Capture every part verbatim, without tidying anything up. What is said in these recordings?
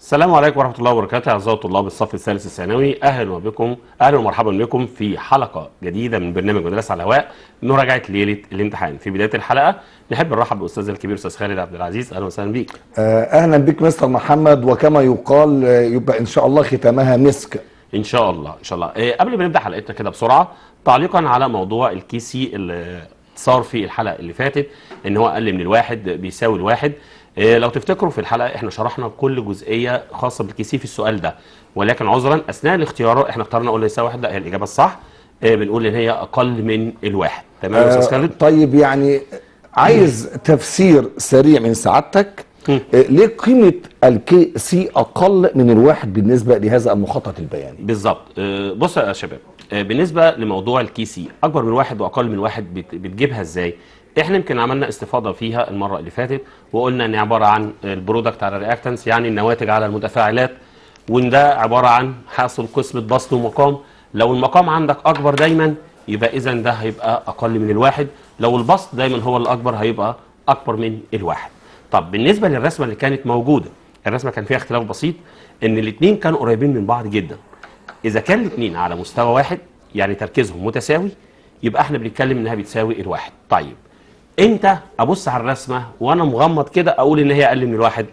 السلام عليكم ورحمة الله وبركاته أعزائي طلاب الصف الثالث الثانوي، أهلا وبكم أهلا ومرحبا بكم في حلقة جديدة من برنامج مدرسة على الهواء مراجعة ليلة الامتحان. في بداية الحلقة نحب نرحب بالأستاذ الكبير أستاذ خالد عبد العزيز، أهلا وسهلا بيك. أهلا بك مستر محمد، وكما يقال يبقى إن شاء الله ختامها مسك. إن شاء الله إن شاء الله. إيه قبل ما نبدأ حلقتنا كده بسرعة، تعليقا على موضوع الكيسي اللي صار في الحلقة اللي فاتت إن هو أقل من الواحد بيساوي الواحد. إيه لو تفتكروا في الحلقه احنا شرحنا كل جزئيه خاصه بالكيسي في السؤال ده، ولكن عذرا اثناء الاختيار احنا اخترنا قلنا يساوي واحد، لا هي الاجابه الصح. إيه بنقول ان هي اقل من الواحد. تمام يا استاذ خالد؟ طيب يعني عايز تفسير سريع من سعادتك. إيه ليه قيمه الكي سي اقل من الواحد بالنسبه لهذا المخطط البياني؟ بالظبط. إيه بص يا شباب، إيه بالنسبه لموضوع الكيسي اكبر من واحد واقل من واحد بت بتجيبها ازاي؟ احنا يمكن عملنا استفاضه فيها المره اللي فاتت وقلنا ان عباره عن البرودكت على الرياكتنس، يعني النواتج على المتفاعلات، وان ده عباره عن حاصل قسمه بسط ومقام. لو المقام عندك اكبر دايما يبقى اذا ده هيبقى اقل من الواحد، لو البسط دايما هو الاكبر هيبقى اكبر من الواحد. طب بالنسبه للرسمه اللي كانت موجوده، الرسمه كان فيها اختلاف بسيط ان الاثنين كانوا قريبين من بعض جدا. اذا كان الاثنين على مستوى واحد يعني تركيزهم متساوي يبقى احنا بنتكلم انها بتساوي الواحد. طيب امتى ابص على الرسمه وانا مغمض كده اقول ان هي اقل من الواحد؟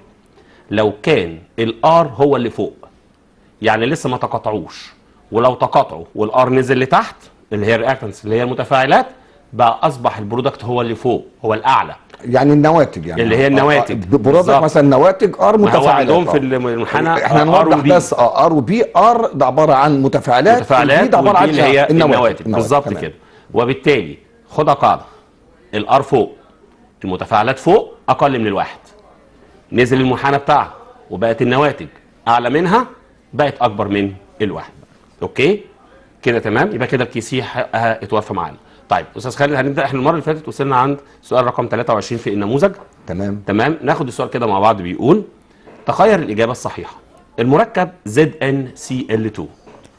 لو كان الار هو اللي فوق، يعني لسه ما تقاطعوش، ولو تقاطعوا والار نزل لتحت اللي هي الرياكتنس اللي هي المتفاعلات، بقى اصبح البرودكت هو اللي فوق، هو الاعلى، يعني النواتج، يعني اللي هي النواتج برودكت مثلا نواتج ار متفاعلات. عندهم في المنحنى احنا نوضح بس ار وبي. ار ده عباره عن متفاعلات، متفاعلات ده عباره عن اللي هي النواتج, النواتج. بالظبط كده. وبالتالي خدها قاعده، الار فوق، المتفاعلات فوق اقل من الواحد، نزل المنحنى بتاعها وبقت النواتج اعلى منها بقت اكبر من الواحد. اوكي كده تمام؟ يبقى كده الكيسي حقها اتوفى معانا. طيب استاذ خالد هنبدا. احنا المره اللي فاتت وصلنا عند سؤال رقم ثلاثة وعشرين في النموذج. تمام تمام. ناخد السؤال كده مع بعض. بيقول تخير الاجابه الصحيحه. المركب زد ان سي ال اتنين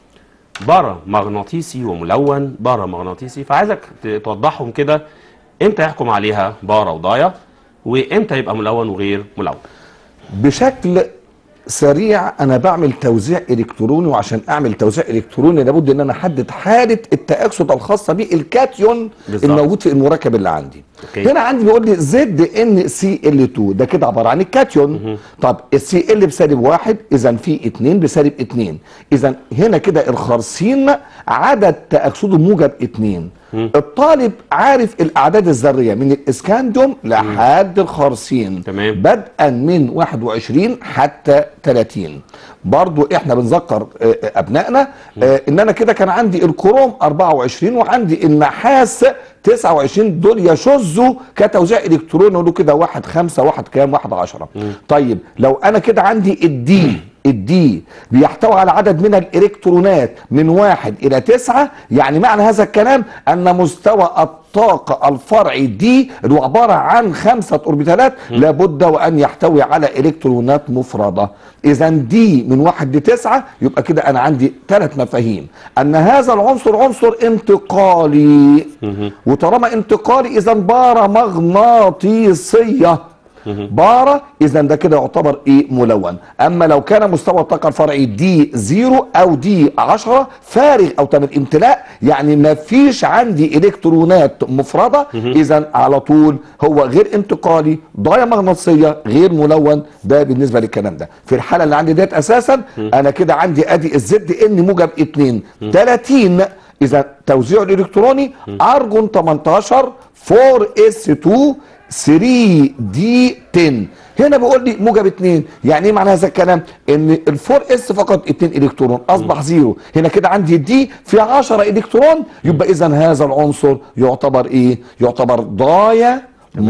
بارا مغناطيسي وملون، بارا مغناطيسي، فعايزك توضحهم كده امتى يحكم عليها بارا وضايا، وامتى يبقى ملون وغير ملون. بشكل سريع انا بعمل توزيع الكتروني، وعشان اعمل توزيع الكتروني لابد ان انا احدد حاله التاكسد الخاصه بالكاتيون الموجود في المركب اللي عندي. أوكي. هنا عندي بيقول لي زد ان سي ال اتنين، ده كده عباره عن الكاتيون. طب السي ال بسالب واحد، اذا في اتنين بسالب اتنين، اذا هنا كده الخرسين عدد تاكسده موجب اتنين. الطالب عارف الاعداد الذريه من الاسكانديوم لحد الخرسين، تمام، بدءا من واحد وعشرين حتى ثلاثين. برضو احنا بنذكر ابنائنا ان انا كده كان عندي الكروم اربعة وعشرين وعندي النحاس تسعة وعشرين، دول يشذوا كتوزيع الكتروني، له كده واحد خمسة، واحد كام، واحد عشرة. طيب لو انا كده عندي الدي الدي بيحتوي على عدد من الالكترونات من واحد الى تسعة، يعني معنى هذا الكلام ان مستوى الطاقة الفرعي دي اللي هو عبارة عن خمسة اوربيتالات لابد وان يحتوي على الكترونات مفردة. اذا دي من واحد لتسعة، يبقى كده انا عندي ثلاث مفاهيم. ان هذا العنصر عنصر انتقالي، وطالما انتقالي اذا بارا مغناطيسية. بارا اذا ده كده يعتبر ايه؟ ملون. اما لو كان مستوى الطاقه الفرعي دي زيرو او دي عشرة فارغ او تم الامتلاء، يعني ما فيش عندي الكترونات مفرده، اذا على طول هو غير انتقالي، ضايع مغناطيسيه، غير ملون. ده بالنسبه للكلام ده. في الحاله اللي عندي ديت اساسا انا كده عندي ادي الزد ان موجب اتنين ثلاثين، اذا توزيعه الالكتروني ارجون تمنتاشر اربعة اس اتنين ثلاثة دي عشرة. هنا بيقول لي موجب اتنين، يعني ايه معنى هذا الكلام؟ ان ال أربعة اس فقط اتنين الكترون اصبح زيرو. هنا كده عندي دي في عشرة الكترون، يبقى اذا هذا العنصر يعتبر ايه؟ يعتبر ضايع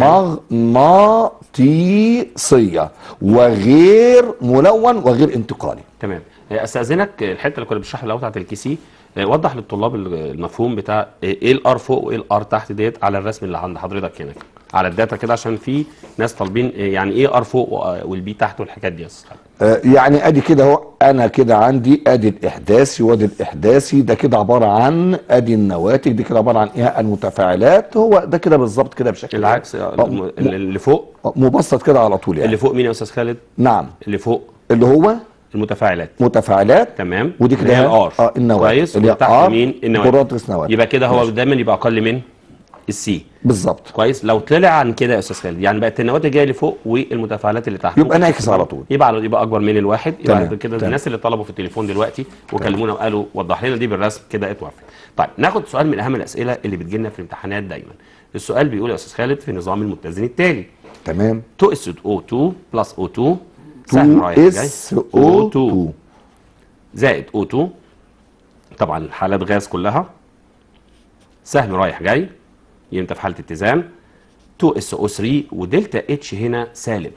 مغناطيسيه وغير ملون وغير انتقالي. تمام. استاذنك الحته اللي كنا بنشرحها الاول بتاعت الكيسي، وضح للطلاب المفهوم بتاع ايه الار فوق وايه الار تحت ديت على الرسم اللي عند حضرتك هنا على الداتا كده، عشان في ناس طالبين يعني ايه ار فوق والبي تحت والحاجات دي. آه يعني ادي كده اهو، انا كده عندي ادي الاحداثي وادي الاحداثي، ده كده عباره عن ادي النواتج، دي كده عباره عن ايه؟ المتفاعلات. هو ده كده بالظبط كده بشكل العكس اللي فوق مبسط كده على طول يعني. اللي فوق مين يا استاذ خالد؟ نعم اللي فوق اللي هو المتفاعلات متفاعلات. تمام. ودي كده اللي هي الار. اه النواه كويس. اللي هي وتحت ار مين؟ النواه. برودكتس نواه. يبقى كده هو ماشي. دايما يبقى اقل من السي. بالظبط. كويس. لو طلع عن كده يا استاذ خالد يعني بقت النواه جايه لفوق والمتفاعلات اللي تحت يبقى نعكس على طول. يبقى يبقى اكبر من الواحد. يبقى تمام. كده تمام. الناس اللي طلبوا في التليفون دلوقتي وكلمونا وقالوا وضح لنا دي بالرسم كده اتوفق. طيب ناخد سؤال من اهم الاسئله اللي بتجي لنا في الامتحانات دايما. السؤال بيقول يا استاذ خالد في النظام المتزن التالي تمام. تو اس او اتنين بلس او اتنين سهم رايح جاي اس او اتنين زائد او اتنين طبعا حالات غاز كلها سهم رايح جاي يبقى في حاله اتزان اتنين اس او تلاتة ودلتا اتش هنا سالبه.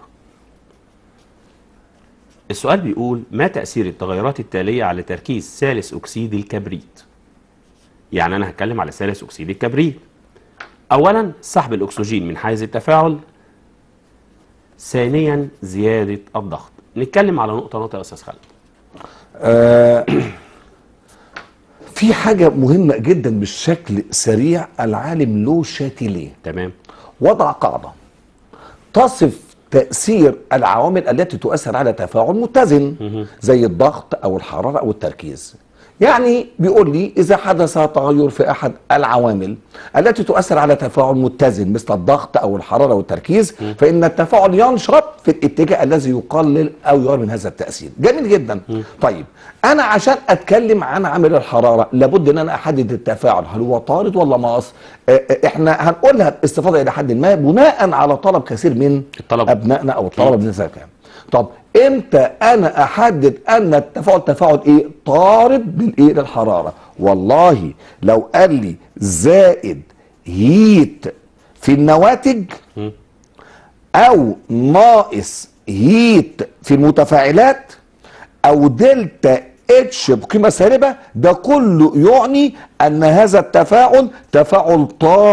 السؤال بيقول ما تأثير التغيرات التالية على تركيز ثالث أكسيد الكبريت؟ يعني أنا هتكلم على ثالث أكسيد الكبريت. أولا سحب الأكسجين من حيز التفاعل. ثانيا زيادة الضغط. نتكلم على نقطة نقطة يا أستاذ خالد. آه في حاجة مهمة جدا بالشكل سريع. العالم لو شاتيليه تمام. وضع قاعدة تصف تأثير العوامل التي تؤثر على تفاعل متزن زي الضغط أو الحرارة أو التركيز. يعني بيقول لي إذا حدث تغير في أحد العوامل التي تؤثر على تفاعل متزن مثل الضغط أو الحرارة والتركيز فإن التفاعل ينشط في الاتجاه الذي يقلل أو يغير من هذا التأثير. جميل جدا. طيب أنا عشان أتكلم عن عامل الحرارة لابد أن أنا أحدد التفاعل هل هو طارد ولا ناقص. إحنا هنقولها باستفاضة إلى حد ما بناء على طلب كثير من الطلب. أبنائنا أو الطلبة بالنسبة لنا. طب امتى انا احدد ان التفاعل تفاعل ايه طارد بالايه للحراره؟ والله لو قال لي زائد هيت في النواتج او ناقص هيت في المتفاعلات او دلتا اتش بقيمه سالبه ده كله يعني ان هذا التفاعل تفاعل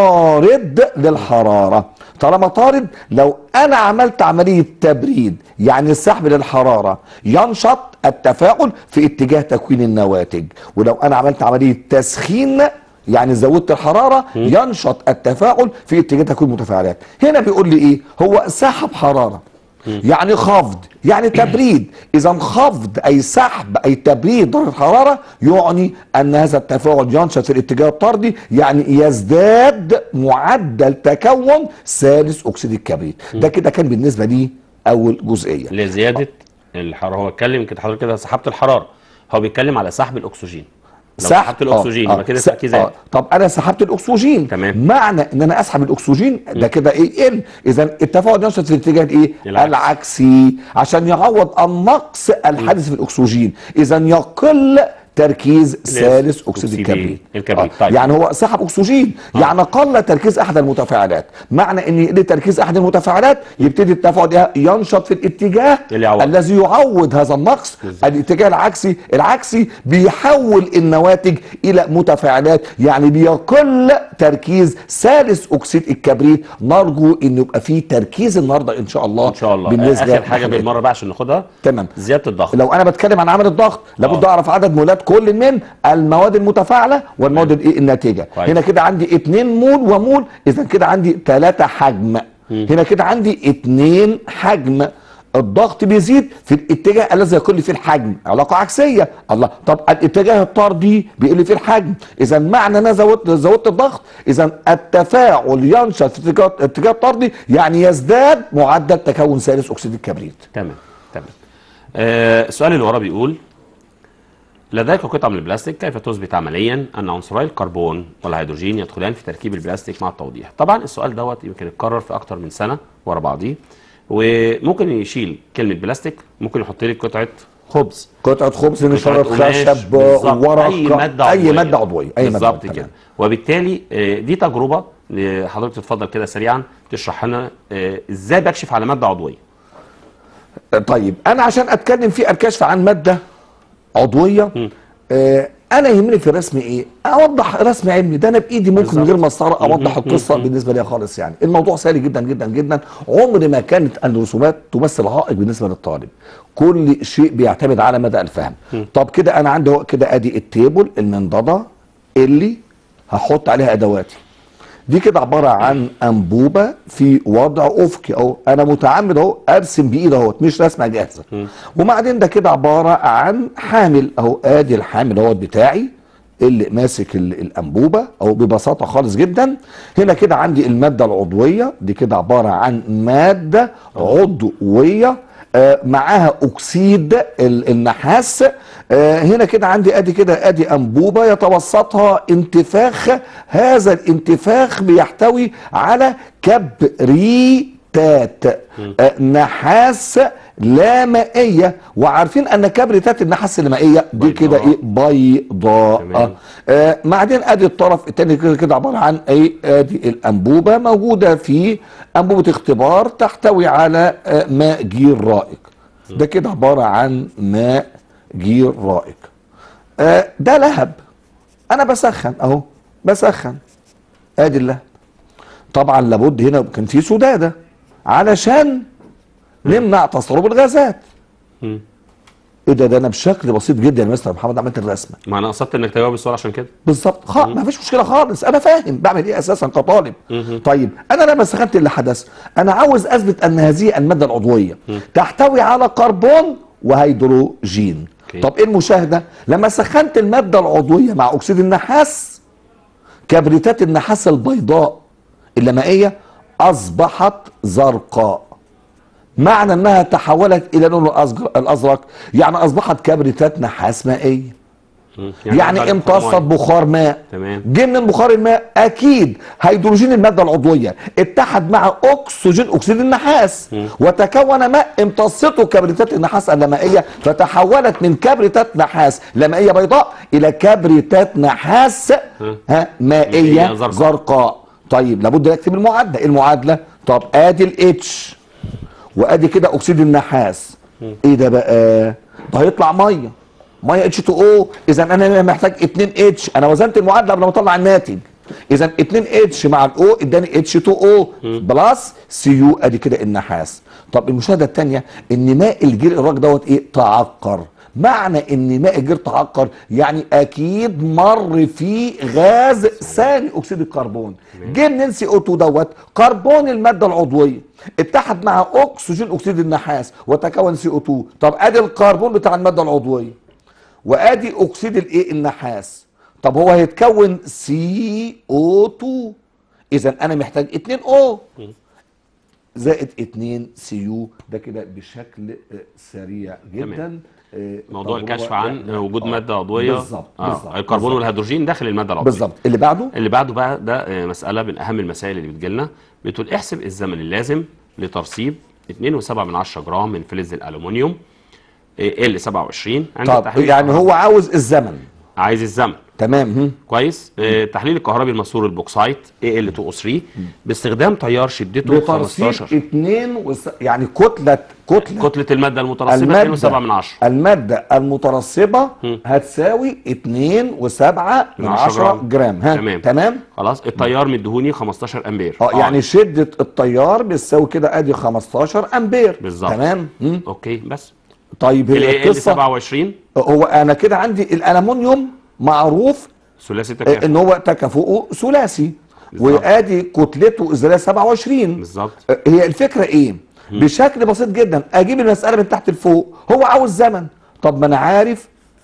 طارد للحراره. طالما طارد لو انا عملت عمليه تبريد يعني السحب للحراره ينشط التفاعل في اتجاه تكوين النواتج، ولو انا عملت عمليه تسخين يعني زودت الحراره ينشط التفاعل في اتجاه تكوين المتفاعلات. هنا بيقول لي ايه؟ هو سحب حراره يعني خفض يعني تبريد. اذا خفض اي سحب اي تبريد درجه الحراره يعني ان هذا التفاعل ينشط في الاتجاه الطردي يعني يزداد معدل تكون ثالث اكسيد الكبريت. ده كده كان بالنسبه لي اول جزئيه لزياده الحراره. هو اتكلم كده حضرتك كده سحبت الحراره، هو بيتكلم على سحب الاكسجين. لو سحبت الاكسجين يبقى كده التركيز آه. طب انا سحبت الاكسجين تمام. معنى ان انا اسحب الاكسجين ده كده ايه ال اذا التفاعل ينشط في الاتجاه ايه العكس. العكسي عشان يعوض النقص الحادث في الاكسجين. اذا يقل تركيز ثالث اكسيد الكبريت. الكبريت. آه. طيب. يعني هو سحب اكسجين آه. يعني قل تركيز احد المتفاعلات. معنى ان يقل تركيز احد المتفاعلات يبتدي التفاعل ده ينشط في الاتجاه الذي يعوض هذا النقص. الاتجاه العكسي العكسي بيحول النواتج الى متفاعلات يعني بيقل تركيز ثالث اكسيد الكبريت. نرجو ان يبقى في تركيز النهارده ان شاء الله ان شاء الله. بالنسبه اخر حاجه بالمره بقى عشان ناخدها تمام. زياده الضغط. لو انا بتكلم عن عمل الضغط لابد اعرف عدد مولات كل من المواد المتفاعله والمواد الايه الناتجه. كويس. هنا كده عندي اتنين مول ومول اذا كده عندي ثلاثة حجم. م. هنا كده عندي اتنين حجم. الضغط بيزيد في الاتجاه الذي يقل فيه الحجم. علاقه عكسيه. الله. طب الاتجاه الطردي بيقل فيه الحجم. اذا معنى انا زودت زودت الضغط اذا التفاعل ينشط في الاتجاه الاتجاه الطردي يعني يزداد معدل تكون ثالث اكسيد الكبريت. تمام تمام. آه السؤال اللي وراه بيقول لديك قطعة من البلاستيك كيف تثبت عمليا أن عنصري الكربون والهيدروجين يدخلان في تركيب البلاستيك مع التوضيح؟ طبعا السؤال دوت يمكن يتكرر في أكتر من سنة ورا بعضيه وممكن يشيل كلمة بلاستيك ممكن يحط لي قطعة خبز قطعة خبز نشارة خشب ورق أي مادة عضوية أي مادة عضوية أي بالظبط كده. وبالتالي دي تجربة حضرتك تتفضل كده سريعا تشرح لنا إزاي بكشف على مادة عضوية. طيب أنا عشان أتكلم في الكشف عن مادة عضويه آه انا يهمني في الرسم ايه؟ اوضح رسم علمي. ده انا بايدي ممكن من غير مسطره اوضح القصه بالنسبه لي خالص. يعني الموضوع سهل جدا جدا جدا. عمر ما كانت الرسومات تمثل عائق بالنسبه للطالب. كل شيء بيعتمد على مدى الفهم. طب كده انا عندي كده ادي التيبل المنضده اللي هحط عليها ادواتي. دي كده عباره عن انبوبه في وضع افقي اهو، انا متعمد اهو ارسم بايد اهوت مش رسمه جاهزه. وبعدين ده كده عباره عن حامل اهو، ادي الحامل اهوت بتاعي اللي ماسك الانبوبه او ببساطه خالص جدا. هنا كده عندي الماده العضويه دي كده عباره عن ماده عضويه آه معاها اكسيد النحاس. آه هنا كده عندي ادي كده ادي انبوبه يتوسطها انتفاخ، هذا الانتفاخ بيحتوي على كبريتات آه نحاس لا مائيه، وعارفين ان كبريتات النحاس اللامائيه دي كده ايه بيضاء. آه بعدين ادي الطرف الثاني كده كده عباره عن ايه، ادي الانبوبه موجوده في انبوبه اختبار تحتوي على آه ماء جير رائق. ده كده عباره عن ماء جير رائق. آه ده لهب، انا بسخن اهو بسخن ادي اللهب. طبعا لابد هنا كان في سداده علشان نمنع تسرب الغازات. مم. ايه ده ده انا بشكل بسيط جدا يا مستر محمد عملت الرسمه. ما انا قصدت انك تجاوب السؤال عشان كده. بالظبط، خ... ما فيش مشكله خالص، انا فاهم بعمل ايه اساسا كطالب. مم. طيب انا لما سخنت اللي حدث انا عاوز اثبت ان هذه الماده العضويه مم. تحتوي على كربون وهيدروجين. okay. طب ايه المشاهده؟ لما سخنت الماده العضويه مع اكسيد النحاس، كبريتات النحاس البيضاء اللامائيه اصبحت زرقاء. معنى انها تحولت الى لون الازرق يعني اصبحت كبريتات نحاس مائيه. يعني, يعني امتصت بخار ماء. تمام. جه من بخار الماء اكيد هيدروجين الماده العضويه اتحد مع اكسجين اكسيد النحاس م. وتكون ماء امتصته كبريتات النحاس اللامائيه، فتحولت من كبريتات نحاس لامائيه بيضاء الى كبريتات نحاس ها مائيه زرقاء. زرقاء. طيب لابد نكتب المعادله. ايه المعادله؟ طب ادي الاتش وادي كده اكسيد النحاس. م. ايه ده بقى؟ ده هيطلع ميه ميه اتش اتنين او. اذا انا محتاج اتنين اتش، انا وزنت المعادله قبل ما اطلع الناتج. اذا اتنين اتش مع الاو اداني اتش اتنين او بلس سي يو ادي كده النحاس. طب المشاهده الثانيه ان ماء الجير الراجل دوت ايه؟ تعقر. معنى ان ماء الجير تعقر يعني اكيد مر فيه غاز ثاني اكسيد الكربون. جه منين سي او اتنين دوت؟ كربون الماده العضويه اتحد مع اكسجين اكسيد النحاس وتكون سي او اتنين. طب ادي الكربون بتاع الماده العضويه وادي اكسيد الايه النحاس. طب هو هيتكون سي او اتنين، اذا انا محتاج اتنين او زائد اتنين سي يو. ده كده بشكل سريع جدا. تمام. موضوع الكشف عن وجود ماده عضويه بالظبط آه. الكربون والهيدروجين داخل الماده العضويه بالظبط. اللي بعده اللي بعده بقى ده مساله من اهم المسائل اللي بتجي لنا، بتقول احسب الزمن اللازم لترسيب اتنين وسبعة من عشرة جرام من فلز الالومنيوم ال سبعة وعشرين عند طب تحليل يعني الكهرباء. هو عاوز الزمن، عايز الزمن. تمام. كويس. آه تحليل الكهربي المسؤول البوكسايت اي ال اتنين او تلاتة باستخدام تيار شدته خمستاشر اتنين وس... يعني كتله كتله كتله الماده المترسبه اتنين وسبعة من عشرة. الماده المترسبه م. هتساوي اتنين وسبعة من عشرة جرام, جرام. ها تمام تمام. خلاص. التيار مديهوني خمستاشر امبير. اه يعني شده التيار بتساوي كده ادي خمستاشر امبير بالظبط. تمام. م. اوكي بس. طيب هي ال سبعة وعشرين هو انا كده عندي الالومنيوم معروف ثلاثي تكافؤ ان هو تكافؤه ثلاثي وادي كتلته الذريه سبعة وعشرين بالظبط. هي الفكره ايه؟ م. بشكل بسيط جدا اجيب المساله من تحت لفوق. هو عاوز زمن. طب ما انا عارف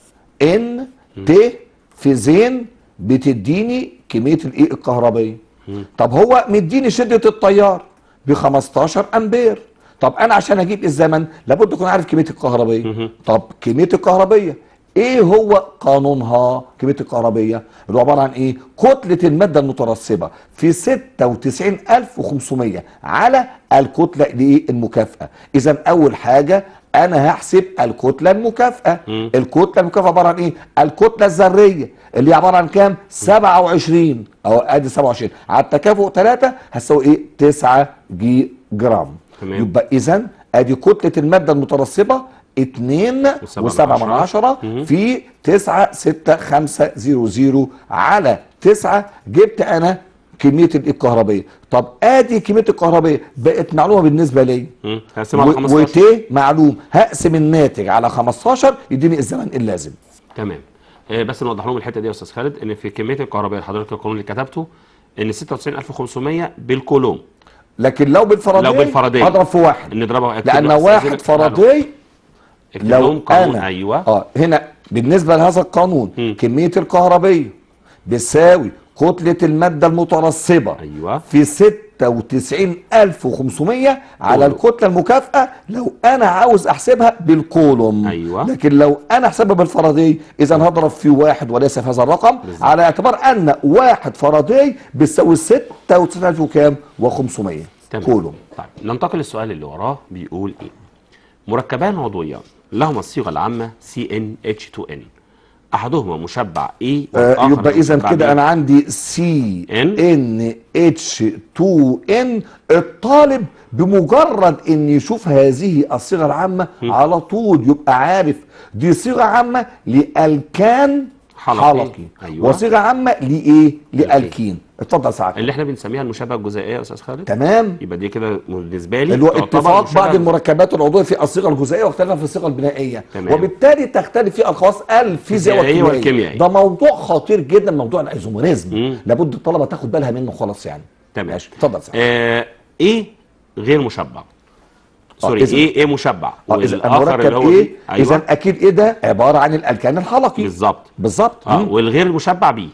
ان ت في زين بتديني كميه الايه الكهربيه. طب هو مديني شده التيار ب خمستاشر امبير. طب انا عشان اجيب الزمن لابد اكون عارف كميه الكهربيه. طب كميه الكهربيه ايه هو قانونها؟ كميه الكهربيه اللي هو عباره عن ايه؟ كتله الماده المترسبه في ستة وتسعين الف وخمسمية على الكتله الايه المكافئه. اذا اول حاجه انا هحسب الكتله المكافئه. م. الكتله المكافئه عباره عن ايه؟ الكتله الذريه اللي هي عباره عن كام؟ سبعة وعشرين اهو ادي سبعة وعشرين على التكافؤ ثلاثة هتساوي ايه؟ تسعة جي جرام. تمام. يبقى اذا ادي كتله الماده المترسبه اتنين وسبعة من عشرة في تسعة ستة خمسة صفر صفر على تسعة. جبت انا كميه الكهربيه. طب ادي كميه الكهربيه بقت معلومه بالنسبه لي هقسمها على خمستاشر وت معلوم. هقسم الناتج على خمستاشر يديني الزمن اللازم. تمام. آه بس نوضح لهم الحته دي يا استاذ خالد ان في كميه الكهربيه اللي حضرتك القانون اللي كتبته ان ستة وتسعين ألف وخمسمية بالكولوم. لكن لو بالفرضيه لو بالفرضيه اضرب في واحد، نضربها لان واحد فرضي لو قانون. ايوه اه هنا بالنسبه لهذا القانون م. كميه الكهربيه بتساوي كتله الماده المترسبه ايوه في ستة وتسعين ألف وخمسمية على كولوم. الكتله المكافئه لو انا عاوز احسبها بالكولوم. أيوة. لكن لو انا احسبها بالفرضيه اذا هضرب في واحد وليس في هذا الرقم بالزبط. على اعتبار ان واحد فرضي بتساوي ستة وتسعين ألف وكام وخمسمية كولوم. طيب ننتقل للسؤال اللي وراه، بيقول ايه؟ مركبان عضويان لهما الصيغه العامه سي إن إتش تو إن، احدهما مشبع A آه يبقى اذا كده انا عندي سي إن إتش تو إن. الطالب بمجرد ان يشوف هذه الصيغه العامه م. على طول يبقى عارف دي صيغه عامه لالكان حلقي, حلقي. أيوة. وصيغه عامه لايه؟ لالكين. اتفضل سعادتك. اللي احنا بنسميها المشابهه الجزيئيه يا استاذ خالد. تمام. يبقى دي كده بالنسبه لي اللي هو اتفاق بعض المركبات العضويه في الصيغه الجزيئيه واختلافها في الصيغه البنائيه. تمام. وبالتالي تختلف في الخواص الفيزيائيه والكيميائيه. ده موضوع خطير جدا، موضوع الايزوميريزم لابد الطلبه تاخد بالها منه خالص يعني. تمام. ماشي اتفضل سعادتك. آه ايه غير مشبع. سوري آه ايه ايه مشبع. اذا المركب ايه؟ أيوة. اذا اكيد ايه ده عباره عن الالكان الحلقي. بالظبط بالظبط. اه والغير مشبع بيه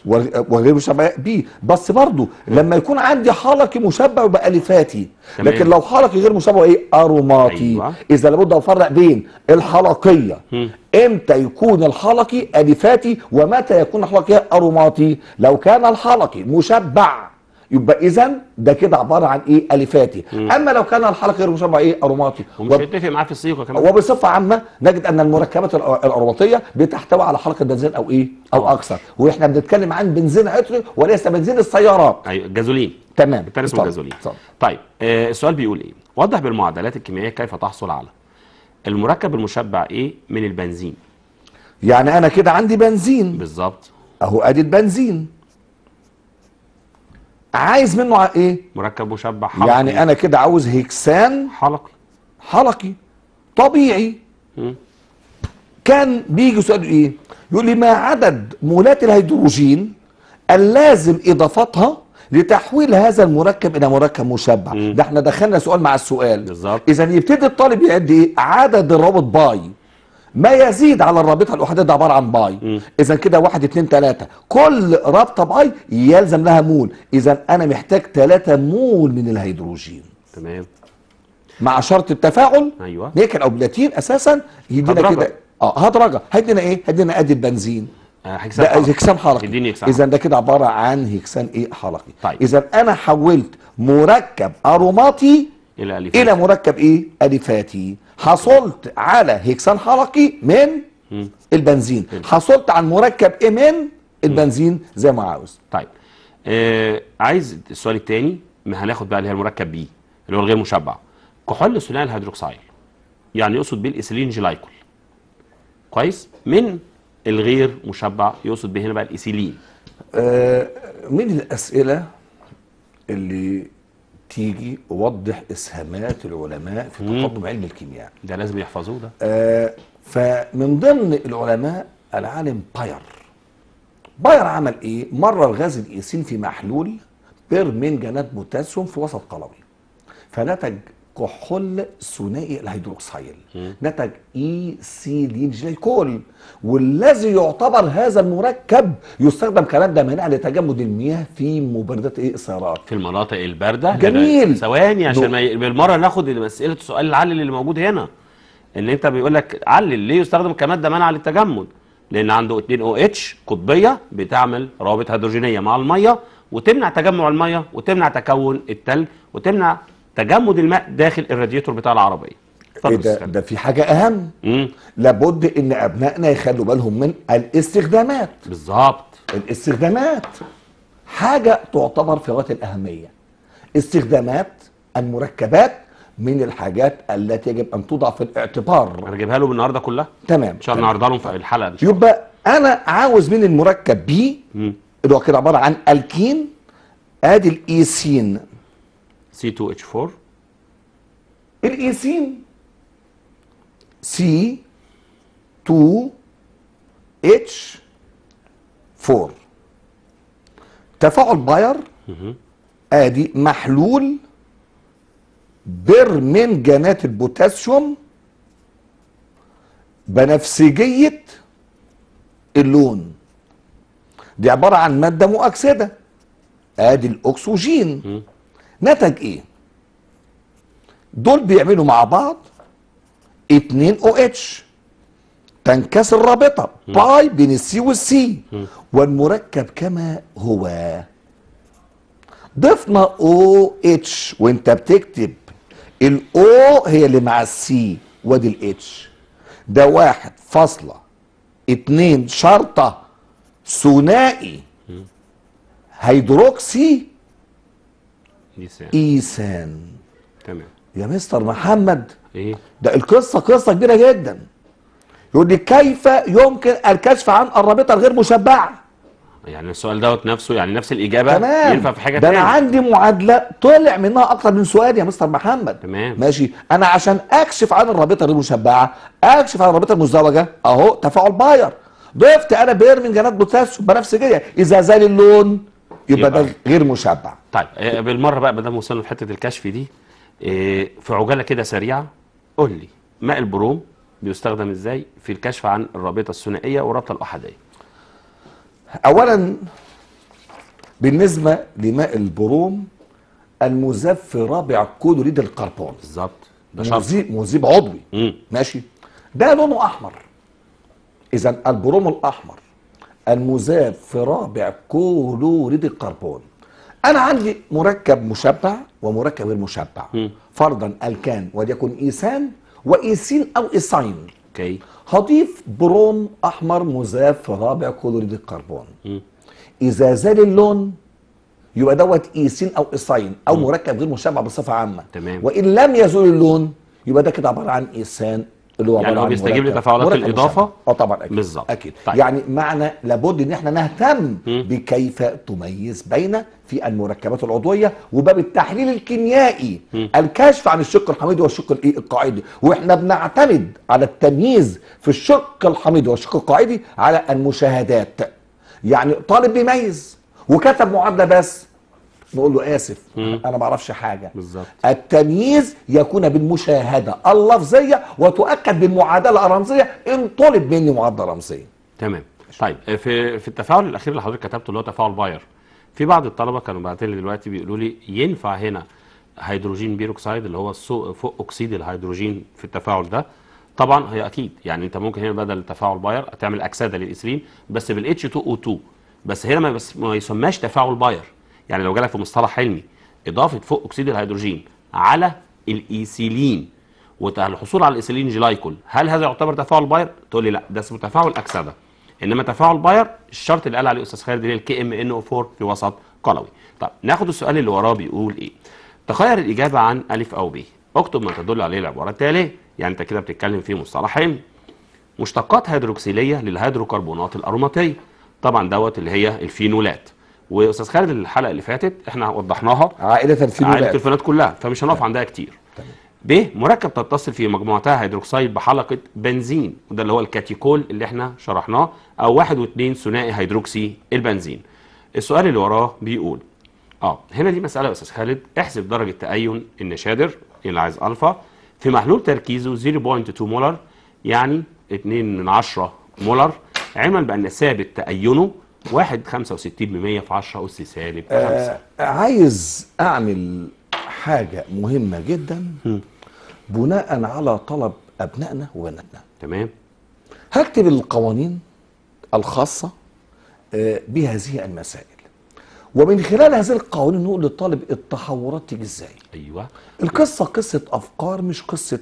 وغير مشبع بيه. بس برضو لما يكون عندي حلقي مشبع يبقى الفاتي. تمام. لكن لو حلقي غير مشبع ايه؟ اروماتي. أيوة. اذا لابد افرق بين الحلقيه م. امتى يكون الحلقي الفاتي ومتى يكون الحلقي اروماتي. لو كان الحلقي مشبع يبقى اذا ده كده عباره عن ايه؟ الفاتي. مم. اما لو كان الحلقه غير مشبع ايه؟ اروماتي. ومش وب... هيتفق معاه في الصيغه كمان. وبصفه عامه نجد ان المركبات الاروماتيه بتحتوي على حلقه بنزين او ايه؟ او أوه. اكثر. واحنا بنتكلم عن بنزين عطري وليس بنزين السيارات. ايوه الجازولين. تمام. الثاني اسمه جازولين. طيب آه السؤال بيقول ايه؟ وضح بالمعادلات الكيميائيه كيف تحصل على المركب المشبع ايه من البنزين. يعني انا كده عندي بنزين. بالظبط. اهو ادي البنزين. عايز منه ايه؟ مركب مشبع حلقي. يعني انا كده عاوز هكسان حلقي حلقي طبيعي. م. كان بيجي سؤال ايه؟ يقول لي ما عدد مولات الهيدروجين اللازم اضافتها لتحويل هذا المركب الى مركب مشبع. م. ده احنا دخلنا سؤال مع السؤال. بالظبط. اذا يبتدي الطالب يعد ايه؟ عدد الروابط باي ما يزيد على الرابطه الاحاديه ده عباره عن باي. اذا كده واحد اتنين تلاته كل رابطه باي يلزم لها مول. اذا انا محتاج تلاته مول من الهيدروجين. تمام. مع شرط التفاعل. ايوه. نيكل او بلاتين اساسا يدينا كده اه هدرجه هيدينا ايه؟ هيدينا ادي البنزين. آه هكسان ده هكسان حلقي. اذا ده كده عباره عن هكسان ايه؟ حلقي. طيب. اذا انا حولت مركب اروماتي الى الفاتي الى مركب ايه؟ الفاتي. حصلت على هكسان حلقي من م. البنزين. م. حصلت على مركب ايه من البنزين زي ما عاوز. طيب آه عايز السؤال الثاني ما هناخد بقى اللي هي المركب بي اللي هو الغير مشبع. كحول ثنائي الهيدروكسيل يعني يقصد بيه الايثيلين جلايكول. كويس. من الغير مشبع يقصد به هنا بقى الايثيلين. آه من الاسئله اللي تيجي وضح اسهامات العلماء في تقدم علم الكيمياء. ده لازم يحفظوه ده. آه فمن ضمن العلماء العالم باير. باير عمل ايه؟ مرر غاز الايثين في محلول بيرمنجانات بوتاسيوم في وسط قلوي فنتج كحول ثنائي الهيدروكسيل. نتج ايثيلين جلايكول. والذي يعتبر هذا المركب يستخدم كماده مانعه لتجمد المياه في مبردات ايه؟ السيارات. في المناطق البارده. جميل. ثواني عشان ما بالمره ناخد مساله السؤال العلل اللي موجود هنا. ان انت بيقول لك علل ليه يستخدم كماده مانعه للتجمد؟ لان عنده اتنين او اتش قطبيه بتعمل روابط هيدروجينيه مع الميه وتمنع تجمع الميه وتمنع تكون التلج وتمنع تجمد الماء داخل الرادياتور بتاع العربيه. إيه ده, ده في حاجه اهم. مم. لابد ان ابنائنا يخلوا بالهم من الاستخدامات. بالظبط. الاستخدامات حاجه تعتبر في غايه الاهميه. استخدامات المركبات من الحاجات التي يجب ان توضع في الاعتبار. انا جايبها له النهارده كلها. تمام. عشان نعرضها لهم في الحلقه. يبقى انا عاوز من المركب بي اللي هو كده عباره عن الكين. ادي الايثين سي تو اتش فور. الايثين سي تو اتش فور. تفاعل باير مهم. ادي محلول برمنجانات البوتاسيوم بنفسجية اللون، دي عبارة عن مادة مؤكسدة، ادي الاكسجين. مم. نتج ايه؟ دول بيعملوا مع بعض اتنين او اتش، تنكسر رابطة باي بين السي والسي، والمركب كما هو. ضفنا او اتش، وانت بتكتب الاو هي اللي مع السي وادي الاتش، ده واحد فاصلة اتنين شرطة ثنائي هيدروكسي لسان. ايثان. تمام. يا مستر محمد ايه؟ ده القصة قصة كبيرة جدا. يقول لي كيف يمكن الكشف عن الرابطة الغير مشبعة؟ يعني السؤال دوت نفسه، يعني نفس الاجابه تمام، ينفع في حاجه ده تاني. انا عندي معادله طلع منها اكتر من سؤال يا مستر محمد. تمام. ماشي، انا عشان اكشف عن الرابطه الغير مشبعه، اكشف عن الرابطه المزدوجه، اهو تفاعل باير، ضفت انا بيرمنجانات بوتاسيوم بنفسجيه، اذا زال اللون يبقى ده يبقى. غير مشبع. طيب آه، بالمره بقى ما دام وصلنا لحته الكشف دي، آه، في عجاله كده سريعه قول لي ماء البروم بيستخدم ازاي في الكشف عن الرابطه الثنائيه والرابطه الاحاديه؟ اولا بالنسبه لماء البروم المذاب في رابع كلوريد الكربون، بالظبط، ده شرط. مذيب مذيب عضوي. مم. ماشي، ده لونه احمر، اذا البروم الاحمر المذاب في رابع كلوريد الكربون. انا عندي مركب مشبع ومركب غير مشبع، مم. فرضا الكان وليكن ايثان وايثين او ايثاين، اوكي. هضيف بروم احمر مذاب في رابع كلوريد الكربون. مم. اذا زال اللون يبقى دوت ايثين او ايثاين او مركب غير مشبع بصفه عامه. تمام. وان لم يزول اللون يبقى ده كده عباره عن ايثان، اللي هو يعني عباره هو عن بيستجيب مركب- لتفاعلات مركب الإضافة؟ مشبع. اه طبعا اكيد بالظبط. اكيد. طيب. يعني معنى لابد ان احنا نهتم مم. بكيف تميز بين في المركبات العضويه، وباب التحليل الكيميائي مم. الكشف عن الشق الحميدي والشق الايه القاعدي، واحنا بنعتمد على التمييز في الشق الحميدي والشق القاعدي على المشاهدات. يعني طالب بيميز وكتب معادله بس، نقول له اسف مم. انا ما اعرفش حاجه. بالظبط. التمييز يكون بالمشاهده اللفظيه، وتؤكد بالمعادله الرمزيه ان طلب مني معادله رمزيه. تمام. طيب آه، في في التفاعل الاخير اللي حضرتك كتبته اللي هو تفاعل باير، في بعض الطلبه كانوا باعتين لي دلوقتي بيقولوا لي ينفع هنا هيدروجين بيروكسيد اللي هو السو- فوق اكسيد الهيدروجين في التفاعل ده؟ طبعا هي اكيد، يعني انت ممكن هنا بدل التفاعل باير تعمل اكسده للايثيلين بس بالاتش اتنين او اتنين، بس هنا ما, بس ما يسماش تفاعل باير. يعني لو جالك في مصطلح علمي اضافه فوق اكسيد الهيدروجين على الايثيلين والحصول على الايثيلين جلايكول، هل هذا يعتبر تفاعل باير؟ تقول لي لا، ده اسمه تفاعل اكسده. انما تفاعل باير الشرط اللي قال عليه استاذ خالد اللي هي الكي ام ان او اربعة في وسط قلوي. طب ناخد السؤال اللي وراه بيقول ايه؟ تخير الاجابه عن الف او ب، اكتب ما تدل عليه العباره التاليه. يعني انت كده بتتكلم في مصطلح علمي. مشتقات هيدروكسيليه للهيدروكربونات الاروماتيه، طبعا دوت اللي هي الفينولات. واستاذ خالد الحلقه اللي فاتت احنا وضحناها عائله عائله الفينولات. الفينولات كلها، فمش هنقف عندها كتير. ب مركب تتصل في مجموعتها هيدروكسيد بحلقه بنزين، وده اللي هو الكاتيكول اللي احنا شرحناه، او واحد واثنين ثنائي هيدروكسي البنزين. السؤال اللي وراه بيقول اه هنا دي مساله يا استاذ خالد، احسب درجه تأين النشادر اللي عايز الفا في محلول تركيزه صفر فاصلة اتنين مولر، يعني اتنين من عشرة مولر، علما بان ثابت تأينه واحد فاصلة خمسة وستين من مية في عشرة اس سالب خمسة. آه عايز اعمل حاجه مهمه جدا بناء على طلب ابنائنا وبناتنا. تمام. هكتب القوانين الخاصه آه بهذه المسائل، ومن خلال هذه القوانين نقول للطالب التحورات تيجي ازاي. ايوه. القصه قصه افكار مش قصه.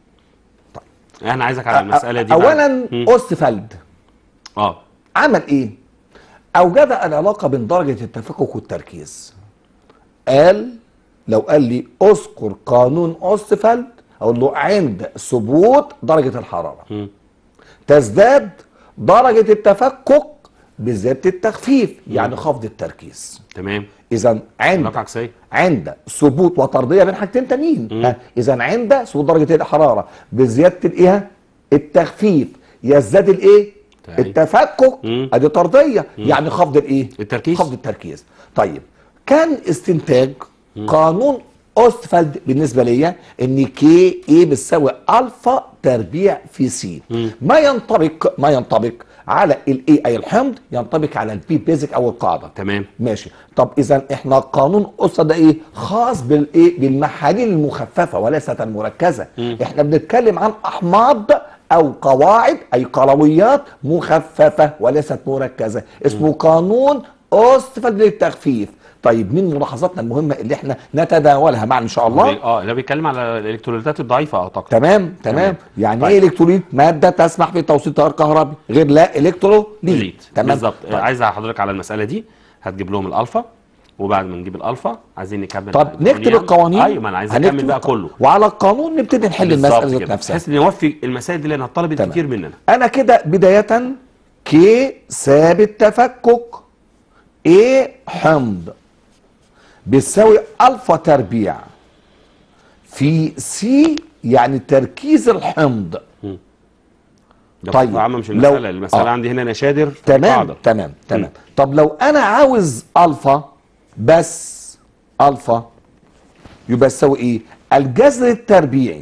انا عايزك على المساله دي بقى. اولا مم. اوستفالد اه عمل ايه؟ اوجد العلاقه بين درجه التفكك والتركيز. قال لو قال لي اذكر قانون اوستفالد اقول له عند ثبوت درجه الحراره مم. تزداد درجه التفكك بزياده التخفيف، يعني خفض التركيز. تمام. اذا عند علاقه عكسيه. عند ثبوت وطرديه بين حاجتين تانيين. اذا عند ثبوت درجه الحراره بزياده الايه؟ التخفيف يزداد الايه؟ طيب. التفكك. مم. ادي طرديه، يعني خفض الايه؟ التركيز. خفض التركيز. طيب كان استنتاج قانون اوستفالد بالنسبه ليا ان كي اي بتساوي الفا تربيع في سي. ما ينطبق ما ينطبق على الاي اي الحمض ينطبق على البي بيزك او القاعده. تمام ماشي. طب اذا احنا قانون اوستا ده ايه؟ خاص بالايه؟ بالمحاليل المخففه وليست المركزه. مم. احنا بنتكلم عن احماض او قواعد اي قلويات مخففه وليست مركزه، اسمه قانون اوستفالد للتخفيف. طيب من ملاحظاتنا المهمه اللي احنا نتداولها معا ان شاء الله؟ اه ده بيتكلم على الالكتروليتات الضعيفه اعتقد. تمام تمام. يعني طيب. ايه الكتروليت؟ ماده تسمح بتوصيل تيار كهربي غير لا الكتروليت. تمام بالظبط. طيب. عايز حضرتك على المساله دي هتجيب لهم الالفا، وبعد ما نجيب الالفا عايزين نكمل. طب نكتب القوانين. ايوه ما انا عايز اكمل بقى كله، وعلى القانون نبتدي نحل المساله ذات نفسها بحيث نوفي المسائل دي لانها اتطلبت كتير مننا. انا كده بدايه كي ثابت تفكك ايه حمض بتساوي الفا تربيع في سي، يعني تركيز الحمض. طيب عامه مش المساله لو... المساله آه. عندي هنا نشادر تمام تمام تمام. طب لو انا عاوز الفا بس، الفا يبقى تساوي ايه؟ الجذر التربيعي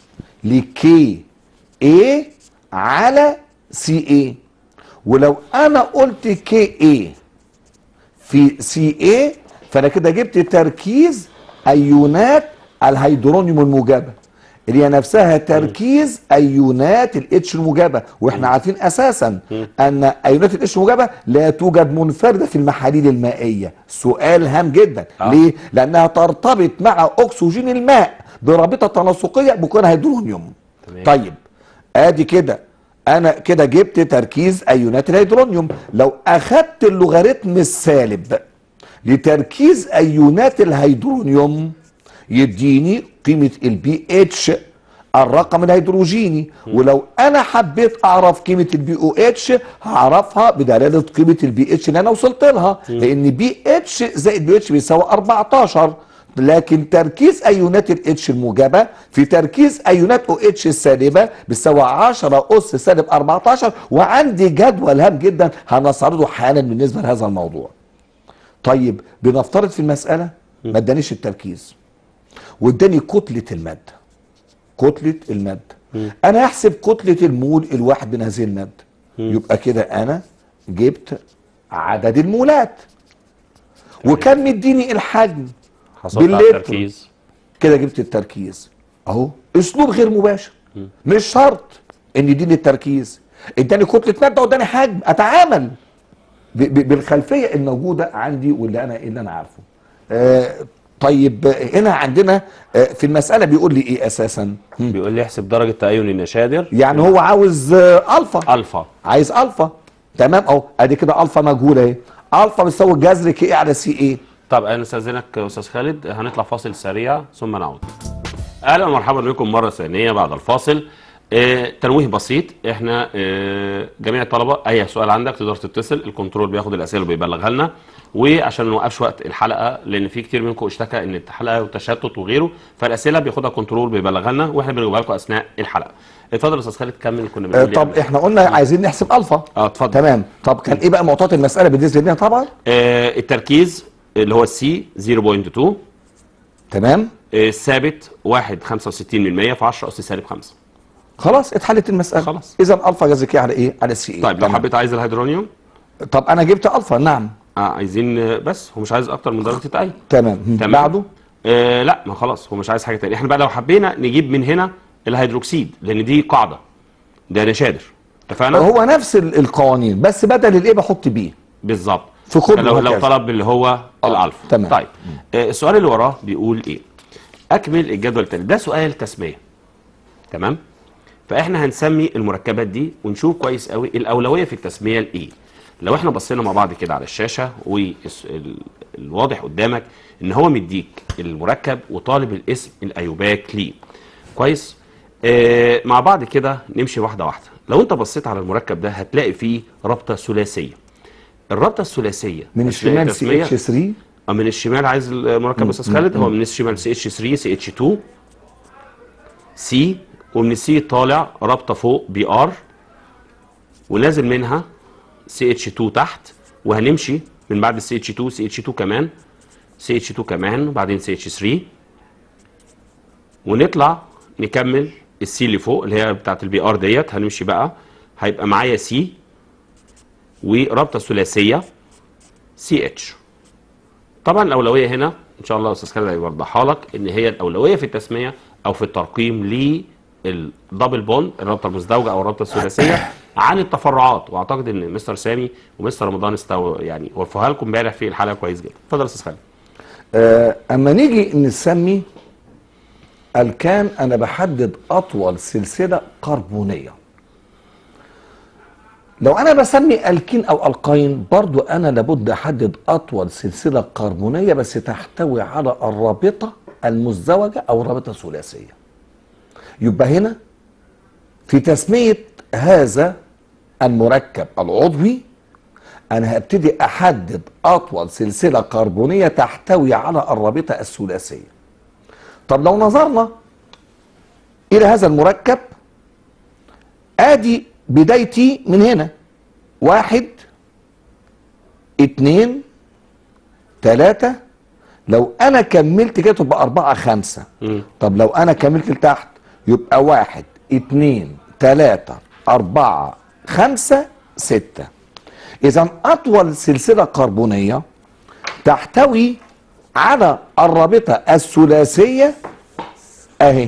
لكي اي على سي اي. ولو انا قلت كي اي في سي اي فانا كده جبت تركيز ايونات الهيدرونيوم الموجبه اللي هي نفسها تركيز ايونات الاتش الموجبه، واحنا عارفين اساسا ان ايونات الاتش الموجبه لا توجد منفرده في المحاليل المائيه. سؤال هام جدا. آه. ليه؟ لانها ترتبط مع اكسجين الماء برابطه تناسقيه بكون هيدرونيوم. تمام. طيب ادي كده انا كده جبت تركيز ايونات الهيدرونيوم. لو اخدت اللوغاريتم السالب لتركيز ايونات الهيدرونيوم يديني قيمه البي اتش الرقم الهيدروجيني. ولو انا حبيت اعرف قيمه البي او اتش هعرفها بدلاله قيمه البي اتش اللي انا وصلت لها، لان بي اتش زائد بي اتش بيساوي أربعتاشر. لكن تركيز ايونات الاتش الموجبه في تركيز ايونات او اتش السالبه بتساوي عشرة اس سالب أربعتاشر. وعندي جدول هام جدا هنستعرضه حالا بالنسبه لهذا الموضوع. طيب بنفترض في المساله ما ادانيش التركيز واداني كتله الماده. كتله الماده انا هحسب كتله المول الواحد من هذه الماده. يبقى كده انا جبت عدد المولات وكان مديني الحجم باللتر. كده جبت التركيز اهو. اسلوب غير مباشر، مش شرط ان يديني التركيز، اداني كتله ماده واداني حجم اتعامل بالخلفيه الموجوده عندي واللي انا اللي انا عارفه. آه طيب هنا عندنا آه في المساله بيقول لي ايه اساسا؟ بيقول لي احسب درجه تأين النشادر. يعني هو عاوز آه الفا. الفا عايز الفا. تمام اهو. ادي كده الفا مجهوله اهي. الفا بتساوي جذر كي على سي ايه. طب انا استاذنك استاذ خالد هنطلع فاصل سريع ثم نعود. اهلا ومرحبا بكم مره ثانيه بعد الفاصل. آه تنويه بسيط، احنا آه جميع الطلبه اي سؤال عندك تقدر تتصل، الكنترول بياخد الاسئله وبيبلغها لنا. وعشان ما نوقفش وقت الحلقه لان في كتير منكم اشتكى ان الحلقه وتشتت وغيره، فالاسئله بياخدها كنترول بيبلغها لنا واحنا بنجاوبها لكم اثناء الحلقه. اتفضل يا استاذ خالد كمل. كنا بنقول آه طب احنا قلنا عايزين نحسب الفا. اه اتفضل. تمام. طب كان ايه بقى معطيات المساله بالنسبه لنا؟ طبعا آه التركيز اللي هو السي صفر فاصلة اتنين. تمام. الثابت واحد فاصلة خمسة وستين من مية في عشرة اس سالب خمسة. خلاص اتحلت المساله. خلاص. اذا الفا جذر كي على ايه؟ على سي ايه. طيب لو حبيت عايز الهيدرونيوم. طب انا جبت الفا. نعم. اه عايزين بس هو مش عايز اكتر من درجه تأين. تمام. تمام. بعده آه لا ما خلاص هو مش عايز حاجه ثانيه. احنا بقى لو حبينا نجيب من هنا الهيدروكسيد لان دي قاعده ده نشادر. اتفقنا؟ هو نفس القوانين بس بدل الايه بحط بي. بالظبط. في كل لو لو طلب اللي هو آه. الالفا. تمام. طيب آه السؤال اللي وراه بيقول ايه؟ اكمل الجدول التالي. ده سؤال تسميه. تمام؟ فاحنا هنسمي المركبات دي ونشوف كويس قوي الاولويه في التسميه لايه. لو احنا بصينا مع بعض كده على الشاشه والواضح قدامك ان هو مديك المركب وطالب الاسم الايوباك ليه. كويس؟ آه مع بعض كده نمشي واحده واحده. لو انت بصيت على المركب ده هتلاقي فيه رابطه ثلاثيه. الرابطه الثلاثيه من الشمال سي اتش ثلاثة. اه من الشمال عايز المركب يا استاذ خالد. هو من الشمال سي اتش ثلاثة سي اتش اتنين سي، ومن السي طالع رابطه فوق بي ار ونازل منها سي اتش اتنين تحت، وهنمشي من بعد السي اتش اتنين سي اتش اتنين كمان سي اتش اتنين كمان وبعدين سي اتش تلاتة، ونطلع نكمل السي اللي فوق اللي هي بتاعت البي ار ديت. هنمشي بقى، هيبقى معايا سي ورابطه ثلاثيه سي اتش. طبعا الاولويه هنا ان شاء الله استاذ خالد هيوضحها لك ان هي الاولويه في التسميه او في الترقيم للدبل بوند الرابطه المزدوجه او الرابطه الثلاثيه عن التفرعات. واعتقد ان مستر سامي ومستر رمضان استو يعني وفوها لكم امبارح في الحلقه كويس جدا. اتفضل يا استاذ خالد. آه اما نيجي نسمي الكان، انا بحدد اطول سلسله كربونيه. لو انا بسمي الكين او القين برضو انا لابد احدد اطول سلسله كربونيه بس تحتوي على الرابطه المزدوجه او الرابطه الثلاثيه. يبقى هنا في تسميه هذا المركب العضوي انا هبتدي احدد اطول سلسله كربونيه تحتوي على الرابطه الثلاثيه. طب لو نظرنا الى هذا المركب، ادي بدايتي من هنا واحد اتنين تلاتة، لو انا كملت كده تبقى اربعة خمسة. طب لو انا كملت لتحت يبقى واحد اتنين تلاتة اربعة خمسة ستة. اذا اطول سلسلة كربونية تحتوي على الرابطة الثلاثية اهي.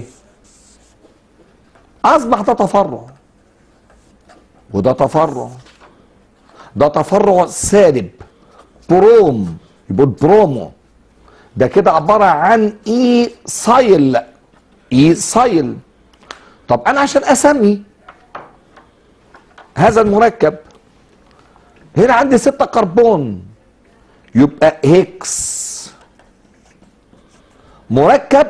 اصبح ده تفرع وده تفرع، ده تفرع سالب بروم، يبقى برومو ده كده عباره عن اي سايل اي سايل. طب انا عشان اسمي هذا المركب هنا عندي ستة كربون يبقى هيكس، مركب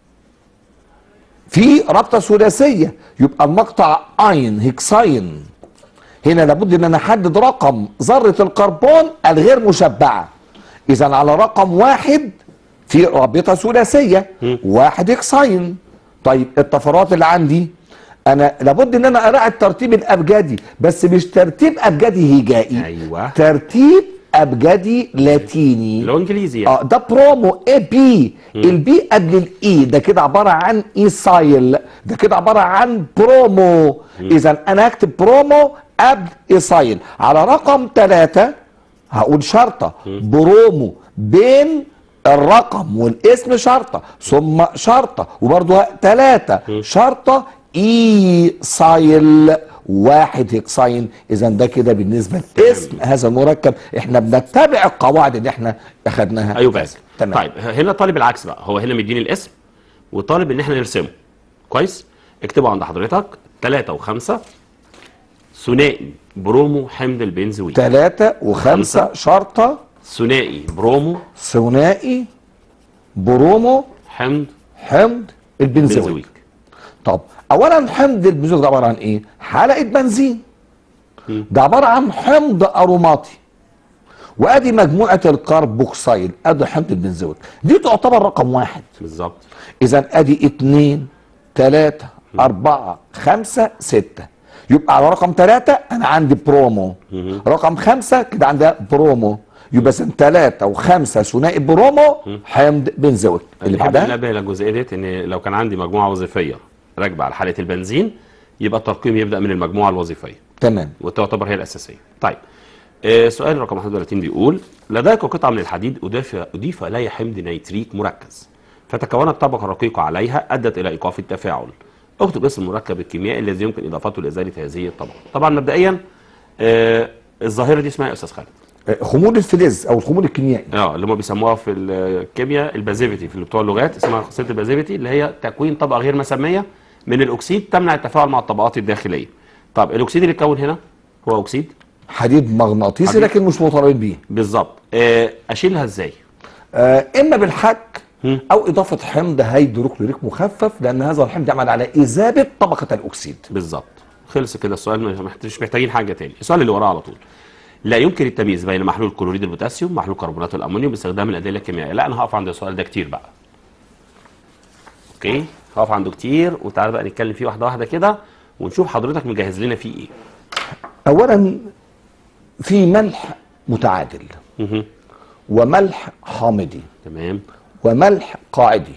في رابطه ثلاثيه يبقى المقطع اين هيكساين. هنا لابد ان انا احدد رقم ذره الكربون الغير مشبعه. اذا على رقم واحد في رابطه ثلاثيه واحد هيكساين. طيب التفرعات اللي عندي انا لابد ان انا اراعي الترتيب الابجدي، بس مش ترتيب ابجدي هجائي. ايوه ترتيب ابجدي لاتيني اللي هو انجليزي يعني. اه ده برومو اي بي. البي قبل الاي ده كده عباره عن ايسايل، ده كده عباره عن برومو. اذا انا هكتب برومو قبل ايسايل. على رقم ثلاثة هقول شرطه برومو بين الرقم والاسم شرطه ثم شرطه وبرضه ثلاثة شرطه ايسايل واحد هيكساين. اذا ده كده بالنسبه لاسم هذا المركب احنا بنتبع القواعد اللي احنا اخدناها. ايوه بس تمام. طيب هنا طالب العكس بقى، هو هنا مديني الاسم وطالب ان احنا نرسمه كويس. اكتبوا عند حضرتك ثلاثة وخمسة ثنائي برومو حمض البنزويك. ثلاثة وخمسة شرطة ثنائي برومو ثنائي برومو حمض حمض البنزويك. بنزويك. طب اولا حمض البنزويك ده عباره عن ايه؟ حلقه بنزين. ده عباره عن حمض اروماتي. وادي مجموعه الكربوكسيل، ادي حمض البنزويك دي تعتبر رقم واحد بالظبط. اذا ادي اتنين تلاتة اربعة خمسة ستة. يبقى على رقم ثلاثة انا عندي برومو. رقم خمسة كده عندها برومو. يبقى ثلاثة وخمسة ثنائي برومو حمض بنزويك. اللي بعدها ننبه للجزئيه ديت ان لو كان عندي مجموعه وظيفيه راكبه على حاله البنزين يبقى الترقيم يبدا من المجموعه الوظيفيه. تمام. وتعتبر هي الاساسيه. طيب آه سؤال رقم واحد وثلاثين بيقول لديك قطعه من الحديد اضيف اضيف اليها حمض نيتريك مركز فتكونت طبقه رقيقه عليها ادت الى ايقاف التفاعل. اكتب اسم المركب الكيميائي الذي يمكن اضافته لازاله هذه الطبقه. طبعا مبدئيا آه الظاهره دي اسمها يا استاذ خالد خمول الفلز او الخمول الكيميائي. اه اللي هم بيسموها في الكيمياء البازيفيتي، في بتوع اللغات اسمها خاصيه البازيفيتي اللي هي تكوين طبقه غير مسميه من الاكسيد تمنع التفاعل مع الطبقات الداخليه. طب الاكسيد اللي اتكون هنا هو اكسيد حديد مغناطيسي حديد. لكن مش مطالبين بيه. بالظبط. آه اشيلها ازاي؟ آه اما بالحك او اضافه حمض هيدروكلوريك مخفف لان هذا الحمض يعمل على اذابه طبقه الاكسيد. بالظبط. خلص كده السؤال، مش محتاجين حاجه تاني. السؤال اللي وراه على طول لا يمكن التمييز بين محلول كلوريد البوتاسيوم محلول كربونات الامونيوم باستخدام الادله الكيميائيه. لا انا هقف عند السؤال ده كتير بقى. اوكي هقف عنده كتير وتعالى بقى نتكلم فيه واحده واحده كده ونشوف حضرتك مجهز لنا فيه ايه. اولا في ملح متعادل مه. وملح حامضي تمام. وملح قاعدي.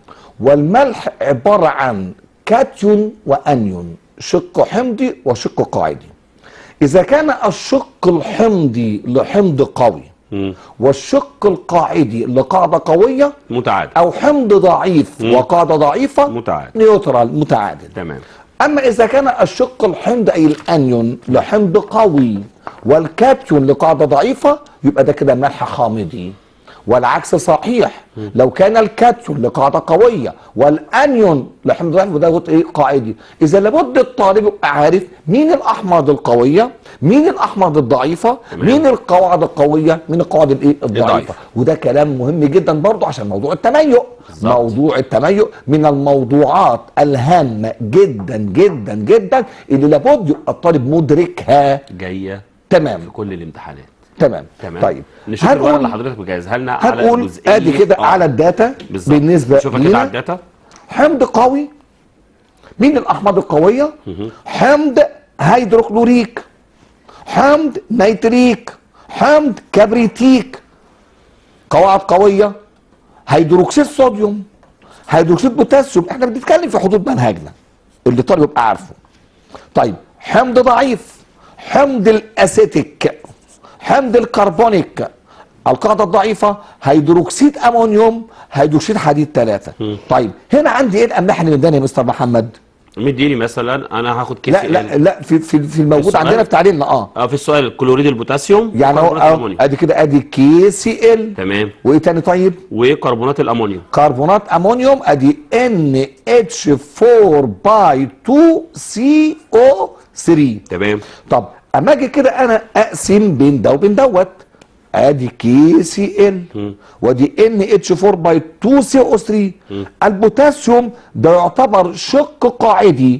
والملح عبارة عن كاتيون وانيون، شق حمضي وشق قاعدي. اذا كان الشق الحمضي لحمض قوي مم. والشق القاعدي لقاعدة قوية متعادل، او حمض ضعيف مم. وقاعدة ضعيفة متعادل. نيوترال متعادل. تمام. اما اذا كان الشق الحمض اي الانيون لحمض قوي والكاتيون لقاعدة ضعيفة يبقى ده كده ملح حامضي. والعكس صحيح، لو كان الكاتيون لقاعده قويه والانيون لحمض ضعيف وده ايه قاعدي. اذا لابد الطالب يبقى عارف مين الاحماض القويه، مين الاحماض الضعيفه، تمام. مين القواعد القويه، مين القواعد الايه الضعيفه. الضعيفة. وده كلام مهم جدا برضه عشان موضوع التميؤ. بالظبط. موضوع التميؤ من الموضوعات الهامه جدا جدا جدا اللي لابد يبقى الطالب مدركها. جايه تمام في كل الامتحانات. تمام. تمام. طيب نشوف الورقه اللي حضرتك مجهزها لنا على هنقول الجزئيه ادي كده آه. على الداتا بالظبط. بالنسبه نشوفها كده لينا. على الداتا. حمض قوي، مين الاحماض القويه؟ حمض هيدروكلوريك، حمض نيتريك، حمض كبريتيك، قواعد قويه، هيدروكسيد صوديوم، هيدروكسيد بوتاسيوم. احنا بنتكلم في حدود منهجنا اللي الطالب يبقى عارفه. طيب حمض ضعيف، حمض الاسيتيك، حمض الكربونيك، القاعدة الضعيفة هيدروكسيد امونيوم، هيدروكسيد حديد ثلاثة. طيب هنا عندي ايه الاملاح اللي مداني يا مستر محمد؟ مديني مثلا انا هاخد كيس لا لا لا في في, في الموجود السؤال؟ عندنا في تعليمنا اه اه في السؤال كلوريد البوتاسيوم يعني وكربونات اهو الامونيوم. ادي كده ادي كي سي ال. تمام. وايه تاني طيب؟ وكربونات الامونيوم. كربونات امونيوم ادي ان اتش أربعة باي اتنين سي او ثلاثة. تمام. طب اما اجي كده انا اقسم بين ده وبين دوت ادي كي سي ال ودي ان اتش أربعة باي اتنين سي او ثلاثة. البوتاسيوم ده يعتبر شق قاعدي.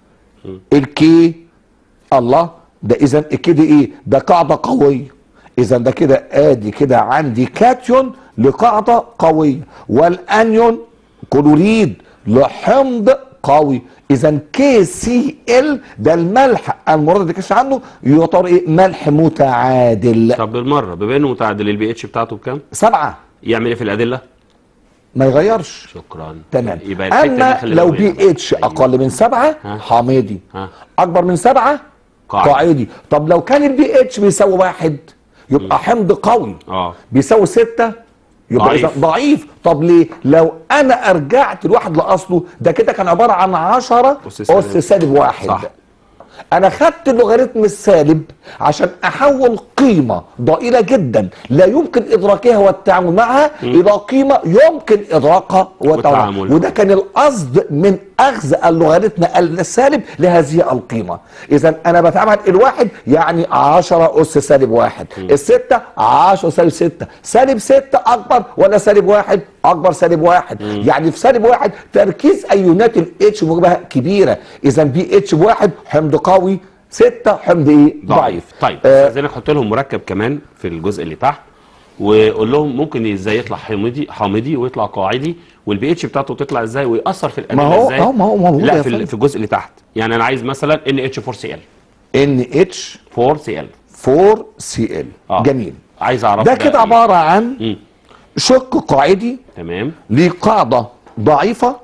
الكي الله ده اذا الكي دي ايه؟ ده قاعده قويه. اذا ده كده ادي كده عندي كاتيون لقاعده قويه والانيون كلوريد لحمض قوي. اذا كي سي ال ده الملح المراد اللي كاش عنه يعتبر ايه؟ ملح متعادل. طب بالمره بما انه متعادل البي اتش بتاعته بكام؟ سبعه. يعمل ايه في الادله؟ ما يغيرش. شكرا. تمام. يبقى الحته دي اما خلي لو بالك منها. بي اتش اقل من سبعه ها. حامضي، ها. اكبر من سبعه قاعدي. قاعدي. طب لو كان البي اتش بيساوي واحد يبقى حمض قوي. اه بيساوي ستة يبقى ضعيف. إذا ضعيف. طب ليه؟ لو انا ارجعت الواحد لاصله ده كده كان عباره عن عشرة أس سالب. اس سالب واحد. صح. انا خدت اللوغاريتم السالب عشان احول قيمه ضئيله جدا لا يمكن ادراكها والتعامل معها الى قيمه يمكن ادراكها والتعامل. والتعامل. وده كان القصد من اخذ اللوغاريتم السالب لهذه القيمه. اذا انا بتعامل الواحد يعني عشرة اس سالب واحد، الستة عشرة سالب ستة، سالب ستة اكبر ولا سالب واحد؟ اكبر سالب واحد. م. يعني في سالب واحد تركيز ايونات الاتش موجبها كبيره. اذا بي اتش بواحد حمض قوي، ستة حمض ايه؟ ضعيف. طيب آه استاذنك حط لهم مركب كمان في الجزء اللي تحت وقول لهم ممكن ازاي يطلع حمضي حامضي ويطلع قاعدي والبي اتش بتاعته تطلع ازاي ويأثر في الادله ما هو ازاي. اه ما هو موجود لا يا في, فندم. في الجزء اللي تحت. يعني انا عايز مثلا ان اتش أربعة سي ال. ان اتش أربعة سي ال. أربعة سي ال. آه. جميل. عايز اعرف ده كده إيه؟ عباره عن مم. شق قاعدي تمام. ليه قاعده ضعيفه،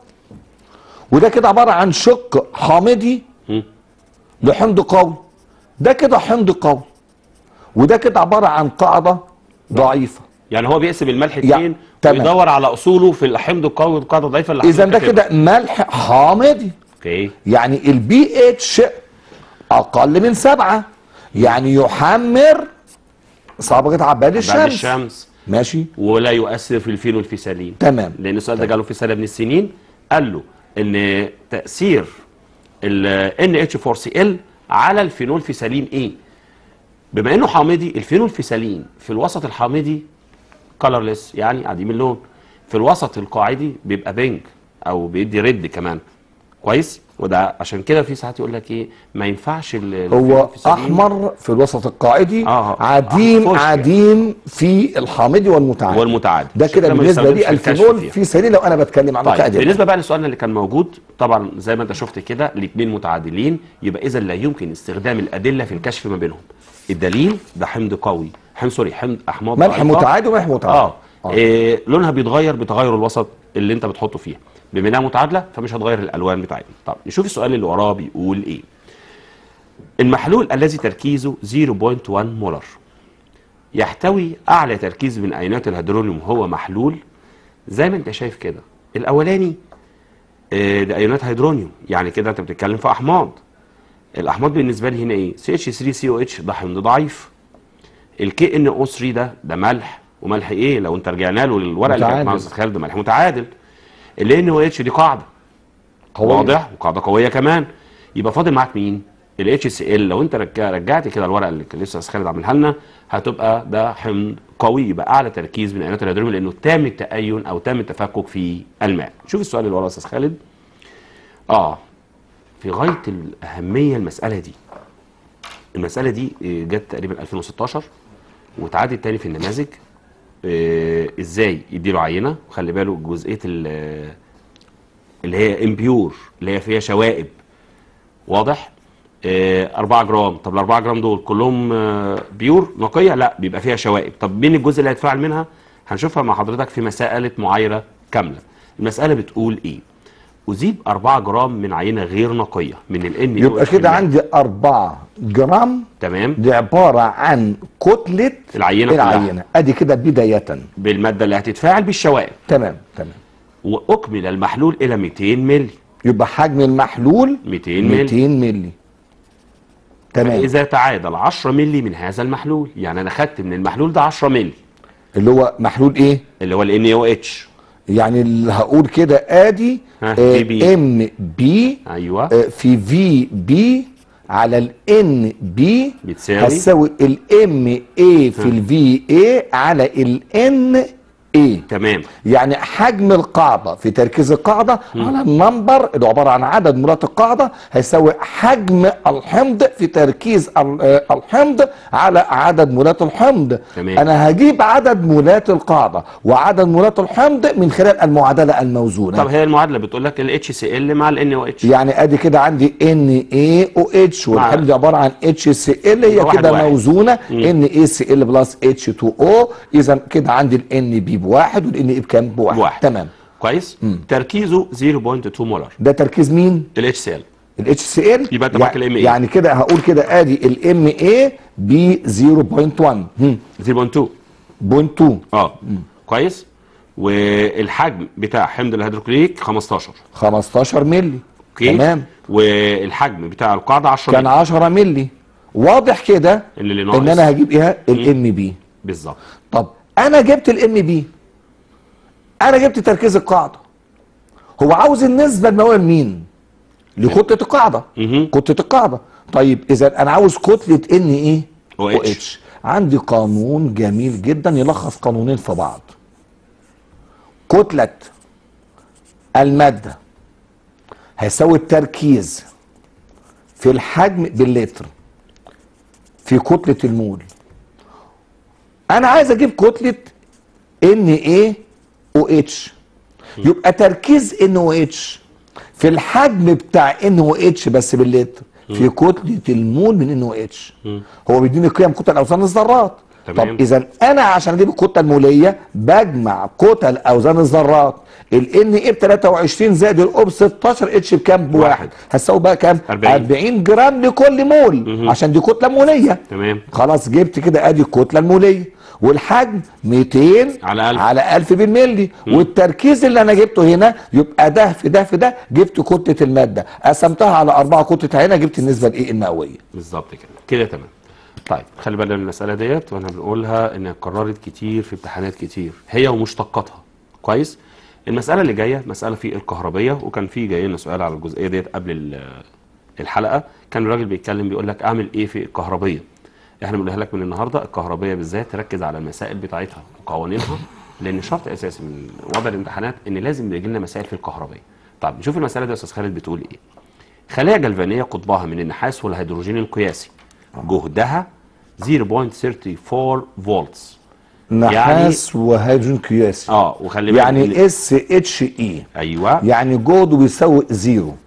وده كده عباره عن شق حامضي مم. لحمض قوي. ده كده حمض قوي وده كده عباره عن قاعده ضعيفه. يعني هو بيقسم الملح يعني اتنين تمام. ويدور على اصوله في الحمض القوي والقاعده الضعيفه اللي اذا ده حضرتك كده ملح حامضي. اوكي. يعني البي اتش اقل من سبعه يعني يحمر صبغه عباد الشمس. بعد الشمس. ماشي. ولا يؤثر في الفينولفيسالين. تمام. لان السؤال ده جاله في سنه من السنين قال له ان تاثير ال ان اتش أربعة سي ال على الفينولفيسالين ايه؟ بما انه حامضي الفينولفيسالين في الوسط الحامضي كلرلس يعني عديم اللون، في الوسط القاعدي بيبقى بينك او بيدي ريد كمان. كويس؟ وده عشان كده في ساعات يقول لك ايه ما ينفعش ال- هو الفينولفيسالين. احمر في الوسط القاعدي آه. عديم آه. عديم في الحامضي والمتعادل. والمتعادل. ده كده عشان ما بالنسبه يستخدمش لي في الكشف الفينول فيها. في سليل لو انا بتكلم عنه طيب كأدلة. بالنسبه بقى لسؤالنا اللي كان موجود طبعا زي ما انت شفت كده الاثنين متعادلين، يبقى اذا لا يمكن استخدام الادله في الكشف ما بينهم. الدليل ده حمض قوي حمض سوري حمض احماض ملح ضعيفة. متعادل وملح متعادل. اه, آه. إيه لونها بيتغير بتغير الوسط اللي انت بتحطه فيها، بما انها متعادله فمش هتغير الالوان بتاعتها. طب نشوف السؤال اللي وراه بيقول ايه. المحلول الذي تركيزه صفر فاصلة واحد مولر يحتوي اعلى تركيز من ايونات الهيدرونيوم، هو محلول زي ما انت شايف كده. الاولاني آه ده ايونات هيدرونيوم، يعني كده انت بتتكلم في احماض. الاحماض بالنسبه لي هنا ايه؟ سي اتش ثري سي او اتش ده حمض ضعيف. الكي ان او ثري ده ده ملح، وملح ايه لو انت رجعنا له الورقه اللي كانت مع استاذ خالد ده ملح متعادل. ال ان او اتش دي قاعده قويه، واضح، وقاعده قويه كمان. يبقى فاضل معاك مين؟ ال اتش سي ال. لو انت رجعت كده الورقه اللي كان لسه استاذ خالد عاملها لنا هتبقى ده حمض قوي، يبقى اعلى تركيز من ايونات الهيدروجين لانه تام التأين او تام التفكك في الماء. شوف السؤال اللي وراه يا استاذ خالد. اه في غايه الاهميه المساله دي. المساله دي جت تقريبا ألفين وستاشر واتعادت تاني في النماذج. آه ازاي يديله عينه، وخلي باله جزئيه اللي هي امبيور اللي هي فيها شوائب، واضح. آه أربعة جرام. طب ال أربعة جرام دول كلهم آه بيور نقيه؟ لا، بيبقى فيها شوائب. طب مين الجزء اللي هيتفاعل منها؟ هنشوفها مع حضرتك في مساله معايره كامله. المساله بتقول ايه؟ أذيب أربعة جرام من عينه غير نقيه من ال ان يبقى كده عندي أربعة جرام. تمام. دي عباره عن كتله العينه العينه كلها. ادي كده بدايه بالماده اللي هتتفاعل بالشوائب. تمام تمام. واكمل المحلول الى مئتين مللي. يبقى حجم المحلول مئتين مللي. مئتين مللي. تمام. فاذا تعادل عشرة مللي من هذا المحلول، يعني انا خدت من المحلول ده عشرة مللي اللي هو محلول ايه؟ اللي هو ال ان او اتش. يعني اللي هقول كده ادي ام بي ايوه آه في في بي على الان بي بتساوي هتساوي الام اي في الفي اي على الان ايه. تمام. يعني حجم القاعده في تركيز القاعده م. على النمبر اللي عباره عن عدد مولات القاعده هيساوي حجم الحمض في تركيز الحمض على عدد مولات الحمض. تمام. انا هجيب عدد مولات القاعده وعدد مولات الحمض من خلال المعادله الموزونه. طب هي المعادله بتقول لك ال اتش سي ال مع ال ان او اتش، يعني ادي كده عندي ان اي او اتش والحمض عباره عن اتش سي ال، هي كده موزونه ان اي سي ال بلس اتش اتنين او. اذا كده عندي الان بي بواحد والان اي بكام؟ بواحد. بواحد. تمام كويس. مم. تركيزه صفر فاصلة اتنين مولر. ده تركيز مين؟ ال اتش سي ال. ال اتش سي ال يبقى انت معاك الام اي. يعني كده هقول كده ادي الام اي ب صفر فاصلة واحد صفر فاصلة اتنين بوينت اتنين. اه مم. كويس. والحجم بتاع حمض الهيدروكليك خمستاشر خمستاشر مللي. اوكي. تمام. والحجم بتاع القاعده عشرة كان مللي. عشرة مللي. واضح كده ان اللي ناقص ان انا هجيب ايه؟ الام بي. بالظبط. طب انا جبت الام بي، انا جبت تركيز القاعده، هو عاوز النسبه المئويه لمين؟ لكتله القاعده. كتله القاعده. طيب اذا انا عاوز كتله ان ايه؟ او اتش. عندي قانون جميل جدا يلخص قانونين في بعض. كتله الماده هيساوي التركيز في الحجم باللتر في كتله المول. انا عايز اجيب كتله ان ايه او اتش، يبقى تركيز ان او اتش في الحجم بتاع ان او اتش بس باللتر في كتله المول من ان او اتش. هو بيديني قيم كتل اوزان الذرات. طب اذا انا عشان اجيب الكتله الموليه بجمع كتل اوزان الذرات. الان ايه ب تلاتة وعشرين زائد الاو ب ستاشر، اتش بكام؟ بواحد. هتساوي بقى كام؟ أربعين جرام لكل مول. مم. عشان دي كتله موليه. تمام. خلاص جبت كده ادي الكتله الموليه، والحجم مئتين على ألف على ألف بالملي. مم. والتركيز اللي انا جبته هنا يبقى ده في ده في ده، جبت كتله الماده قسمتها على أربعة كتله هنا جبت النسبه الايه المئويه. بالظبط كده. كده تمام. طيب خلي بالنا من المساله ديت وانا بنقولها انها اتكررت كتير في امتحانات كتير، هي ومشتقاتها. كويس. المساله اللي جايه مساله في الكهربيه، وكان في جاي لنا سؤال على الجزئيه ديت قبل الحلقه. كان الراجل بيتكلم بيقول لك اعمل ايه في الكهربيه. احنا بنقولها لك من النهارده الكهربيه بالذات تركز على المسائل بتاعتها وقوانينها، لان شرط اساسي من وضع الامتحانات ان لازم يجي لنا مسائل في الكهربيه. طيب نشوف المساله دي يا استاذ خالد بتقول ايه. خلايا جلفانيه قطبها من النحاس والهيدروجين القياسي جهدها صفر فاصلة أربعة وثلاثين فولتس. نحاس يعني وهيدروجين قياسي. اه وخلي بالك يعني اس اتش اي. ايوه. يعني جهده بيساوي زيرو.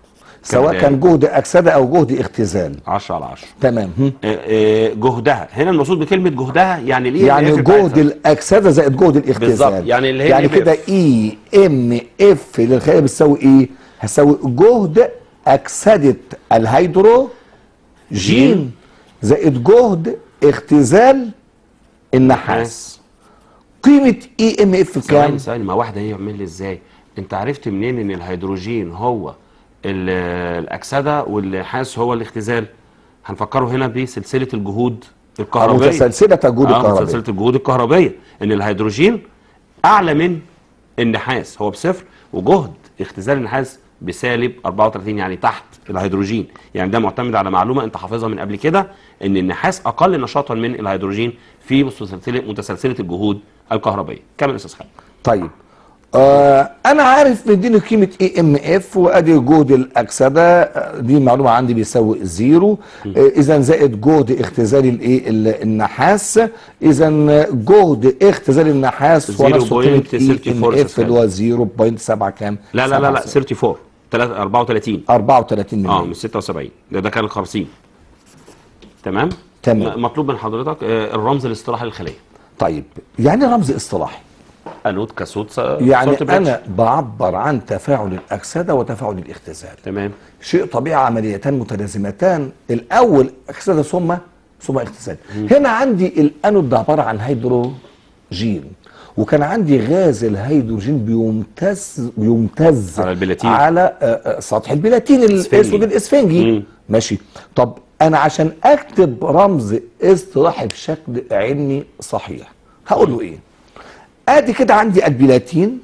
سواء كام كان جهد اكسده او جهد اختزال. عشرة على عشرة. تمام. هم. آه، آه، جهدها هنا المقصود بكلمه جهدها يعني الايه يعني جهد الاكسده زائد جهد الاختزال. بالظبط، يعني اللي هي يعني كده اي ام اف للخليه بتساوي ايه؟ هتساوي جهد اكسده الهيدروجين جين زائد جهد اختزال النحاس. قيمه اي ام اف ثواني كام؟ ثواني، ما واحده هي يعمل لي ازاي؟ انت عرفت منين ان الهيدروجين هو ال- الاكسده والنحاس هو الاختزال؟ هنفكره هنا بسلسله الجهود الكهربائيه، متسلسله الجهود اه الكهربائيه. سلسله الجهود الكهربائيه، ان الهيدروجين اعلى من النحاس، هو بصفر، وجهد اختزال النحاس بسالب أربعة وثلاثين، يعني تحت الهيدروجين. يعني ده معتمد على معلومه انت حافظها من قبل كده، ان النحاس اقل نشاطا من الهيدروجين في متسلسله متسلسله الجهود الكهربائيه. كمل استاذ خالد. طيب آه انا عارف مديني قيمه اي ام اف، وادي جهد الاكسده، آه، دي معلومه عندي بيساوي زيرو، آه اذا زائد جهد اختزال الايه ال- النحاس، اذا جهد اختزال النحاس هو نفسه قيمه اي ام اف اللي هو صفر فاصلة سبعة كام؟ لا لا لا لا أربعة وثلاثين تلاتة- أربعة وثلاثين أربعة وثلاثين من اه مية. مش ستة وسبعين، ده ده كان خمسين. تمام. تمام. م- مطلوب من حضرتك آه، الرمز الاصطلاحي للخليه. طيب يعني رمز اصطلاحي، انود كاثود س- يعني سولت بريدج. انا بعبر عن تفاعل الاكسده وتفاعل الاختزال. تمام. شيء طبيعي، عمليتان متلازمتان، الاول اكسده ثم ثم اختزال. هنا عندي الانود ده عباره عن هيدروجين، وكان عندي غاز الهيدروجين بيمتز بيمتز على البلاتين، على آه، آه، سطح البلاتين الاسود الاسفنجي. مم. ماشي. طب انا عشان اكتب رمز اصطلاحي بشكل علمي صحيح هقول له ايه؟ ادي كده عندي البلاتين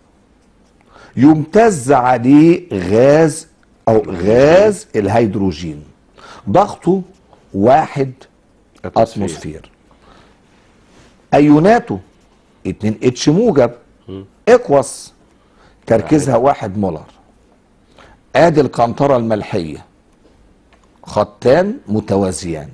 يمتز عليه غاز او غاز الهيدروجين، ضغطه واحد أتموسفير. اتموسفير، ايوناته اتنين اتش موجب، اكوس تركيزها واحد مولر. ادي القنطرة الملحية، خطان متوازيان.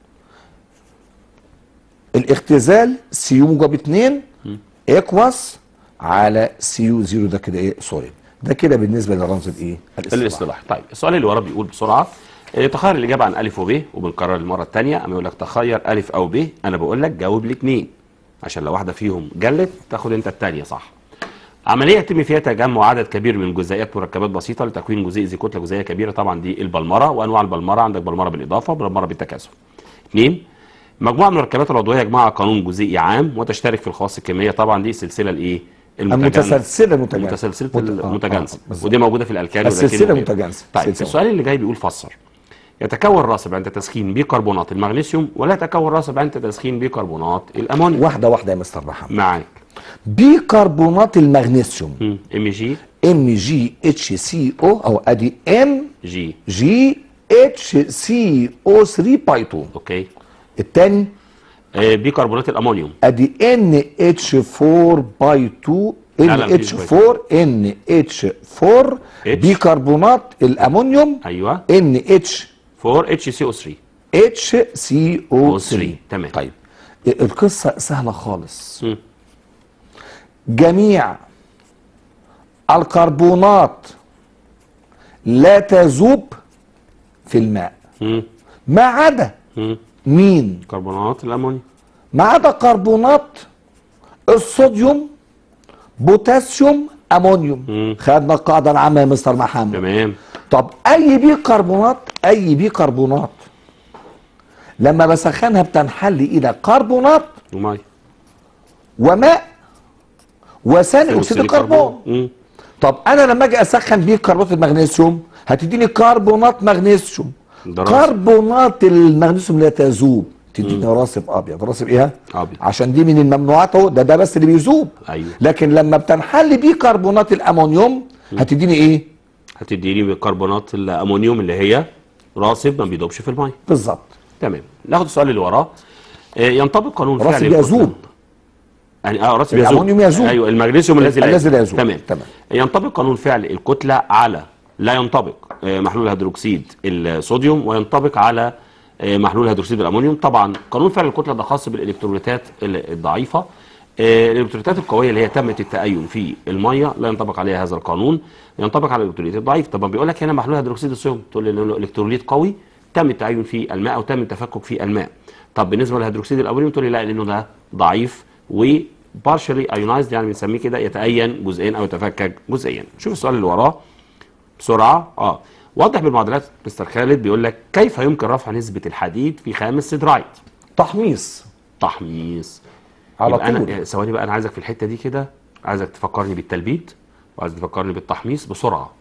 الاختزال سيو موجب اتنين اكوس على سيو زيرو، ده كده ايه سوري، ده كده بالنسبه للرمز الايه الاصطلاحي. طيب السؤال اللي وراه بيقول بسرعه إيه، تخير الاجابه عن الف وب، وبنكرر المره الثانيه. اما يقول لك تخير الف او ب، انا بقول لك جاوب الاثنين، عشان لو واحده فيهم جلت تاخد انت الثانيه صح. عمليه يتم فيها تجمع عدد كبير من جزيئات مركبات بسيطه لتكوين جزيء ذي كتله جزيئيه كبيره، طبعا دي البلمره، وانواع البلمره عندك بلمره بالاضافه وبلمره بالتكاثف. اثنين، مجموعه من المركبات العضويه يجمعها قانون جزيئي عام وتشترك في الخواص الكيميائيه، طبعا دي السلسله الايه المتسلسله المتجانسه متسلسله مت- المتجانسه، آه، آه، ودي موجوده في الالكالي السلسله والألكيني. المتجانسه. طيب سلسلة. السؤال اللي جاي بيقول فسر. يتكون راسب عند تسخين بيكربونات المغنيسيوم، ولا يتكون راسب عند تسخين بيكربونات الامونيوم؟ واحده واحده يا مستر محمد. معاك. بيكربونات المغنيسيوم ام جي ام جي اتش سي او، او ادي ام جي جي اتش سي او ثلاثة باي اتنين. اوكي. الثاني آه بيكربونات الامونيوم ادي ان اتش اربعة باي اتنين، ان لا، لا، اتش مفيش اربعة ان اتش اربعة. اتش. بيكربونات الامونيوم ايوه ان اتش أربعة اتش سي او ثلاثة. اتش سي او ثلاثة. تمام. طيب القصه سهله خالص. مم. جميع الكربونات لا تذوب في الماء مم. ما عدا مم. مين؟ كربونات الامونيوم. ما عدا كربونات الصوديوم بوتاسيوم امونيوم. مم. خدنا القاعده العامه يا مستر محمد. تمام. طب اي بيكربونات اي بيكربونات لما بسخنها بتنحل الى كربونات وميه وماء وثاني اكسيد الكربون. مم. طب انا لما اجي اسخن بيه كربونات المغنيسيوم هتديني كربونات مغنيسيوم. ده راسب. كربونات المغنيسيوم لا تذوب تديني راسب ابيض. راسب ايه؟ ابيض. عشان دي من الممنوعات اهو، ده ده بس اللي بيذوب. ايوه. لكن لما بتنحل بيه كربونات الامونيوم هتديني ايه؟ هتديني كربونات الامونيوم اللي هي راسب ما بيدوبش في الميه. بالظبط. تمام. ناخد السؤال اللي وراه. آه، ينطبق قانون فعل راسب الكتلة. يذوب. يعني اه راسب يذوب. الامونيوم يذوب. ايوه المغنيسيوم الذي لا الذي لا يذوب. تمام. تمام. ينطبق قانون فعل الكتله على لا ينطبق آه، محلول هيدروكسيد الصوديوم، وينطبق على آه، محلول هيدروكسيد الامونيوم. طبعا قانون فعل الكتله ده خاص بالالكتروليتات الضعيفه. آه الالكتروليتات القويه اللي هي تمت التأين في الميه لا ينطبق عليها هذا القانون، ينطبق على الالكتروليت الضعيف. طب بيقول لك هنا محلول هيدروكسيد الصوديوم، تقول لي انه الكتروليت قوي تم التأين في الماء او تم التفكك في الماء. طب بالنسبه للهيدروكسيد الالومنيوم تقول لي لا لانه ده ضعيف و partially ionized، يعني بنسميه كده يتأين جزئيا او يتفكك جزئيا. شوف السؤال اللي وراه بسرعه. اه وضح بالمعادلات مستر خالد. بيقول لك كيف يمكن رفع نسبه الحديد في خام السيدرايت؟ تحميص تحميص على يبقى طول. انا ثواني بقى، انا عايزك في الحته دي كده، عايزك تفكرني بالتلبيد وعايزك تفكرني بالتحميص بسرعه.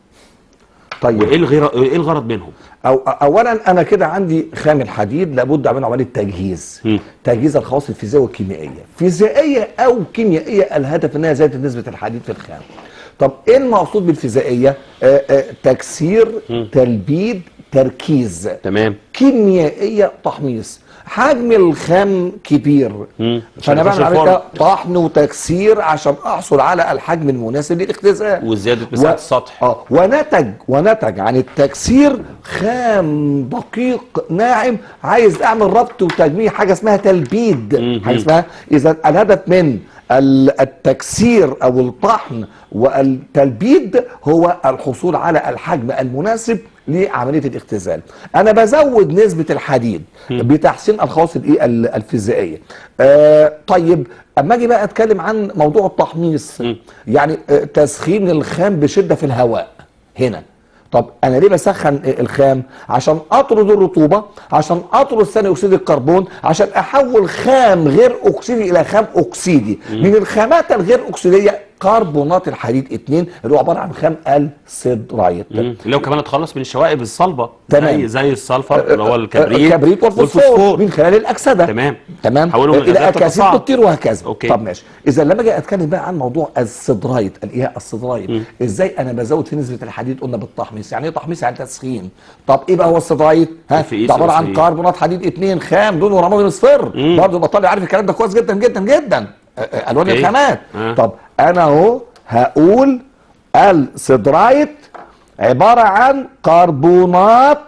طيب وايه الغرض ايه الغرض منهم؟ أو اولا انا كده عندي خام الحديد لابد اعمل عمليه تجهيز. م. تجهيز الخواص الفيزيائيه والكيميائيه، فيزيائيه او كيميائيه، الهدف انها زادت نسبه الحديد في الخام. طب ايه المقصود بالفيزيائيه؟ آآ آآ تكسير، م. تلبيد، تركيز. تمام. كيميائيه تحميص، حجم الخام كبير مم. فانا عشان بعمل يخش عمليه الفرن. طحن وتكسير عشان احصل على الحجم المناسب للاختزال وزياده مساحه السطح. اه ونتج ونتج عن التكسير خام دقيق ناعم، عايز اعمل ربط وتجميع، حاجه اسمها تلبيد. مم. حاجه اسمها، اذا الهدف من ال- التكسير او الطحن والتلبيد هو الحصول على الحجم المناسب لعمليه الاختزال. انا بزود نسبه الحديد بتحسين الخواص الايه ال- الفيزيائيه. آه طيب اما اجي بقى اتكلم عن موضوع التحميص، م. يعني آه تسخين الخام بشده في الهواء هنا. طب انا ليه بسخن الخام؟ عشان اطرد الرطوبه، عشان اطرد ثاني اكسيد الكربون، عشان احول خام غير اكسيدي الى خام اكسيدي. مم. من الخامات الغير اكسيديه كربونات الحديد اتنين اللي هو عباره عن خام السيدرايت. مم. لو كمان اتخلص من الشوائب الصلبه تمام. زي زي السلفر اللي هو الكبريت الكبريت والفوسفور من خلال الاكسده. تمام تمام حولهم من الى غازات اكاسيد تتصاعد. بتطير وهكذا. أوكي. طب ماشي، اذا لما اجي اتكلم بقى عن موضوع السيدرايت، الايه السيدرايت، مم. ازاي انا بزود في نسبه الحديد؟ قلنا بالتحميص. يعني ايه تحميص؟ يعني تسخين. طب ايه بقى هو السيدرايت؟ ها في إيه ده عباره عن سي؟ كربونات حديد اتنين خام لونه رمادي مصفر. مم. برضه البطال عارف الكلام ده كويس جدا جدا جدا. أ- أ- الوان أوكي. الخامات. آه. طب انا اهو هقول السيدرايت عباره عن كربونات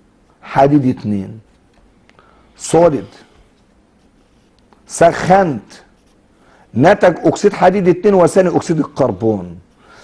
حديد اتنين سوليد، سخنت، نتج اكسيد حديد اتنين وثاني اكسيد الكربون.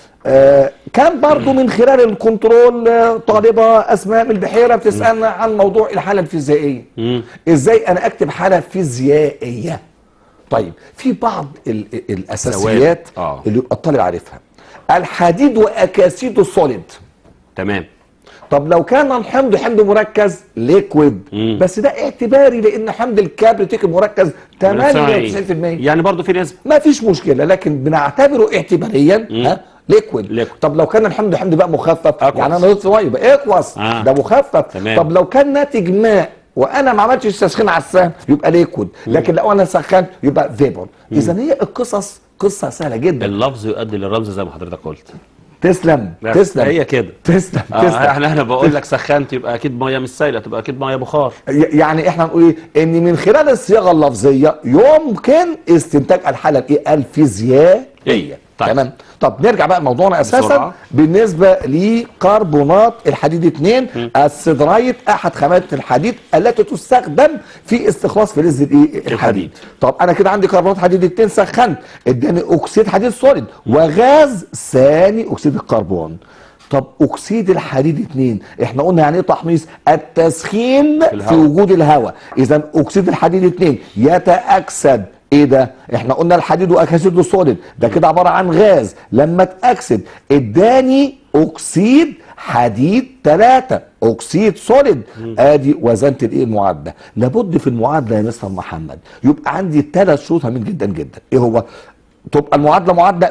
آه كان برضو من خلال الكنترول آه طالبه اسماء من البحيره بتسالنا عن موضوع الحاله الفيزيائيه. مم. ازاي انا اكتب حاله فيزيائيه؟ طيب في بعض ال ال الاساسيات آه. اللي يبقى الطالب عارفها. الحديد واكاسيده سوليد. تمام. طب لو كان الحمض حمض مركز ليكويد، مم. بس ده اعتباري لان حمض الكبريتيك المركز ثمانية وتسعين في المية. يعني برضه في نسبه. ما فيش مشكله، لكن بنعتبره اعتباريا مم. ها ليكويد. ليكويد. طب لو كان الحمض حمض بقى مخفف، أكوس. يعني انا ضفت ميه يبقى اكوس. آه. ده مخفف. تمام. طب لو كان ناتج ماء وانا ما عملتش تسخين على السهم يبقى ليكويد، لكن لو انا سخنت يبقى فيبر. اذا هي القصص قصه سهله جدا. اللفظ يؤدي للرمز زي ما حضرتك قلت. تسلم بس تسلم هي كده. تسلم آه تسلم. احنا احنا بقول لك سخنت يبقى اكيد ميه مش سايله، تبقى اكيد ميه بخار. يعني احنا نقول ايه؟ ان من خلال الصياغه اللفظيه يمكن استنتاج الحاله الايه الفيزيائيه. طيب. تمام. طب نرجع بقى لموضوعنا اساسا. بسرعة. بالنسبه لكربونات الحديد اتنين، السيدرايت احد خامات الحديد التي تستخدم في استخلاص فلز الايه الحديد. الحديد. طب انا كده عندي كربونات حديد اتنين سخنت، اداني اكسيد حديد سوليد وغاز ثاني اكسيد الكربون. طب اكسيد الحديد اتنين احنا قلنا يعني ايه تحميص؟ التسخين في, في وجود الهواء. اذا اكسيد الحديد اتنين يتاكسد. ايه ده؟ احنا قلنا الحديد واكاسيده سوليد، ده كده عباره عن غاز. لما اتاكسد اداني اكسيد حديد تلاتة اكسيد سوليد. ادي وزنت الايه المعادله. لابد في المعادله يا مستر محمد يبقى عندي ثلاث شروط هامين جدا جدا. ايه هو؟ تبقى المعادله معادله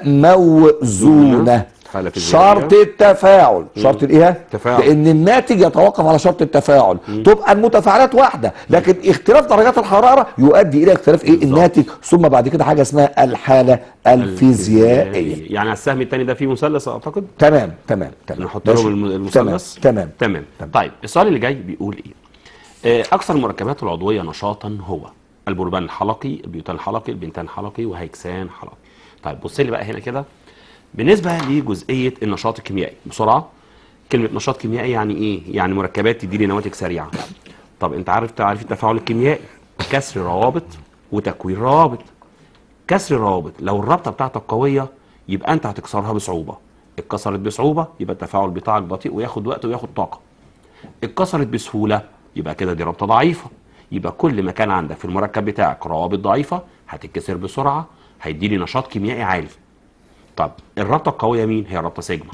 موزونه. شرط التفاعل. شرط الايه؟ تفاعل. لان الناتج يتوقف على شرط التفاعل. مم. تبقى المتفاعلات واحده، لكن اختلاف درجات الحراره يؤدي الى اختلاف ايه الناتج. ثم بعد كده حاجه اسمها الحاله الفيزيائيه. يعني على السهم الثاني ده فيه مثلث اعتقد. تمام تمام تمام. نحط لهم المثلث. تمام تمام تمام. طيب السؤال اللي جاي بيقول ايه؟ اكثر المركبات العضويه نشاطا هو البروبان الحلقي، البيوتان الحلقي، البنتان الحلقي، وهيكسان حلقي. طيب بص لي بقى هنا كده بالنسبه لجزئيه النشاط الكيميائي بسرعه. كلمه نشاط كيميائي يعني ايه؟ يعني مركبات تدي لي نواتج سريعه. طب انت عارف تعريف التفاعل الكيميائي؟ كسر روابط وتكوين روابط. كسر الروابط لو الرابطه بتاعتك قويه يبقى انت هتكسرها بصعوبه. اتكسرت بصعوبه يبقى التفاعل بتاعك بطيء وياخد وقت وياخد طاقه. اتكسرت بسهوله يبقى كده دي رابطه ضعيفه. يبقى كل ما كان عندك في المركب بتاعك روابط ضعيفه هتتكسر بسرعه، هيديلي نشاط كيميائي عالي. طب الرابطه القويه مين؟ هي الرابطه سيجما.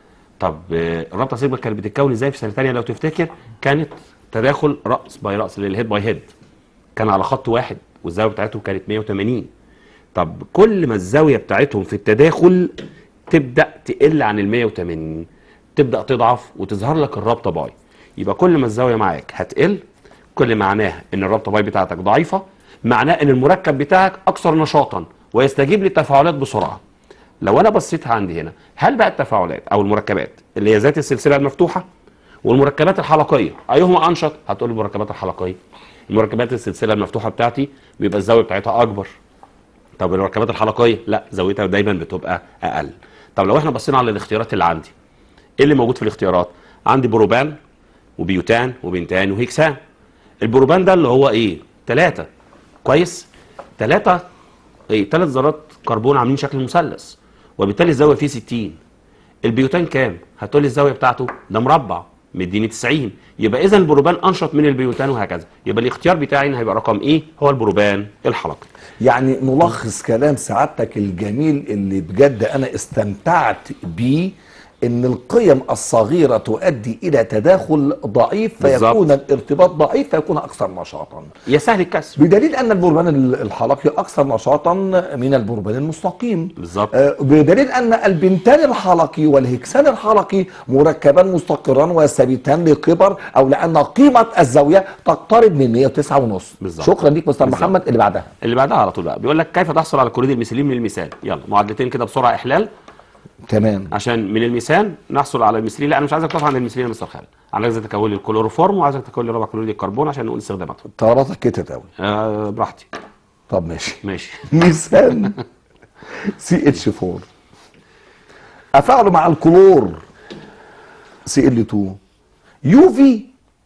طب الرابطه سيجما كانت بتتكون ازاي في سنه ثانيه لو تفتكر؟ كانت تداخل راس باي راس اللي هيد باي هيد، كان على خط واحد والزاويه بتاعتهم كانت مية وتمانين. طب كل ما الزاويه بتاعتهم في التداخل تبدا تقل عن ال مية وتمانين، تبدا تضعف وتظهر لك الرابطه باي. يبقى كل ما الزاويه معاك هتقل كل معناه ان الرابطه باي بتاعتك ضعيفه، معناه ان المركب بتاعك اكثر نشاطا ويستجيب للتفاعلات بسرعه. لو انا بصيت عندي هنا، هل بقى التفاعلات او المركبات اللي هي ذات السلسله المفتوحه والمركبات الحلقيه ايهما انشط؟ هتقول المركبات الحلقيه. المركبات السلسله المفتوحه بتاعتي بيبقى الزاويه بتاعتها اكبر. طب المركبات الحلقيه لا، زاويتها دايما بتبقى اقل. طب لو احنا بصينا على الاختيارات اللي عندي، ايه اللي موجود في الاختيارات؟ عندي بروبان وبيوتان وبنتان وهيكسان. البروبان ده اللي هو ايه؟ ثلاثة. كويس؟ ثلاثة ايه؟ ثلاث ذرات كربون عاملين شكل مثلث، وبالتالي الزاويه فيه ستين. البيوتان كام؟ هتقول لي الزاويه بتاعته ده مربع مديني تسعين، يبقى اذا البروبان انشط من البيوتان وهكذا. يبقى الاختيار بتاعي هيبقى رقم ايه؟ هو البروبان الحلقي. يعني نلخص كلام سعادتك الجميل اللي بجد انا استمتعت بيه، ان القيم الصغيرة تؤدي الى تداخل ضعيف فيكون بالزبط. الارتباط ضعيف فيكون اكثر نشاطا، يا سهل الكسر، بدليل ان البربان الحلقي اكثر نشاطا من البربان المستقيم بالظبط. آه بدليل ان البنتان الحلقي والهكسان الحلقي مركبان مستقران وثابتان لكبر او لان قيمة الزاوية تقترب من مية وتسعة ونص. شكرا ليك مستر محمد. اللي بعدها اللي بعدها على طول بقى بيقول لك كيف تحصل على كلوريد الميثيلين من الميثان. يلا معادلتين كده بسرعة احلال. تمام. عشان من الميثان نحصل على الميثيلين. لا انا مش عايزك تقف عند الميثيلين يا مستر خالد، انا عايزك تكون لي الكلوروفورم وعايزك تكون لي ربع كلوريد الكربون عشان نقول استخداماتهم. طلباتك كترت قوي. آه براحتي. طب ماشي ماشي. ميثان سي اتش أربعة افعله مع الكلور سي ال اتنين يو في.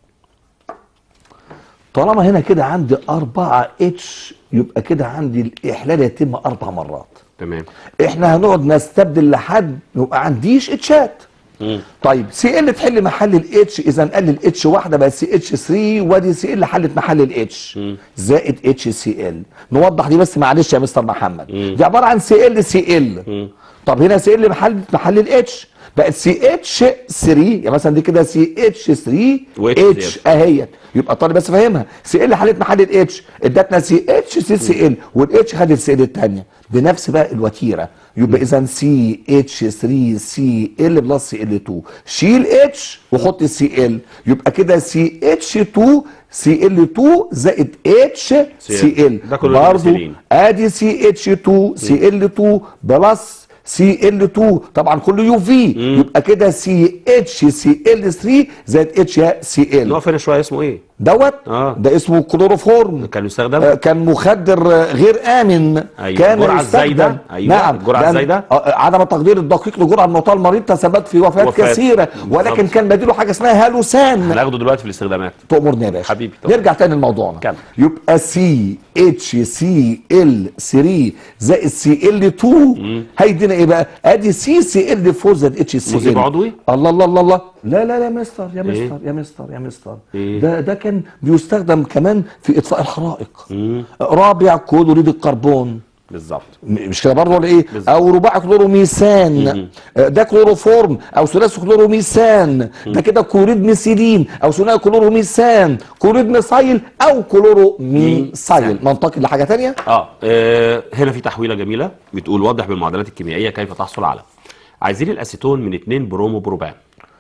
طالما هنا كده عندي أربعة اتش يبقى كده عندي الاحلال يتم اربع مرات. تمام. احنا هنقعد نستبدل لحد يبقى عنديش اتشات. مم. طيب سي ال تحل محل الاتش، اذا قال الاتش واحده بقت سي اتش ثلاثة، وادي سي ال حلت محل الاتش زائد اتش سي ال. نوضح دي بس معلش يا مستر محمد. مم. دي عباره عن سي ال سي ال. طب هنا سي ال محل محل الاتش بقت سي اتش ثلاثة، يعني مثلا دي كده سي اتش ثلاثة اتش اهيت. يبقى طالب بس فاهمها، سي ال حلت محل الاتش ادتنا سي اتش ثلاثة سي ال، والاتش خدت سي ال الثانيه بنفس بقى الوتيره. يبقى اذا سي اتش ثلاثة سي ال بلس سي ال اتنين، شيل اتش وحط سي ال، يبقى كده سي اتش اتنين سي ال اتنين زائد اتش سي ال. برضه ادي سي اتش اتنين سي ال اتنين بلس سي ال اتنين، طبعا كله يو في، يبقى كده سي اتش سي ال ثلاثة زائد اتش سي ال. نقف هنا شويه، اسمه ايه دوت؟ آه. ده اسمه كلوروفورم. كان يستخدم آه كان مخدر آه غير امن. أيوة. كان الجرعه الزايده. أيوة. نعم الجرعه الزايده آه عدم التقدير الدقيق لجرعه المعطاه المريض تسببت في وفاه وفات. كثيره، ولكن بالضبط. كان بديله حاجه اسمها هالوسان هناخده دلوقتي في الاستخدامات. تؤمرني يا باشا حبيبي. طبعا. نرجع تاني لموضوعنا. كمل. يبقى سي اتش سي ال ثلاثة زائد سي ال اتنين هيدينا ايه بقى؟ ادي سي سي ال أربعة زائد اتش سي ال. مذيب عضوي؟ الله الله الله الله. لا لا لا يا مستر يا مستر إيه؟ يا مستر يا مستر إيه؟ ده ده كان بيستخدم كمان في اطفاء الحرائق. مم. رابع كلوريد الكربون. بالظبط. مش كده برضه ولا ايه؟ بالزبط. او رباعي كلوروميثان ده كلوروفورم، او ثلاثي كلوروميثان ده كده كلوريد ميثيلين، او ثنائي كلوروميثان، كلوريد ميثايل او كلوروميثايل. منطقي لحاجه ثانيه؟ آه. اه هنا في تحويله جميله بتقول وضح بالمعادلات الكيميائيه كيف تحصل على. عايزين الاسيتون من اتنين برومو بروبان.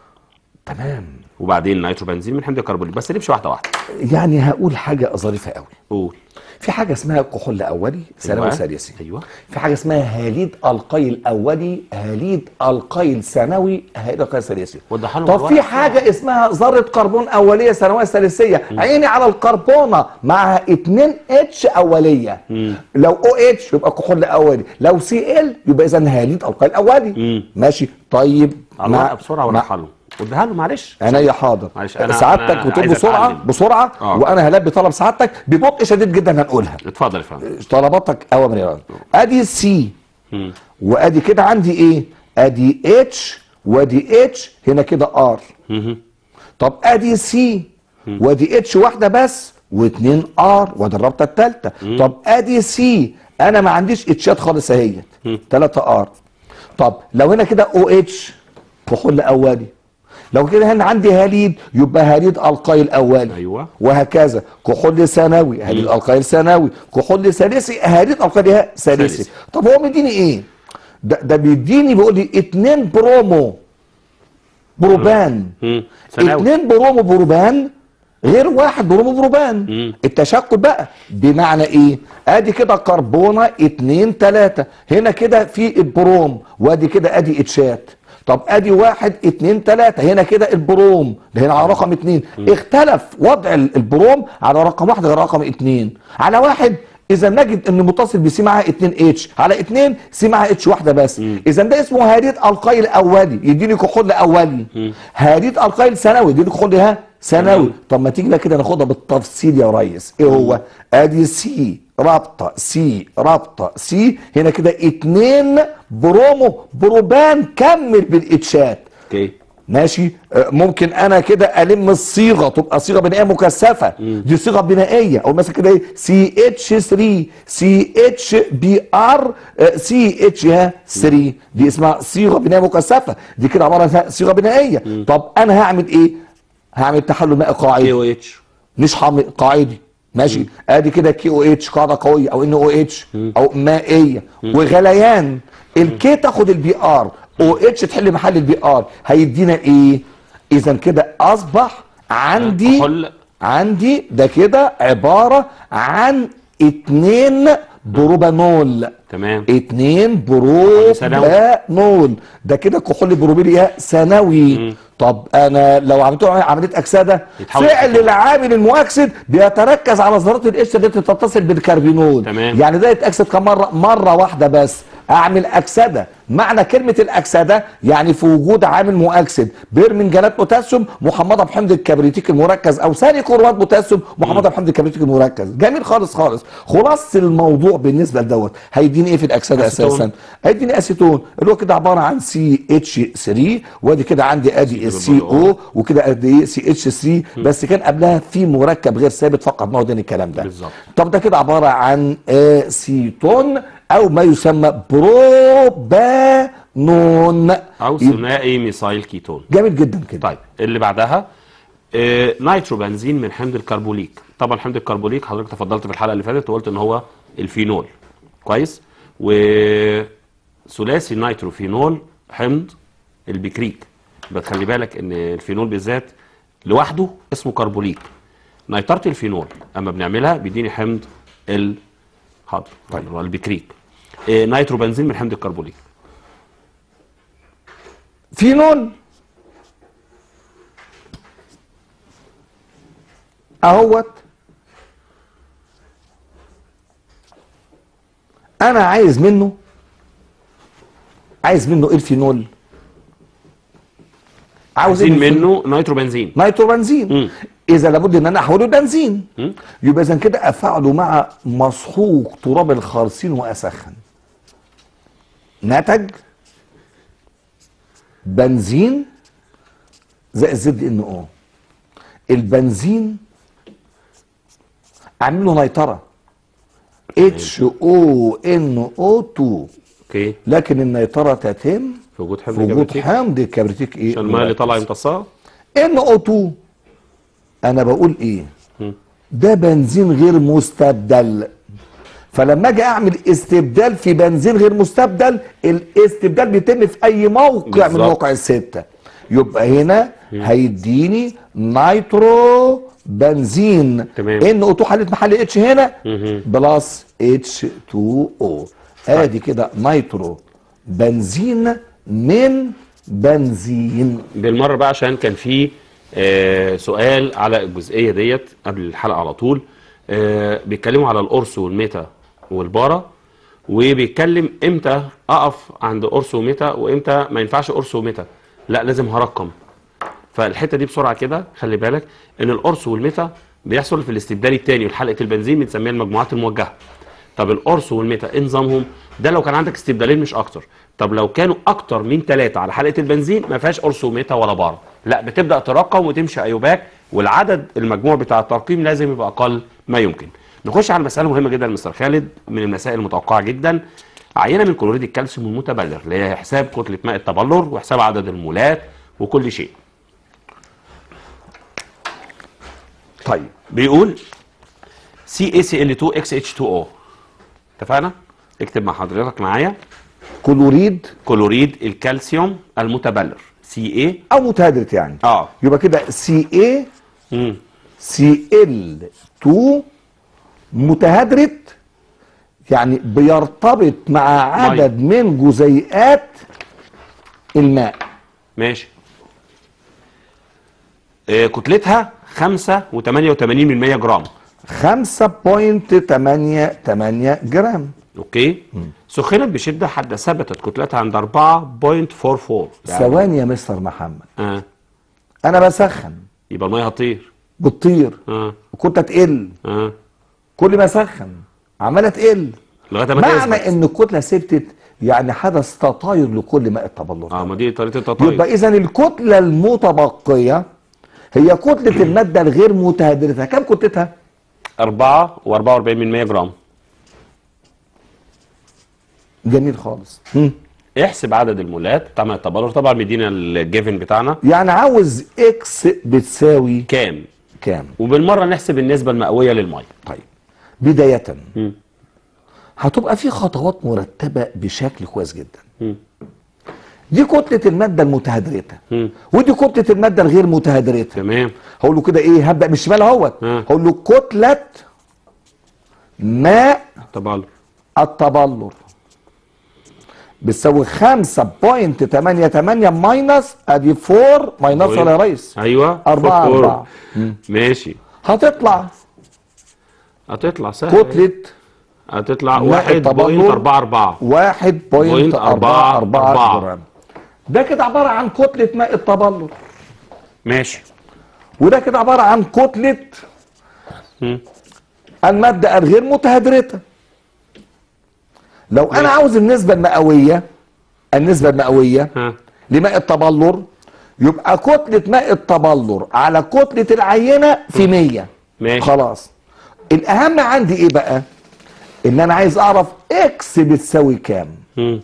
تمام. وبعدين نيتروبنزين من حمض الكربونيك. بس نمشي واحده واحده. يعني هقول حاجه ظريفه قوي. قول. في حاجه اسمها كحول اولي ثانوي أيوة. ثالثي. ايوه. في حاجه اسمها هاليد القيل اولي، هاليد القيل ثانوي، هاليد القيل ثالثي. طب في حاجه اسمها ذره كربون اوليه ثانويه ثالثيه. عيني على الكربونه مع اتنين اتش اوليه. مم. لو او اتش يبقى كحول اولي، لو سي ال يبقى اذا هاليد القيل اولي. مم. ماشي. طيب مع بسرعه ونرحله. اديها له معلش. عينيا حاضر. معلش انا سعادتك بتقول بسرعه بسرعه آه. وانا هلبي طلب سعادتك ببطء شديد جدا هنقولها. اتفضل يا فندم. طلباتك اوامر يا ادي سي وادي كده عندي ايه؟ ادي اتش وادي اتش هنا كده ار. طب ادي سي وادي اتش واحده بس واتنين ار وادي الرابطه الثالثه. طب ادي سي انا ما عنديش اتشات خالص اهيت ثلاثة ار. طب لو هنا كده او اتش كحول اولي، لو كده هنا عندي هاليد يبقى هاليد القايل اولي. ايوه وهكذا كحول ثانوي هاليد القايل ثانوي، كحول ثالثي هاليد القايل ثالثي. طب هو مديني ايه؟ ده ده بيديني بيقول لي اتنين برومو بروبان. اتنين برومو بروبان غير واحد برومو بروبان. مم. التشكل بقى بمعنى ايه؟ ادي كده كربونه اتنين تلاته، هنا كده في البروم وادي كده ادي اتشات. طب ادي واحد اتنين تلاته، هنا كده البروم ده هنا على رقم اتنين. مم. اختلف وضع البروم على رقم واحد غير رقم اتنين. على واحد اذا نجد ان متصل بسي معاها اتنين اتش، على اتنين سي معاها اتش واحده بس. اذا ده اسمه هاريد القايل اولي يديني كحول اولي. هاريد القايل ثانوي يديني كحول ها ثانوي. طب ما تيجي بقى كده ناخدها بالتفصيل يا ريس. ايه هو؟ ادي سي رابطه سي رابطه سي هنا كده اتنين برومو بروبان كمل بالاتشات. اوكي ماشي. ممكن انا كده الم الصيغه تبقى صيغه بنائيه مكثفه. مم. دي صيغه بنائيه او مثلا كده سي اتش ثلاثة سي اتش بي ار سي اتش ها ثلاثة دي اسمها صيغه بنائيه مكثفه. دي كده عباره عن صيغه بنائيه. مم. طب انا هعمل ايه؟ هعمل تحلل مائي قاعدي كي او اتش مش حامل قاعدي. ماشي. مم. ادي كده كي او اتش قاعده قويه او ان او اتش او مائيه. مم. وغليان الكي تاخد البي ار او اتش تحل محل البي ار هيدينا ايه؟ اذا كده اصبح عندي حل. عندي ده كده عباره عن اتنين بروبانول. تمام. اتنين بروبانول ده كده كحول بروبيليا ثانوي. طب انا لو عملت عمليه اكسده فعل العامل المؤكسد بيتركز على ذرات القشره التي تتصل بالكربينول. تمام. يعني ده يتاكسد كم مره؟ مره واحده بس. اعمل اكسده. معنى كلمه الاكسده يعني في وجود عامل مؤكسد بيرمنجانات بوتاسيوم محمضه بحمض الكبريتيك المركز او ثاني كرومات بوتاسيوم محمضه بحمض الكبريتيك المركز. جميل خالص خالص. خلاصه الموضوع بالنسبه لدوت هيديني ايه في الاكسده اساسا؟ هيديني اسيتون اللي هو كده عباره عن سي اتش ثلاثة وادي كده عندي ادي السي او وكده ادي سي اتش ثلاثة بس كان قبلها في مركب غير ثابت فقط موجود الكلام ده. بالظبط. طب ده كده عباره عن اسيتون او ما يسمى بروبانون او ثنائي ميثايل كيتون. جميل جدا كده. طيب اللي بعدها آه نيتروبنزين من حمض الكربوليك. طبعا حمض الكربوليك حضرتك تفضلت في الحلقه اللي فاتت وقلت ان هو الفينول. كويس. وثلاثي نيتروفينول حمض البكريك. يبقى تخلي بالك ان الفينول بالذات لوحده اسمه كربوليك. نيترة الفينول اما بنعملها بيديني حمض ال حاضر طيب البكريك. إيه نيتروبنزين من حمض الكربوليك. فينول اهوت انا عايز منه عايز منه ايه الفينول؟ عاوزين منه نيتروبنزين. نيتروبنزين. مم. اذا لابد ان انا احوله بنزين. مم. يبقى اذا كده افعله مع مسحوق تراب الخرسين واسخن. نتج بنزين زائد زد ان او. البنزين اعمل له نيتره اتش او ان او اتنين. اوكي. لكن النيتره تتم في وجود حمض في وجود حمض الكبريتيك ايه؟ عشان الميه اللي طالعه يمتصها ان او اتنين. انا بقول ايه؟ م. ده بنزين غير مستبدل. فلما اجي اعمل استبدال في بنزين غير مستبدل الاستبدال بيتم في اي موقع بالزبط. من مواقع السته. يبقى هنا م. هيديني نيترو بنزين ان او اتنين حلت محل اتش هنا م. بلس اتش اتنين او. ادي كده نيترو بنزين من بنزين. بالمره بقى عشان كان في آه سؤال على الجزئيه ديت قبل الحلقه على طول. آه بيتكلموا على القرص والميتا والبارا وبيتكلم امتى اقف عند قرص وميتا وامتى ما ينفعش قرص وميتا. لا لازم هرقم فالحته دي بسرعه كده خلي بالك ان القرص والميتا بيحصل في الاستبدال الثاني لحلقه البنزين، بنسميها المجموعات الموجهه. طب القرص والميتا ايه نظامهم؟ ده لو كان عندك استبدالين مش اكتر. طب لو كانوا اكتر من ثلاثه على حلقه البنزين ما فيهاش قرص وميتا ولا بار، لا بتبدا ترقم وتمشي ايوباك، والعدد المجموع بتاع الترقيم لازم يبقى اقل ما يمكن. نخش على مساله مهمه جدا مستر خالد، من المسائل المتوقعه جدا. عينه من كلوريد الكالسيوم المتبلور اللي هي حساب كتله ماء التبلور وحساب عدد المولات وكل شيء. طيب بيقول سي اي سي ال اتنين اكس اتش اتنين او. اتفقنا؟ اكتب مع حضرتك معايا كلوريد كلوريد الكالسيوم المتبلور سي اي او متهدرت يعني. اه يبقى كده سي اي امم سي ال اتنين متهدرت، يعني بيرتبط مع عدد من جزيئات الماء. ماشي. آه كتلتها خمسة وتمانية وتمانين من مية جرام. خمسة فاصلة تمانية تمانية جرام. اوكي. مم. سخنت بشده حتى ثبتت كتلتها عند أربعة فاصلة أربعة أربعة. يعني ثواني يا مستر محمد. اه انا بسخن يبقى الميه هتطير. بتطير. اه الكتله تقل. اه كل ما اسخن عماله تقل لغايه ما معنى تثبت. ان الكتله ثبتت يعني حدث تطاير لكل ماء التبلور. اه ما دي طريقه التطاير. يبقى اذا الكتله المتبقيه هي كتله الماده الغير متهدرتة. كم كتلتها؟ أربعة وأربعة وأربعين من مية جرام. جميل خالص. هم. احسب عدد المولات بتاع ماء التبلور، طبعا مدينا الجيفن بتاعنا. يعني عاوز اكس بتساوي كام؟ كام؟ وبالمره نحسب النسبه المئويه للميه. طيب بدايه مم. هتبقى في خطوات مرتبه بشكل كويس جدا. مم. دي كتله الماده المتهدرته مم. ودي كتله الماده الغير متهدرته. تمام. هقول له كده ايه، هبدا من الشمال اهوت. ها. هقول له كتله ماء تبلور التبلور بتساوي خمسة فاصلة تمانية تمانية ماينس ادي أربعة ماينس ولا يا ريس؟ ايوه أربعة أربعة. ماشي. هتطلع هتطلع سهل. كتله هتطلع ماء واحد التبلور بوينت أربعة أربعة. واحد فاصلة أربعة أربعة أربعة. جرام. ده كده عباره عن كتله ماء التبلور. ماشي. وده كده عباره عن كتله مم. الماده الغير متهدرته. لو ماشي. انا عاوز النسبه المئويه النسبه المئويه ها. لماء التبلور يبقى كتله ماء التبلور على كتله العينه في مية. ماشي. خلاص. الاهم عندي ايه بقى؟ ان انا عايز اعرف اكس بتساوي كام. مم.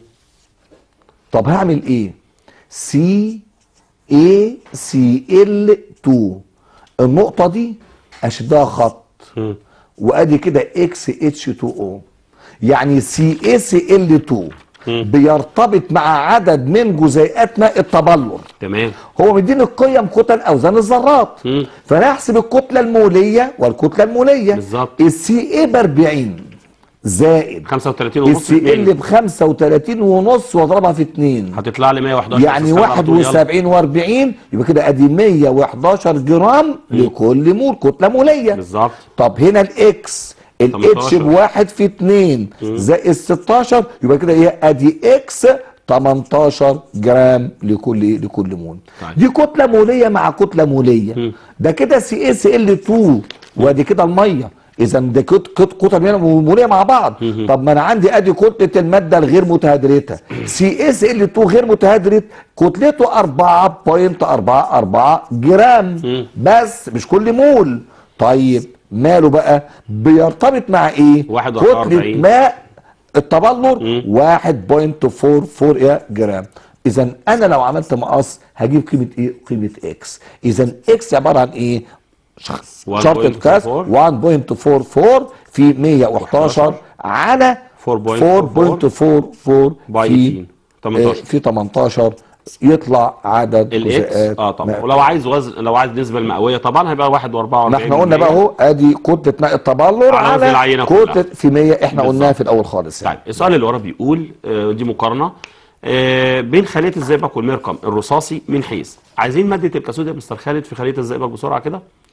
طب هعمل ايه؟ سي اي سي ال اتنين النقطه دي اشدها خط مم. وادي كده اكس اتش اتنين او، يعني سي اي سي ال اتنين بيرتبط مع عدد من جزيئات ماء التبلور. تمام. هو مديني القيم كتل اوزان الذرات، مم. فانا احسب الكتله الموليه والكتله الموليه. بالظبط. السي اي ب أربعين زائد خمسة وتلاتين ونص السي ال ب خمسة وتلاتين ونص واضربها في اتنين هتطلع لي مية وحداشر. يعني واحد وسبعين و40 يبقى كده ادي مية وحداشر جرام لكل مول كتله موليه. بالظبط. طب هنا الاكس الاتش بواحد في اتنين زائد ستاشر يبقى كده ايه ادي اكس تمنتاشر جرام لكل لكل مول. طيب. دي كتله موليه مع كتله موليه. مم. ده كده سي اس ال اتنين وادي كده الميه. اذا ده كتل موليه مع بعض. مم. طب ما انا عندي ادي كتله الماده الغير متهدرته سي اس ال اتنين غير متهدرت كتلته أربعة فاصلة أربعة أربعة جرام. مم. بس مش كل مول. طيب ماله بقى بيرتبط مع ايه؟ واحد وأربعين. كتله ماء التبلور واحد فاصلة أربعة أربعة جرام. اذا انا لو عملت مقص هجيب قيمه ايه؟ قيمه اكس. اذا اكس عباره عن ايه؟ شرط القياس واحد فاصلة أربعة أربعة في مية وحداشر على أربعة فاصلة أربعة أربعة في تمنتاشر. في تمنتاشر يطلع عدد الاكس. اه طبعا. ولو عايز وزن، لو عايز نسبه المئويه طبعا هيبقى واحد وأربعة وأربعين. ما احنا قلنا بقى اهو ادي كتله ماء التبلور على على كتله في مية احنا قلناها في الاول خالص يعني. طيب السؤال اللي ورا بيقول آه دي مقارنه آه بين خليه الزئبق والمرقم الرصاصي من حيث عايزين ماده الكاسود يا مستر خالد في خليه الزئبق بسرعه كده.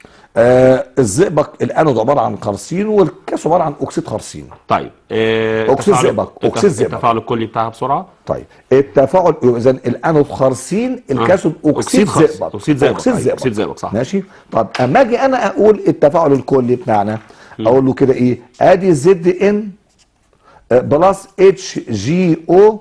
آه الزئبق الانود عباره عن خرسين والكاثود عباره عن اكسيد خرسين. طيب آه اكسيد التفاعل- زئبق اكسيد زئبق التفاعل الكلي بتاعها بسرعه. طيب التفاعل اذا الانود خرسين الكاثود آه. اكسيد خرس- زئبق. اكسيد زئبق اكسيد أيوة، زئبق اكسيد زئبق صح. ماشي. طب اما اجي انا اقول التفاعل الكلي بتاعنا اقول له كده ايه؟ ادي زد ان بلس اتش جي او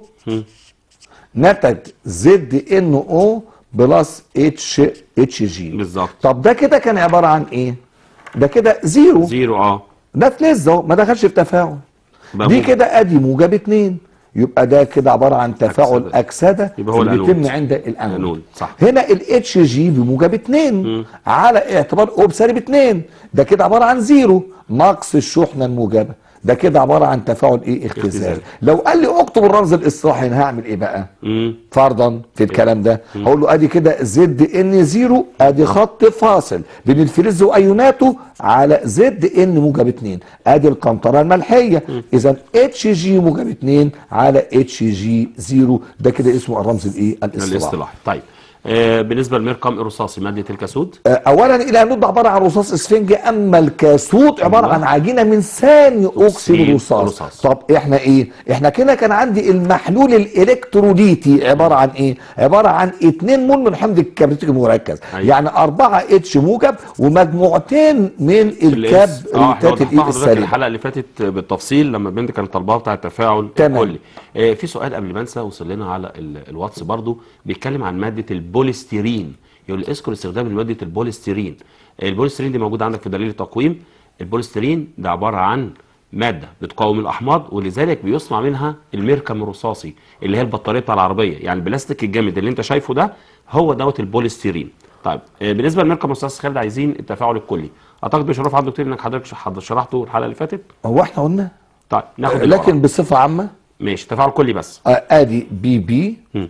نتج زد ان او بلس اتش اتش جي. بالظبط. طب ده كده كان عباره عن ايه؟ ده كده زيرو. زيرو اه ده فلز اهو ما دخلش في تفاعل. بقى دي موجب. كده ادي موجب اتنين، يبقى ده كده عباره عن تفاعل أكسدة. اكسده يبقى هو اللي الأنود. بيتم عند الانود. الأنود، صح. هنا الاتش جي بموجب اتنين على اعتبار او بسالب اتنين، ده كده عباره عن زيرو ناقص الشحنه الموجبه، ده كده عباره عن تفاعل ايه؟ اختزال. اختزال. لو قال لي اكتب الرمز الاصطلاحي انا هعمل ايه بقى؟ مم. فرضا في الكلام ده هقول له ادي كده زد ان زيرو، ادي خط فاصل بين الفلز وايوناته على زد ان موجب اتنين، ادي القنطره الملحيه. اذا اتش جي موجب اتنين على اتش جي زيرو، ده كده اسمه الرمز الايه؟ الاصطلاحي. الاصطلاحي. طيب آه بالنسبه للميركم الرصاصي ماده الكاثود. آه، اولا الانود عباره عن رصاص اسفنجي، اما الكاثود عباره أيوة. عن عجينه من ثاني اكسيد أكسيد الرصاص. الرصاص. طب احنا ايه؟ احنا كده كان عندي المحلول الالكتروليتي عباره عن ايه؟ عباره عن اتنين مول من حمض الكبريتيك المركز. أيوة. يعني اربعة اتش موجب ومجموعتين من الكاب اه احنا التات وضحناها الايه حضرتك السالبه. الحلقه اللي فاتت بالتفصيل لما بنت كانت طالباها بتاع التفاعل تمام. الكلي. آه في سؤال قبل ما انسى وصل لنا على ال- الواتس برضو بيتكلم عن ماده البوليستيرين، يقول اذكر استخدام ماده البوليستيرين. البوليستيرين دي موجوده عندك في دليل التقويم. البوليستيرين ده عباره عن ماده بتقاوم الاحماض ولذلك بيصنع منها الميركم الرصاصي اللي هي البطاريه بتاع العربيه، يعني البلاستيك الجامد اللي انت شايفه ده هو دوت البوليستيرين. طيب آه، بالنسبه للميركم الرصاصي خالد عايزين التفاعل الكلي. اعتقد بشرف عبد الدكتور انك حضرتك شح- شرحته الحلقه اللي فاتت. هو احنا قلنا طيب ناخد لكن الورق. بصفه عامه ماشي تفاعل كلي بس. آه، ادي بي بي مم.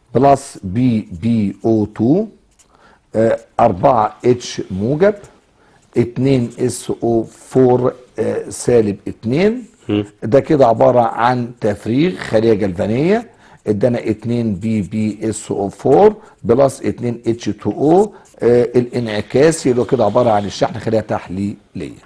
بلس بي بي او اتنين، آه، اربعة اتش موجب، اتنين اس او اربعة آه، سالب اتنين، ده كده عبارة عن تفريغ خلية جلفانية، ادانا اتنين بي بي اس او اربعة بلس اتنين اتش اتنين او، آه، الانعكاسي اللي هو كده عبارة عن الشحن خلية تحليلية.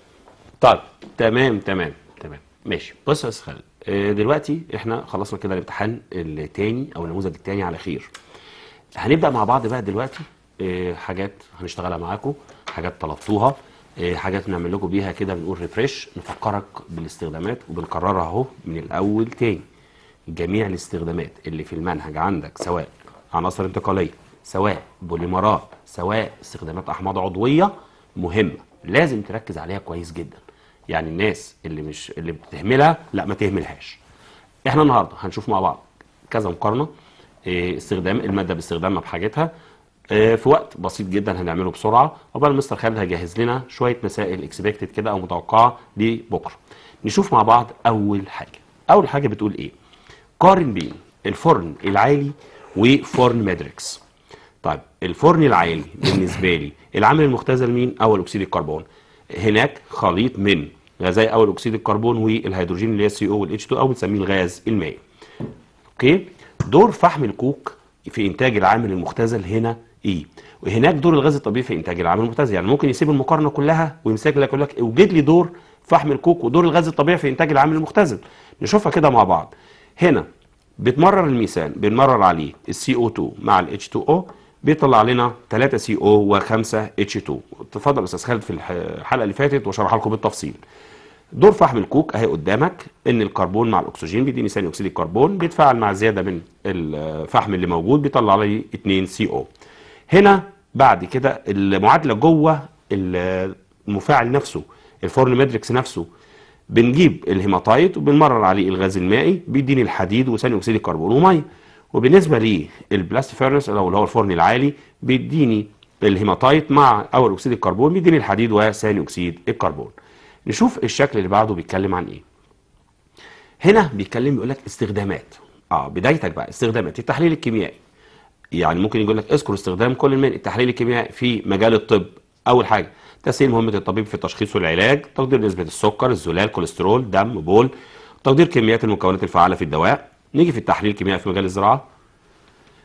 طيب تمام تمام تمام ماشي. بص يا استاذ خالد آه، دلوقتي احنا خلصنا كده الامتحان الثاني او النموذج الثاني على خير. هنبدا مع بعض بقى دلوقتي آه، حاجات هنشتغلها معاكم، حاجات طلبتوها، آه، حاجات نعمل لكم بيها كده بنقول ريفريش، نفكرك بالاستخدامات وبنكررها اهو من الاول تاني. جميع الاستخدامات اللي في المنهج عندك سواء عناصر انتقاليه سواء بوليمرات سواء استخدامات احماض عضويه مهمه لازم تركز عليها كويس جدا. يعني الناس اللي مش اللي بتهملها لا ما تهملهاش. احنا النهارده هنشوف مع بعض كذا مقارنه إيه، استخدام الماده باستخدامها بحاجتها إيه، في وقت بسيط جدا هنعمله بسرعه. عقبال مستر خالد هيجهز لنا شويه مسائل اكسبكتد كده او متوقعه لبكره. نشوف مع بعض اول حاجه. اول حاجه بتقول ايه؟ قارن بين الفرن العالي وفرن ماتريكس. طيب الفرن العالي بالنسبه لي العامل المختزل مين؟ اول اكسيد الكربون. هناك خليط من غازي اول اكسيد الكربون والهيدروجين اللي هي سي او والاتش اتنين او بنسميه الغاز المائي. اوكي؟ دور فحم الكوك في انتاج العامل المختزل هنا ايه؟ وهناك دور الغاز الطبيعي في انتاج العامل المختزل، يعني ممكن يسيب المقارنه كلها ويمسك لك يقول لك اوجد لي دور فحم الكوك ودور الغاز الطبيعي في انتاج العامل المختزل. نشوفها كده مع بعض. هنا بتمرر الميثان بنمرر عليه السي او اتنين مع الاتش اتنين او بيطلع لنا تلاتة سي او و5 اتش اتنين. اتفضل استاذ خالد في الحلقه اللي فاتت وشرحها لكم بالتفصيل. دور فحم الكوك اهي قدامك ان الكربون مع الاكسجين بيديني ثاني اكسيد الكربون بيتفاعل مع زياده من الفحم اللي موجود بيطلع لي اتنين سي او. هنا بعد كده المعادله جوه المفاعل نفسه الفورن ماتريكس نفسه بنجيب الهيماتايت وبنمرر عليه الغاز المائي بيديني الحديد وثاني اكسيد الكربون وميه. وبالنسبه للبلاست فيرنس او اللي هو الفرن العالي بيديني الهيماتايت مع اول اكسيد الكربون بيديني الحديد وثاني اكسيد الكربون. نشوف الشكل اللي بعده بيتكلم عن ايه. هنا بيتكلم بيقول لك استخدامات. اه بدايتك بقى استخدامات التحليل الكيميائي. يعني ممكن يقول لك اذكر استخدام كل من التحليل الكيميائي في مجال الطب. اول حاجه تسهيل مهمه الطبيب في التشخيص والعلاج، تقدير نسبه السكر، الزلال، كوليسترول، دم، بول، تقدير كميات المكونات الفعاله في الدواء. نيجي في التحليل الكيميائي في مجال الزراعه.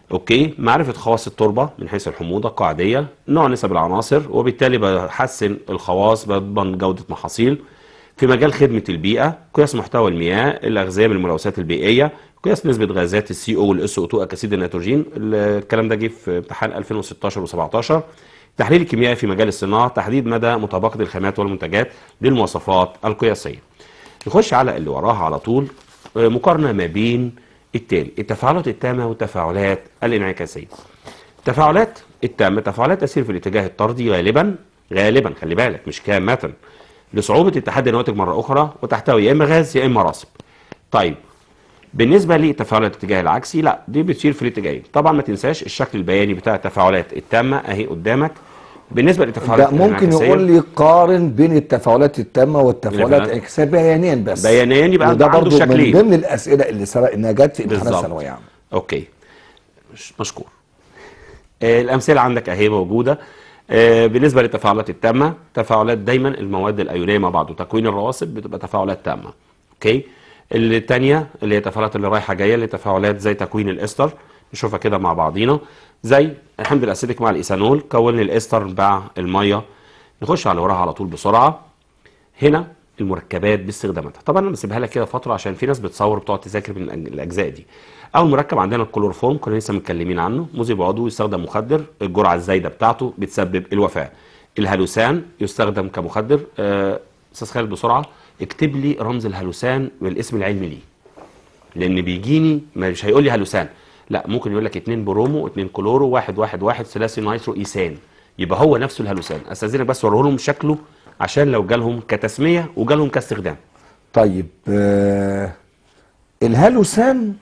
اوكي، معرفه خواص التربه من حيث الحموضه القاعديه، نوع نسب العناصر، وبالتالي بحسن الخواص، بضمن جوده محاصيل. في مجال خدمه البيئه، قياس محتوى المياه، الاغذيه من الملوثات البيئيه، قياس نسبه غازات السي او والاس او اتنين اكاسيد النيتروجين، الكلام ده جه في امتحان ألفين وستاشر و17. التحليل الكيميائي في مجال الصناعه، تحديد مدى مطابقه الخامات والمنتجات للمواصفات القياسيه. نخش على اللي وراها على طول، مقارنه ما بين التالي: التفاعلات التامه والتفاعلات الانعكاسيه. التفاعلات التامه تفاعلات تسير في الاتجاه الطردي غالبا، غالبا خلي بالك مش كامه، لصعوبه اتحاد النواتج مره اخرى، وتحتوي يا اما غاز يا اما راسب. طيب بالنسبه لتفاعلات الاتجاه العكسي، لا دي بتسير في الاتجاهين. طبعا ما تنساش الشكل البياني بتاع التفاعلات التامه اهي قدامك. بالنسبه للتفاعلات ده ممكن يقول لي قارن بين التفاعلات التامه والتفاعلات الانعكاسيه بيانيا بس. بيانيا يبقى وده عنده برضه شكلين من ضمن الاسئله اللي سبق انها جت في امتحانات بالظبط. ثانويه عامه. اوكي مش مشكور. آه الامثله عندك اهي موجوده. آه بالنسبه للتفاعلات التامه، تفاعلات دايما المواد الايونيه مع بعض وتكوين الرواسب بتبقى تفاعلات تامه. اوكي. الثانيه اللي هي التفاعلات اللي رايحه جايه، اللي تفاعلات زي تكوين الاستر، نشوفها كده مع بعضينا، زي حمض الاسيتيك مع الايثانول، كون لي الاستر مع الميه. نخش على وراها على طول بسرعه. هنا المركبات باستخداماتها، طبعا انا بسيبها لك كده فتره عشان في ناس بتصور بتقعد تذاكر من الاجزاء دي. اول مركب عندنا الكلوروفورم، كنا لسه متكلمين عنه، مذيب عضوي يستخدم مخدر، الجرعه الزايده بتاعته بتسبب الوفاه. الهالوسان يستخدم كمخدر. آه، استاذ خالد بسرعه اكتب لي رمز الهالوسان والاسم العلمي ليه، لان بيجيني مش هيقول لي هالوسان، لا ممكن يقول لك اتنين برومو اتنين كلورو واحد واحد واحد ثلاثي نيترو ايثان، يبقى هو نفسه الهالوسان. استاذنك بس وريه لهم شكله عشان لو جالهم كتسميه وجالهم كاستخدام. طيب آه الهالوسان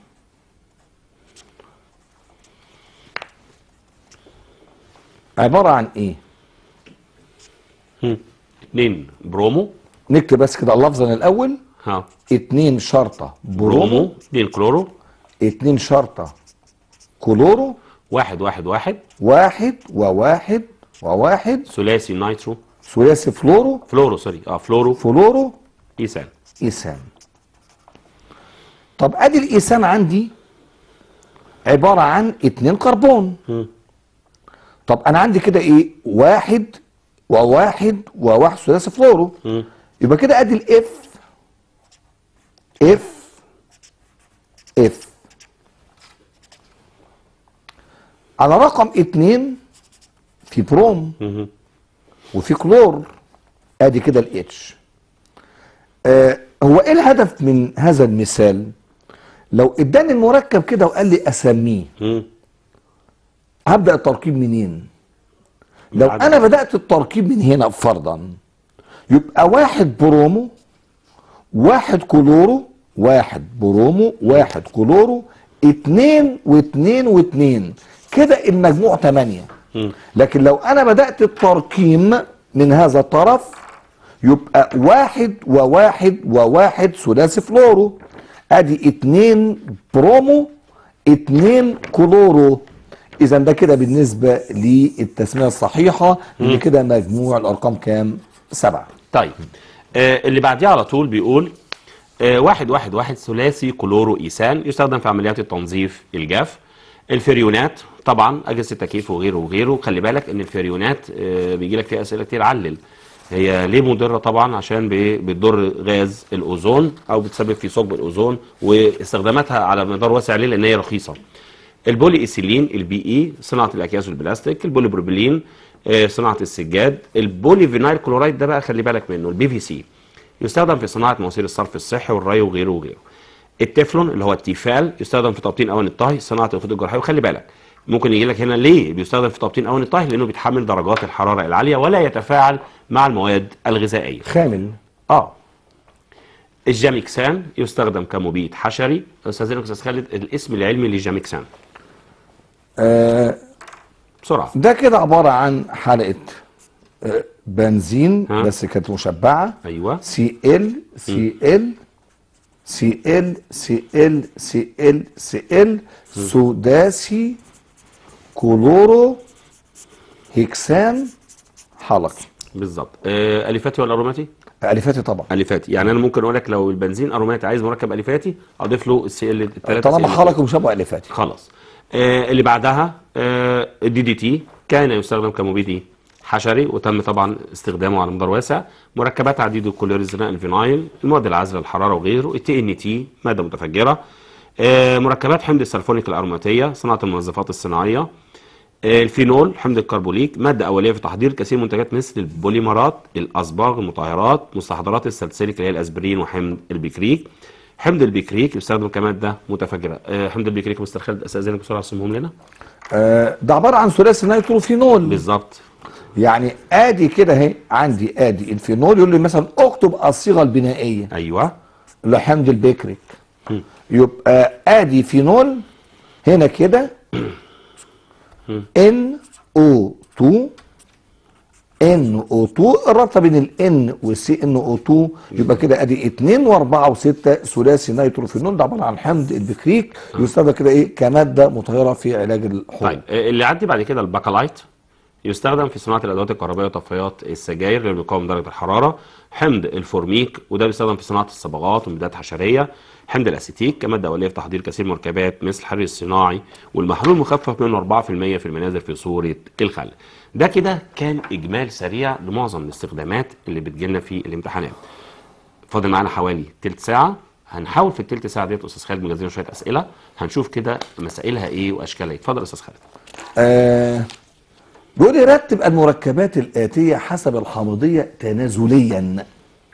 عباره عن ايه؟ هم. اتنين برومو، نكتب بس كده اللفظا الاول. ها اتنين شرطه برومو، برومو اتنين كلورو، اتنين شرطه كلورو، واحد واحد واحد واحد وواحد وواحد ثلاثي نيترو، ثلاثي فلورو، فلورو سوري اه فلورو فلورو ايثان. ايثان. طب ادي الايثان عندي عباره عن اتنين كربون. هم. طب انا عندي كده ايه؟ واحد وواحد وواحد ثلاثي فلورو. هم. يبقى كده ادي الاف اف اف على رقم اتنين في بروم هم. وفي كلور، ادي كده الاتش. آه هو ايه الهدف من هذا المثال؟ لو اداني المركب كده وقال لي اسميه، هم. هبدا التركيب منين؟ لو بعد- انا بدات التركيب من هنا فرضا، يبقى واحد برومو واحد كلورو، واحد برومو واحد كلورو، اتنين واتنين واتنين، كده المجموع تمانية. هم. لكن لو انا بدات التركيم من هذا الطرف، يبقى واحد وواحد وواحد ثلاثي فلورو، ادي اتنين برومو اتنين كلورو. اذا ده كده بالنسبه للتسميه الصحيحه، ان كده مجموع الارقام كام؟ سبعه. طيب آه اللي بعديه على طول بيقول آه واحد واحد واحد ثلاثي كلورو ايثان، يستخدم في عمليات التنظيف الجاف. الفريونات طبعا اجهزه التكييف وغيره وغيره. خلي بالك ان الفريونات آه بيجي لك فيها اسئله كتير. علل هي ليه مضره؟ طبعا عشان بي- بتضر غاز الاوزون او بتسبب في ثقب الاوزون، واستخداماتها على مدار واسع ليه؟ لان هي رخيصه. البولي ايثيلين البي اي صناعه الاكياس والبلاستيك. البولي بروبيلين آه، صناعه السجاد. البولي فينايل كلورايد ده بقى خلي بالك منه، البي في سي، يستخدم في صناعه مواسير الصرف الصحي والري وغيره وغيره. التeflon اللي هو التيفال يستخدم في تبطين اواني الطهي، صناعه الخطوط الجرحيه. وخلي بالك ممكن يجي لك هنا ليه بيستخدم في تبطين اواني الطهي؟ لانه بيتحمل درجات الحراره العاليه ولا يتفاعل مع المواد الغذائيه. خامل. اه الجاميكسان يستخدم كمبيد حشري. استاذنك استاذ خالد الاسم العلمي للجاميكسان آه بسرعه. ده كده عباره عن حلقه آه بنزين، ها؟ بس كانت مشبعه. ايوه سي ال سي ال سي ال سي ال سي ال سي ال سداسي كلورو هيكسان حلقي. بالظبط. آه اليفاتي ولا اروماتي؟ الفاتي طبعا. اليفاتي. يعني انا ممكن اقول لك لو البنزين اروماتي عايز مركب اليفاتي اضيف له السي ال الثلاثه. طالما حلقي مشابه الفاتي. خلاص. آه اللي بعدها آه الدي دي تي كان يستخدم كمبيد حشري وتم طبعا استخدامه على مدار واسع. مركبات عديد الكولوريزنا الفينايل، المواد العازله للحراره وغيره، التي ان تي ماده متفجره، آه مركبات حمض السلفونيك الأروماتية صناعه المنظفات الصناعيه، آه الفينول حمض الكربوليك ماده اوليه في تحضير كثير من منتجات مثل البوليمرات، الاصباغ، المطهرات، مستحضرات السلسليك اللي هي الاسبرين وحمض البيكريك. حمض البيكريك يستخدم كماده متفجره. آه حمض البيكريك مستر خالد استاذنك بسرعه ارسمهم لنا. آه ده عباره عن ثلاثي نيتروفينول بالظبط. يعني ادي كده اهي عندي ادي الفينول، يقول لي مثلا اكتب الصيغه البنائيه ايوه لحمض البيكريك. يبقى ادي فينول هنا كده ان او اتنين ان او اتنين، الرابطه بين الان والسي ان او اتنين يبقى كده ادي اتنين واربعة وستة ثلاثي نيتروفينول. ده عباره عن حمض البيكريك يستخدم كده ايه كماده مطهره في علاج الحمى. طيب اللي عدي بعد كده الباكلايت يستخدم في صناعه الادوات الكهربائيه وطفايات السجاير اللي بيقاوم درجه الحراره. حمض الفورميك وده بيستخدم في صناعه الصبغات ومبيدات حشريه. حمض الاسيتيك كماده اوليه في تحضير كثير من المركبات مثل الحرير الصناعي، والمحلول المخفف منه أربعة في المية في المنازل في صوره الخل. ده كده كان اجمال سريع لمعظم الاستخدامات اللي بتجيلنا في الامتحانات. فاضل معانا حوالي تلت ساعه، هنحاول في التلت ساعه ديت استاذ خالد مجهز لنا شويه اسئله هنشوف كده مسائلها ايه واشكالها ايه. اتفضل يا استاذ خالد. آه بيقول لي رتب المركبات الآتية حسب الحامضية تنازليا.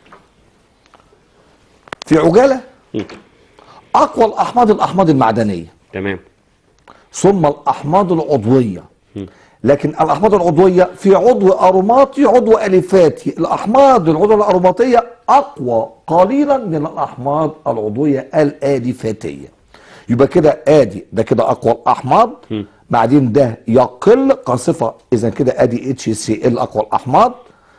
في عجالة أقوى الأحماض الأحماض المعدنية، تمام، ثم الأحماض العضوية. لكن الأحماض العضوية في عضو أروماطي عضو أليفاتي. الأحماض العضوية الأروماطية أقوى قليلا من الأحماض العضوية الأليفاتية. يبقى كده ادي ده كده اقوى الاحماض، بعدين ده يقل كصفه، اذا كده ادي اتش سي ال اقوى الاحماض.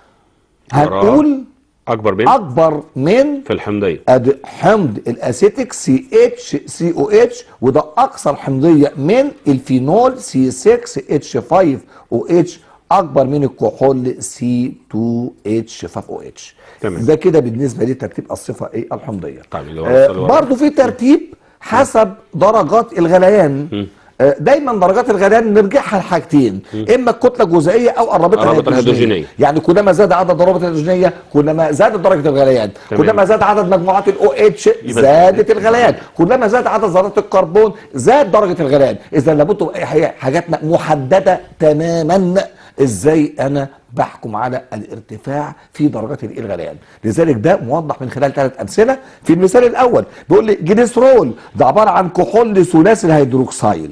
هنقول اكبر من اكبر من في الحمضيه ادي حمض الاسيتيك سي اتش سي او اتش، وده اكثر حمضيه من الفينول سي ستة اتش خمسة او اتش، اكبر من الكحول سي اتنين اتش خمسة او اتش. تمام. ده كده بالنسبه لترتيب الصفه ايه الحمضيه. طيب اللي آه هو برضه في ترتيب حسب درجات الغليان. آه دايما درجات الغليان نرجعها لحاجتين، اما الكتله الجزيئيه او الرابطه الهيدروجينيه. يعني كلما زاد عدد الروابط الهيدروجينيه كلما زادت درجه الغليان. تمام. كلما زاد عدد مجموعات الاو اتش زادت الغليان. كلما زاد عدد ذرات الكربون زاد درجه الغليان. اذا لابد حاجات محدده تماما ازاي انا بحكم على الارتفاع في درجات الغليان. لذلك ده موضح من خلال ثلاث امثله. في المثال الاول بيقول لي جليسرول ده عباره عن كحول ثلاثي الهيدروكسيل.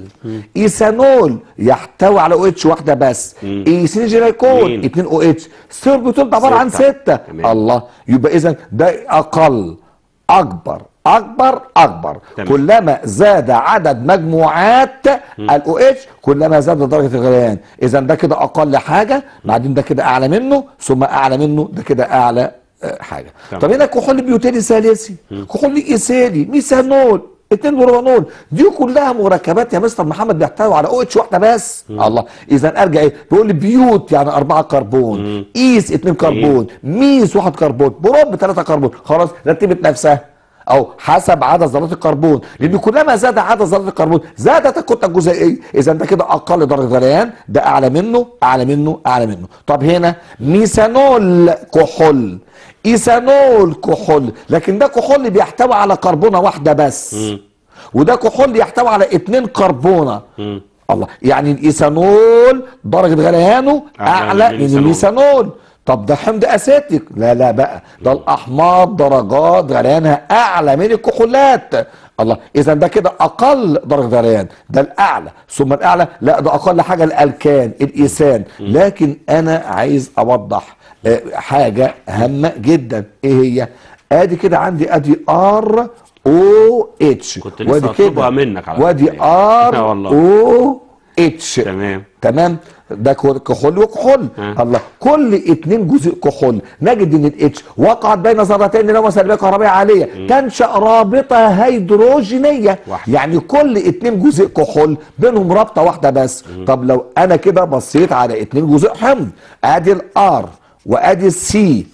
ايثانول يحتوي على او اتش واحده بس. ايثيلين جلايكول اتنين او اتش. سوربيتول ده عباره عن ستة. الله، يبقى اذا ده اقل اكبر اكبر اكبر. تمام. كلما زاد عدد مجموعات الاو اتش كلما زاد درجه الغليان. اذا ده كده اقل حاجه، بعدين ده كده اعلى منه، ثم اعلى منه، ده كده اعلى حاجه. تمام. طب هنا كحول بيوتيلي ثالثي، كحول ايثيلي، ميثانول، اتنين بروبانول، دي كلها مركبات يا مستر محمد بيحتوي على او اتش واحده بس. مم. الله، اذا ارجع ايه؟ بيقول لي بيوت يعني اربعه كربون، مم. ايس اتنين كربون، مم. ميس واحد كربون، بروب ثلاثه كربون. خلاص رتبت نفسها او حسب عدد ذرات الكربون، لان كلما زاد عدد ذرات الكربون زادت الكتله الجزيئيه. اذا ده كده اقل درجه غليان، ده اعلى منه اعلى منه اعلى منه. طب هنا ميثانول كحول، ايثانول كحول، لكن ده كحول بيحتوي على كربونه واحده بس. م. وده كحول يحتوي على اتنين كربونه. م. الله، يعني الايثانول درجه غليانه اعلى, أعلى من الميثانول. طب ده حمض اسيتيك، لا لا بقى ده الاحماض درجات غليانها اعلى من الكحولات. الله، اذا ده كده اقل درجه غليان، ده الاعلى، ثم الاعلى لا ده اقل حاجه الالكان الايثان. لكن انا عايز اوضح حاجه هامه جدا، ايه هي؟ ادي كده عندي ادي ار او اتش، كنت لسه هطلبها منك على وادي ار او اتش. تمام تمام، ده كحول وكحول. الله، كل اتنين جزيء كحول نجد ان الاتش وقعت بين ذرتين لهما سلبيه كهربائيه عاليه، م. تنشا رابطه هيدروجينيه. واحد. يعني كل اتنين جزيء كحول بينهم رابطه واحده بس. م. طب لو انا كده بصيت على اتنين جزيء حمض، ادي الار وادي السي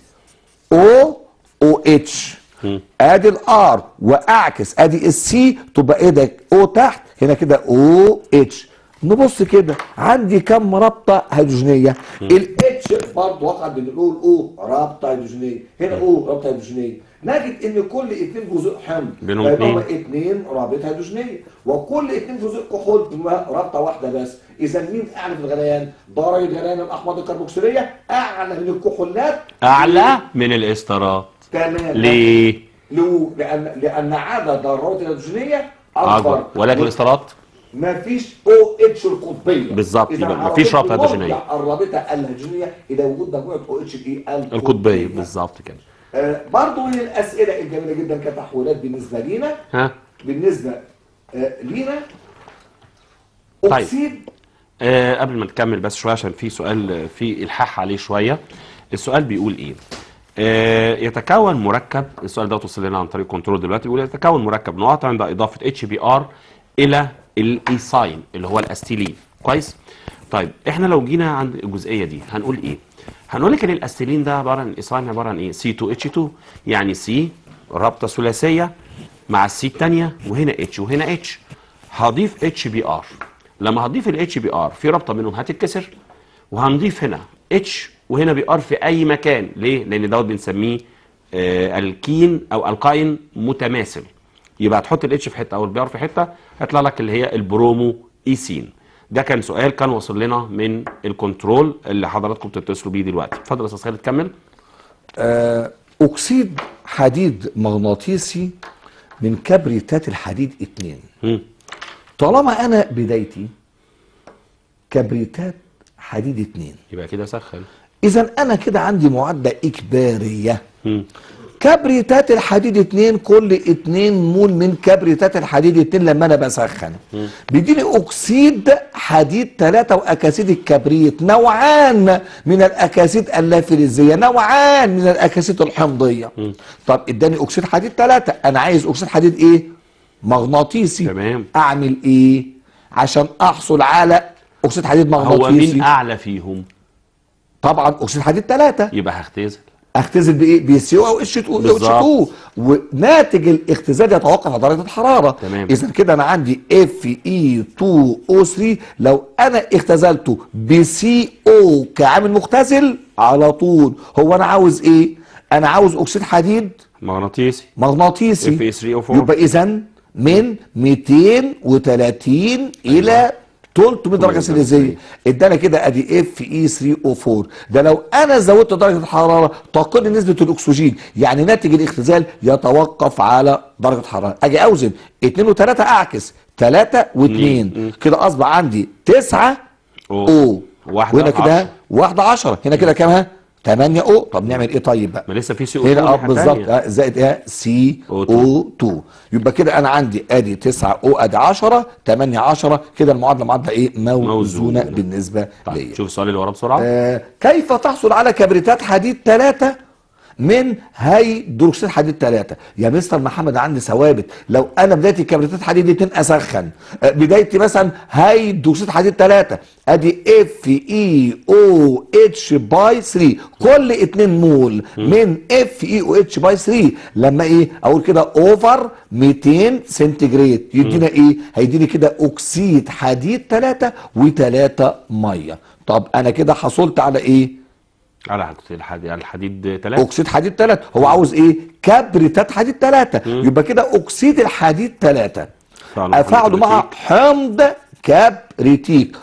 او او اتش، ادي الار واعكس ادي السي، تبقى ايه ده؟ او تحت هنا كده او اتش. نبص كده عندي كم رابطه هيدروجينيه؟ الاتش برضه وقع بنقول او رابطه هيدروجينيه، هنا او رابطه هيدروجينيه. نجد ان كل اثنين جزيء حمض بينهم بينهما اتنين. اثنين رابطه هيدروجينيه، وكل اثنين جزيء كحول بينهما رابطه واحده بس. اذا مين اعلى في الغليان؟ درجه غليان الاحماض الكربوكسيليه اعلى من الكحولات، اعلى من الاسترات. تمام. ليه؟ لو لان لان عدد الروابط الهيدروجينيه اكبر، اكبر، ولكن الاسترات ما فيش او اتش القطبيه. بالظبط، إذا يبقى ما فيش رابطه هيدروجينيه. مرجع الرابطه الهيدروجينيه الى وجود مجموعه او اتش الايه القطبيه بالظبط كده. آه برضو من الاسئله الجميله جدا كتحويلات بالنسبه لينا، ها بالنسبه آه لينا طيب. اكسيد. آه قبل ما نكمل بس شويه عشان في سؤال آه، في الحاح عليه شويه. السؤال بيقول ايه؟ آه يتكون مركب، السؤال ده وصل لنا عن طريق كنترول دلوقتي، بيقول يتكون مركب نقاط عند اضافه اتش بي ار الى الايثاين اللي هو الاستيلين. كويس؟ طيب احنا لو جينا عند الجزئيه دي هنقول ايه؟ هنقول لك ان الاستيلين ده عباره عن الايثاين عباره عن ايه؟ سي اتنين اتش اتنين، يعني سي رابطه ثلاثيه مع السي الثانيه، وهنا اتش وهنا اتش. هضيف اتش بي ار. لما هضيف الاتش بي ار في رابطه منهم هتتكسر، وهنضيف هنا اتش وهنا بي ار في اي مكان. ليه؟ لان دوت بنسميه آه الكين او القاين متماثل. يبقى هتحط الاتش في حته او البي ار في حته، هيطلع لك اللي هي البرومو ايثين. ده كان سؤال كان وصل لنا من الكنترول اللي حضراتكم بتتصلوا بيه دلوقتي. اتفضل يا استاذ خالد كمل. آه اكسيد حديد مغناطيسي من كبريتات الحديد اتنين. مم. طالما انا بدايتي كبريتات حديد اتنين، يبقى كده سخن. اذا انا كده عندي معادله اجباريه. مم. كبريتات الحديد اتنين، كل اتنين مول من كبريتات الحديد اتنين لما انا بسخن بيديني اكسيد حديد تلاتة واكاسيد الكبريت، نوعان من الاكاسيد اللافلزيه، نوعان من الاكاسيد الحمضيه. طب اداني اكسيد حديد تلاتة، انا عايز اكسيد حديد ايه؟ مغناطيسي. تمام. اعمل ايه عشان احصل على اكسيد حديد هو مغناطيسي؟ مين اعلى فيهم؟ طبعا اكسيد حديد تلاتة. يبقى هختزل. اختزل بايه؟ بي سي او او اتش اتنين. بالظبط. وناتج الاختزال يتوقف على درجه الحراره. تمام. اذا كده انا عندي اف اي اتنين او تلاتة، لو انا اختزلته بسي او كعامل مختزل على طول، هو انا عاوز ايه؟ انا عاوز اكسيد حديد مغناطيسي مغناطيسي. اف اي تلاتة او اربعة. يبقى اذا من ميتين وتلاتين الى تلتمية درجه سلسيه. ادانا كده ادي اف اي تلاتة او اربعة. ده لو انا زودت درجه الحراره تقل نسبه الاكسجين، يعني ناتج الاختزال يتوقف على درجه الحراره. اجي اوزن اتنين و3 اعكس تلاتة و2، كده اصبح عندي تسعة او، واحدة وهنا كده عشرة. واحده عشرة، هنا كده كام؟ تمانية او. طب نعمل ايه طيب بقى؟ ما لسه في سي او هنا اه اتنين بالظبط تانية. آه، زائد ايه؟ سي او او اتنين. يبقى كده انا عندي ادي تسعة او ادي عشرة، تمانية عشرة، كده المعادله معادله ايه؟ موزونه, موزونة. بالنسبه طيب ليا. شوف السؤال اللي وراه بسرعه. آه كيف تحصل على كبريتات حديد تلاتة من هيدروكسيد حديد تلاتة؟ يا مستر محمد عندي ثوابت. لو انا بدايتي كبريتات حديد اتنين اسخن، آه بدايتي مثلا هيدروكسيد حديد تلاتة، ادي اف اي او اتش باي تلاتة، كل اتنين مول من اف اي او اتش باي تلاتة لما ايه اقول كده اوفر ميتين سنتيجريد يدينا ايه؟ هيديني كده اكسيد حديد تلاتة و3 ميه. طب انا كده حصلت على ايه؟ على الحديد، على الحديد ثلاثة. اكسيد حديد تلاتة. هو عاوز ايه؟ كبريتات حديد تلاتة. يبقى كده اكسيد الحديد تلاتة افعله مع حمض كبريتيك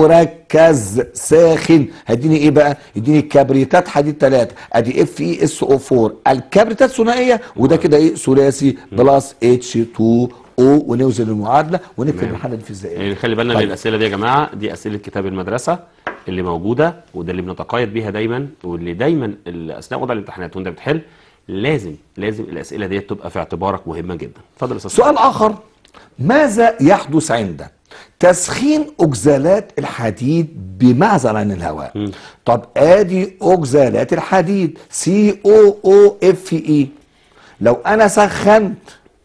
مركز ساخن، هيديني ايه بقى؟ يديني كبريتات حديد تلاتة، ادي اف اي اس او اربعة، الكبريتات ثنائيه، وده كده ايه؟ ثلاثي بلس اتش اتنين او، ونوزن المعادله ونكتب الحل الفيزيائي. يعني خلي بالنا طيب. من الاسئله دي يا جماعه، دي اسئله كتاب المدرسه اللي موجوده، وده اللي بنتقايد بيها دايما، واللي دايما اثناء وضع الامتحانات وانت بتحل لازم لازم الاسئله دي تبقى في اعتبارك مهمه جدا. اتفضل يا استاذ. سؤال اخر، ماذا يحدث عند تسخين اكزالات الحديد بمعزل عن الهواء؟ م. طب ادي اكزالات الحديد سي او او اف اي، لو انا سخنت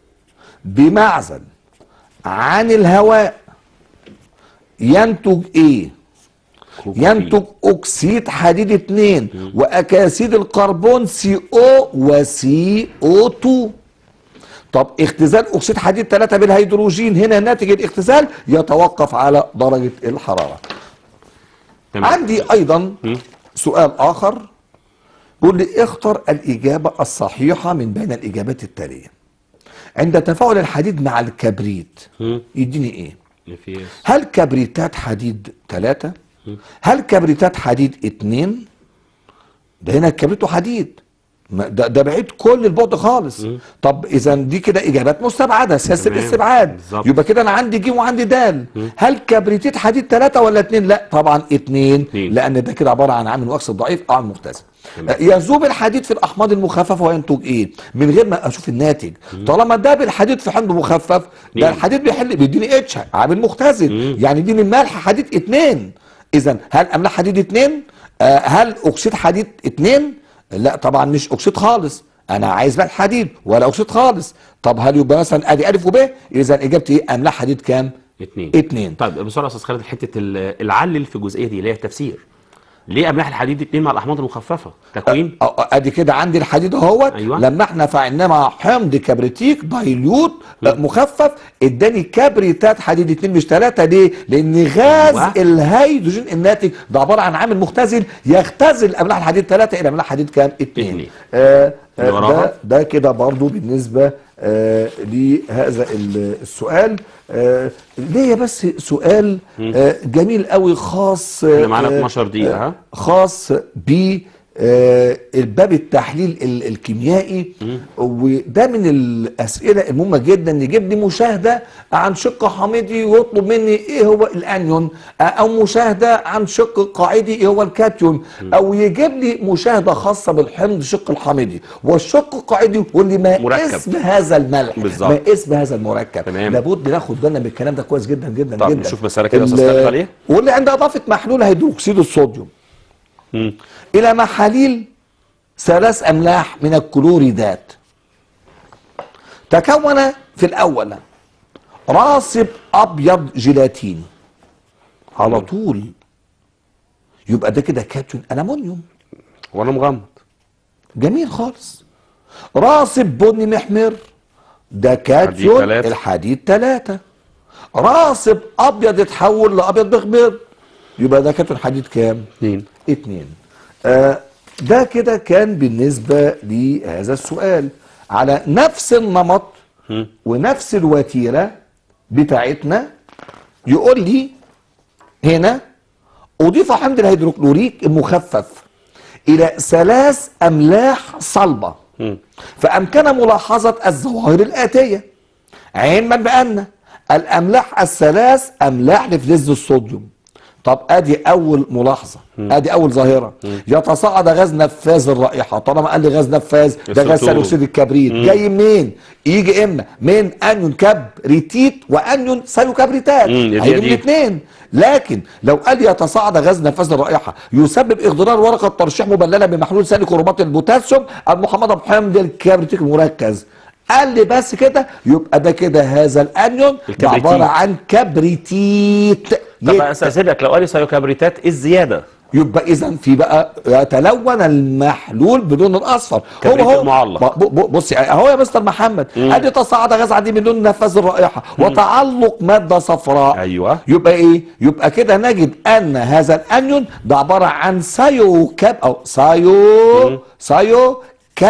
بمعزل عن الهواء ينتج ايه؟ ينتج اكسيد حديد اتنين واكاسيد الكربون سي او وسي او اتنين. طب اختزال اكسيد حديد ثلاثة بالهيدروجين هنا ناتج الاختزال يتوقف على درجة الحرارة. تمام. عندي ايضا م. سؤال اخر بيقول لي اختر الاجابة الصحيحة من بين الاجابات التالية. عند تفاعل الحديد مع الكبريت م. يديني ايه؟ نفيس. هل كبريتات حديد ثلاثة؟ هل كبريتات حديد اتنين؟ ده هنا الكبريت وحديد، ما- ده ده بعيد كل البعد خالص. مم. طب اذا دي كده اجابات مستبعده، سياسه تمام. الاستبعاد. بالظبط. يبقى كده انا عندي ج وعندي د. هل كبريتيت حديد ثلاثة ولا اتنين؟ لا طبعا اتنين، اتنين. لان ده كده عباره عن عامل مؤكسد ضعيف او عامل مختزل. تمام. يذوب الحديد في الاحماض المخففه وينتج ايه؟ من غير ما اشوف الناتج. طالما ده بالحديد في حمض مخفف، ده اتنين. الحديد بيحل بيديني اتش عامل مختزل، مم. يعني يديني الملح حديد اتنين. اذا هل املاح حديد اتنين؟ آه هل اكسيد حديد اتنين؟ لا طبعا مش اكسيد خالص، انا عايز بقى الحديد ولا اكسيد خالص. طب هل يبقى مثلا ادي الف وب؟ اذا اجابتي ايه؟ املاح حديد كام؟ اتنين. اتنين. طيب بسرعه يا استاذ خالد، حته ال- العلل في الجزئيه دي اللي هي التفسير. ليه املاح الحديد اتنين مع الاحماض المخففه؟ تكوين. أه، أه، ادي كده عندي الحديد اهوت. أيوة. لما احنا فعلناه مع حمض كبريتيك دايليوت أه، مخفف اداني كبريتات حديد اتنين مش ثلاثة. ليه؟ لان غاز أيوة. الهيدروجين الناتج ده عباره عن عامل مختزل يختزل املاح الحديد ثلاثة الى املاح حديد كام؟ اتنين. اتنين. آه اللي آه وراها؟ ده ده كده برضو بالنسبه آه لهذا ال- السؤال. آه ليا بس سؤال آه جميل قوي خاص. احنا معانا آه، اتناشر دقيقة، ها؟ خاص ب آه، الباب التحليل ال- الكيميائي، وده من الاسئله المهمه جدا. يجيب لي مشاهده عن شق حامضي ويطلب مني ايه هو الانيون، آه، او مشاهده عن شق قاعدي ايه هو الكاتيون، او يجيب لي مشاهده خاصه بالحمض شق الحامضي والشق القاعدي يقول لي ما مركب. اسم هذا الملح، بالظبط. ما اسم هذا المركب. تمام. لابد ناخد بالنا من الكلام ده كويس جدا جدا طب جدا. نشوف مسألة كده يا أستاذ ال- خالد عليها. وقول لي عند اضافه محلول هيدروكسيد الصوديوم مم. الى محاليل ثلاث املاح من الكلوريدات، تكون في الاول راصب ابيض جيلاتيني على طول، يبقى ده كده كاتيون الومنيوم. وانا مغمض. جميل خالص. راصب بني محمر ده كاتيون تلاتة. الحديد ثلاثة. راصب ابيض يتحول لابيض مخمر يبقى ده كاتيون حديد كام؟ اتنين. اتنين. آه ده كده كان بالنسبة لهذا السؤال على نفس النمط مم. ونفس الوتيرة بتاعتنا. يقول لي هنا أضيف حمض الهيدروكلوريك المخفف إلى ثلاث أملاح صلبة، مم. فأمكن ملاحظة الظواهر الآتية، علما بأن الأملاح الثلاث أملاح لفلز الصوديوم. طب ادي اول ملاحظه، ادي اول ظاهره. يتصاعد غاز نفاذ الرائحه. طالما قال لي غاز نفاذ ده غاز ثاني اكسيد الكبريت. جاي منين؟ يجي اما من انيون كبريتيت وانيون ثيوكبريتات، مم، هيجي من دي. الاثنين. لكن لو قال لي يتصاعد غاز نفاذ الرائحه يسبب اخضرار ورقه ترشيح مبلله بمحلول ثاني كرومات البوتاسيوم المحمضه بحمض الكبريتيك المركز، قال لي بس كده، يبقى ده كده هذا الانيون ده الكبريتيت. عباره عن كبريتيت. طب استاذنك لو قال لي ثيوكبريتات ايه الزياده؟ يبقى اذا في بقى يتلون المحلول بدون الاصفر. كبريت المعلق. ب- ب- بصي اهو يا مستر محمد، ادي تصاعد غاز عديم من لون نفاذ الرائحه وتعلق ماده صفراء. ايوه. يبقى ايه؟ يبقى كده نجد ان هذا الانيون ده عباره عن سايو كاب او سايو سايو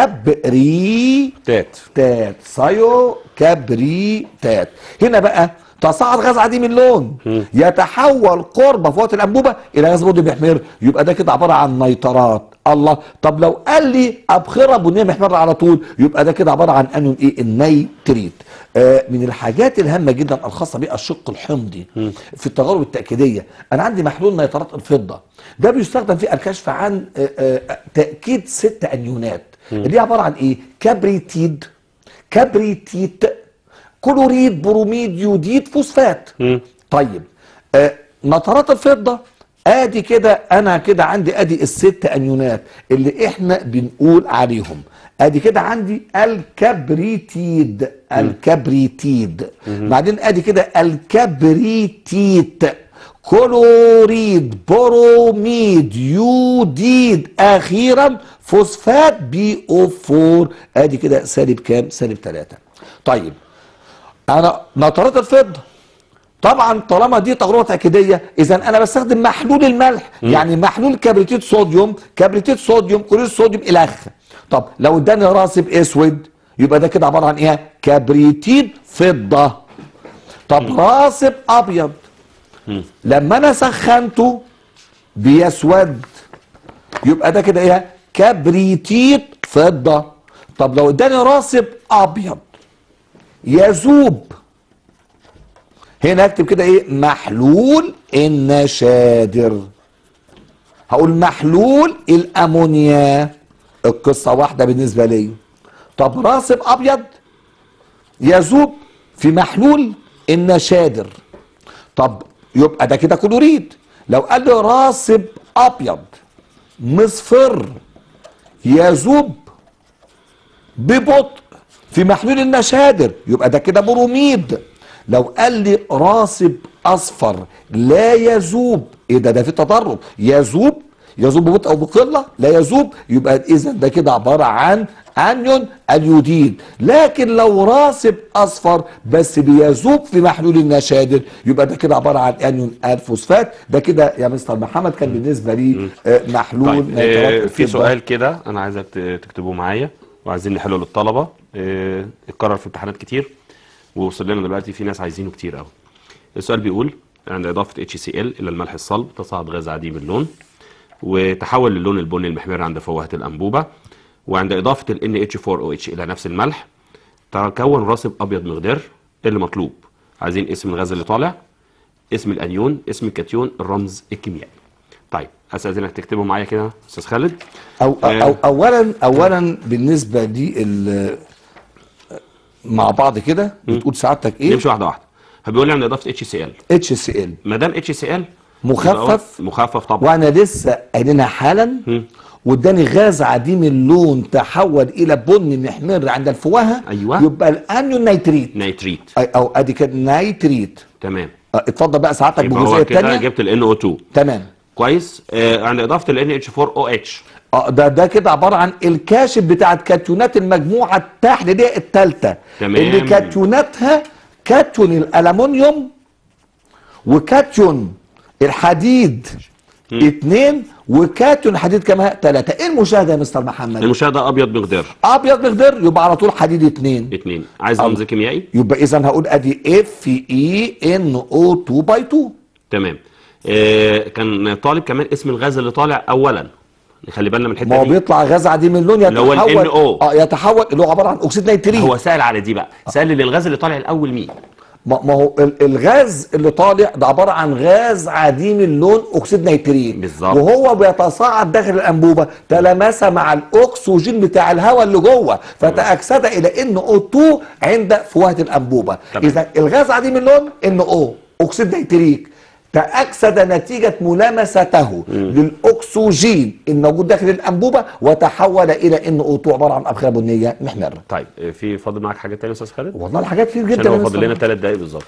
كبريتات. تات. سايو كبريتات. هنا بقى تصاعد غاز عديم اللون يتحول قرب فوات الانبوبه الى غاز بني محمر، يبقى ده كده عباره عن نيترات. الله، طب لو قال لي ابخره بنيه محمر على طول يبقى ده كده عباره عن انيون ايه؟ النيتريت. آه من الحاجات الهامه جدا الخاصه بالشق الحمضي في التجارب التاكيديه، انا عندي محلول نيترات الفضه ده بيستخدم في الكشف عن آه آه تاكيد ست انيونات اللي هي عباره عن ايه؟ كبريتيد، كبريتيت، كلوريد، بروميد، يوديد، فوسفات. مم. طيب آه نترات الفضه ادي كده انا كده عندي ادي الست انيونات اللي احنا بنقول عليهم. ادي كده عندي الكبريتيد، الكبريتيد. بعدين ادي كده الكبريتيت، كلوريد، بروميد، يوديد، اخيرا فوسفات بي او أربعة. ادي كده سالب كام؟ سالب ثلاثة. طيب انا نترات الفضه طبعا طالما دي تجربه تاكيديه اذا انا بستخدم محلول الملح، م. يعني محلول كبريتيت صوديوم، كبريتيت صوديوم، كلوريد صوديوم الى اخره. طب لو اداني راسب اسود يبقى ده كده عباره عن ايه؟ كبريتيت فضه. طب م. راسب ابيض م. لما انا سخنته بيسود يبقى ده كده ايه؟ كبريتيت فضه. طب لو اداني راسب ابيض يذوب، هنا اكتب كده ايه؟ محلول النشادر. هقول محلول الامونيا، القصه واحده بالنسبه لي. طب راسب ابيض يذوب في محلول النشادر، طب يبقى ده كده كلوريد. لو قال لي راسب ابيض مصفر يذوب ببطء في محلول النشادر يبقى ده كده بروميد. لو قال لي راسب اصفر لا يذوب، ايه ده؟ ده في تدرج، يذوب يذوب ببطء او بقله، لا يذوب يبقى اذا ده كده عباره عن انيون اليوديد. لكن لو راسب اصفر بس بيذوب في محلول النشادر يبقى ده كده عباره عن انيون الفوسفات. ده كده يا مستر محمد كان بالنسبه لي آه محلول. طيب آه في سؤال كده انا عايزك تكتبوه معايا وعايزين نحله للطلبه، آه اتكرر في امتحانات كتير ووصل لنا دلوقتي في ناس عايزينه كتير قوي. السؤال بيقول عند اضافه اتش سي ال الى الملح الصلب تصاعد غاز عديم اللون وتحول للون البني المحمر عند فوهة الأنبوبة، وعند إضافة ال إن إتش فور أو إتش إلى نفس الملح تكون راسب أبيض مخضر. اللي مطلوب عايزين اسم الغاز اللي طالع، اسم الأنيون، اسم الكاتيون، الرمز الكيميائي. طيب أستاذنك تكتبه معايا كده أستاذ خالد. أو, آه أو أولا أولا بالنسبة لي مع بعض كده بتقول سعادتك إيه؟ نمشي واحدة واحدة. فبيقول لي عند إضافة اتش سي ال. اتش سي ال ما دام اتش سي ال مخفف، مخفف طبعا، وانا لسه قايلينها حالا، واداني غاز عديم اللون تحول الى بني محمر عند الفواهه. ايوه يبقى الانيون نيتريت. نيتريت او ادي كده نيتريت. تمام. اتفضل بقى سعادتك بالجزئيه الثانيه. جبت ال إن أو تو. تمام كويس. آه عند اضافه ال إن إتش فور أو إتش اه ده ده كده عباره عن الكاشف بتاعت كاتيونات المجموعه التحليليه الثالثه اللي كاتيوناتها كاتيون الالومنيوم وكاتيون الحديد اثنين وكاتيون الحديد كمان ثلاثة. ايه المشاهده يا مستر محمد؟ المشاهده ابيض مخضر. ابيض مخضر يبقى على طول حديد اثنين. اثنين. عايز رمز كيميائي؟ يبقى اذا هقول ادي اف اي ان او اتنين باي اتنين. تمام. آه كان طالب كمان اسم الغاز اللي طالع اولا، نخلي بالنا من الحته دي. ما هو بيطلع غاز عديم اللون يتحول اللي هو ال إن أو. اه يتحول اللي هو عباره عن اكسيد نيتريت. هو سأل على دي بقى، سأل للغاز اللي طالع الاول مين؟ ما هو الغاز اللي طالع ده عباره عن غاز عديم اللون اكسيد نيتريت بالظبط، وهو بيتصاعد داخل الانبوبه تلامس مع الاكسجين بتاع الهواء اللي جوه فتاكسد الى ان او اتنين عند فوهه الانبوبه. اذا الغاز عديم اللون ان او اكسيد نيتريك تأكسد نتيجة ملامسته مم. للأكسجين الموجود داخل الأنبوبة وتحول إلى إن أو اتنين عبارة عن أبخرة بنية محمرة. طيب في فاضل معاك حاجة تانية يا أستاذ خالد؟ والله الحاجات كتير جدا. عشان هو فاضل لنا ثلاث دقايق بالظبط.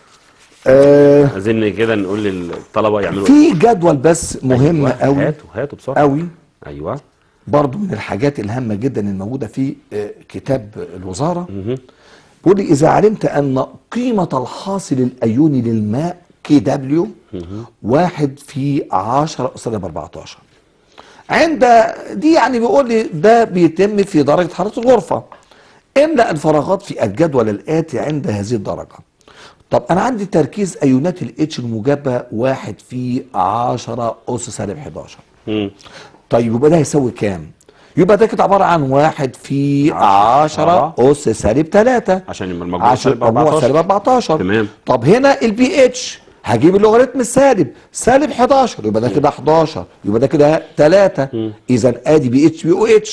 آه عايزين كده نقول للطلبة يعملوا في جدول بس مهمة أيوة. قوي. هاتوا هاتوا بسرعة قوي. أيوه. برضو من الحاجات الهامة جدا الموجودة في آه كتاب الوزارة. مه. بيقول لي إذا علمت أن قيمة الحاصل الأيوني للماء كي دبليو واحد في عشرة أس سالب أربعتاشر عند دي، يعني بيقول لي ده بيتم في درجة حرارة الغرفة. املأ الفراغات في الجدول الآتي عند هذه الدرجة. طب أنا عندي تركيز أيونات الاتش الموجبة واحد في عشرة أس سالب حداشر. مم. طيب يبقى ده هيساوي كام؟ يبقى ده كده عبارة عن واحد في عشرة أس سالب ثلاثة عشان المجموع سالب أربعتاشر. تمام. طب هنا البي اتش هجيب اللوغاريتم السالب سالب حداشر يبقى ده كده حداشر يبقى ده كده ثلاثة. اذا ادي بي اتش بي او اتش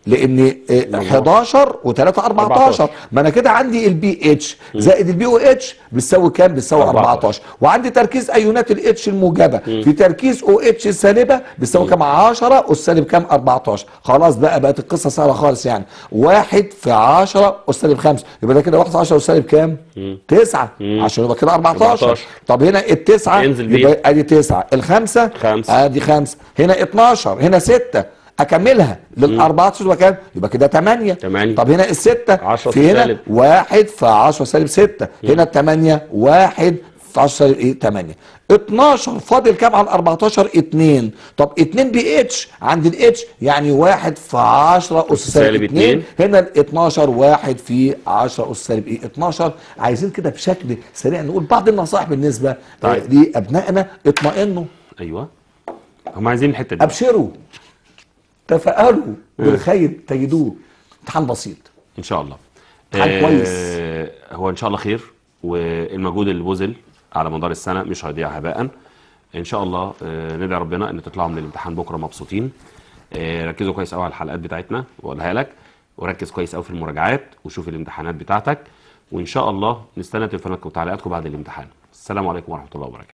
لان آه، حداشر و3 اربعتاشر، ما انا كده عندي البي اتش زائد البي او اتش بتساوي كام؟ بتساوي اربعتاشر، وعندي تركيز ايونات الاتش الموجبه في تركيز او اتش السالبه بتساوي كام؟ عشرة اس سالب كام؟ اربعتاشر. خلاص بقى بقت القصه سهله خالص يعني. واحد في عشرة اس سالب خمسة، يبقى ده كده واحد في عشرة اس سالب كام؟ تسعة، عشان يبقى كده اربعتاشر. اربعتاشر. طب هنا التسعه ينزل بيه. يبقى ادي تسعة، الخمسه خمسة. ادي خمسة، هنا اتناشر، هنا ستة، اكملها لل اربعتاشر يبقى كام؟ يبقى كده تمانية. تمانية. طب هنا الستة عشرة في هنا سالب. واحد في عشرة سالب ستة، هنا التمانية واحد في عشرة سالب ايه؟ تمانية. اتناشر فاضل كام على اربعتاشر؟ اتنين. طب اتنين بي اتش عند الاتش يعني واحد في عشرة اس سالب اتنين، هنا ال اتناشر واحد في عشرة اس سالب ايه؟ اتناشر. عايزين كده بشكل سريع نقول بعض النصائح بالنسبه طيب. آه، لابنائنا. اطمئنوا، ايوه، هم عايزين الحته دي. ابشروا، تفائلوا بالخير تجدوه. امتحان بسيط ان شاء الله. امتحان كويس. آه، هو ان شاء الله خير، والمجهود اللي بذل على مدار السنه مش هيضيع هباء. ان شاء الله آه، ندعي ربنا ان تطلعوا من الامتحان بكره مبسوطين. آه، ركزوا كويس قوي على الحلقات بتاعتنا واقولها لك، وركز كويس قوي في المراجعات وشوف الامتحانات بتاعتك، وان شاء الله نستنى تليفوناتكم وتعليقاتكم بعد الامتحان. السلام عليكم ورحمه الله وبركاته.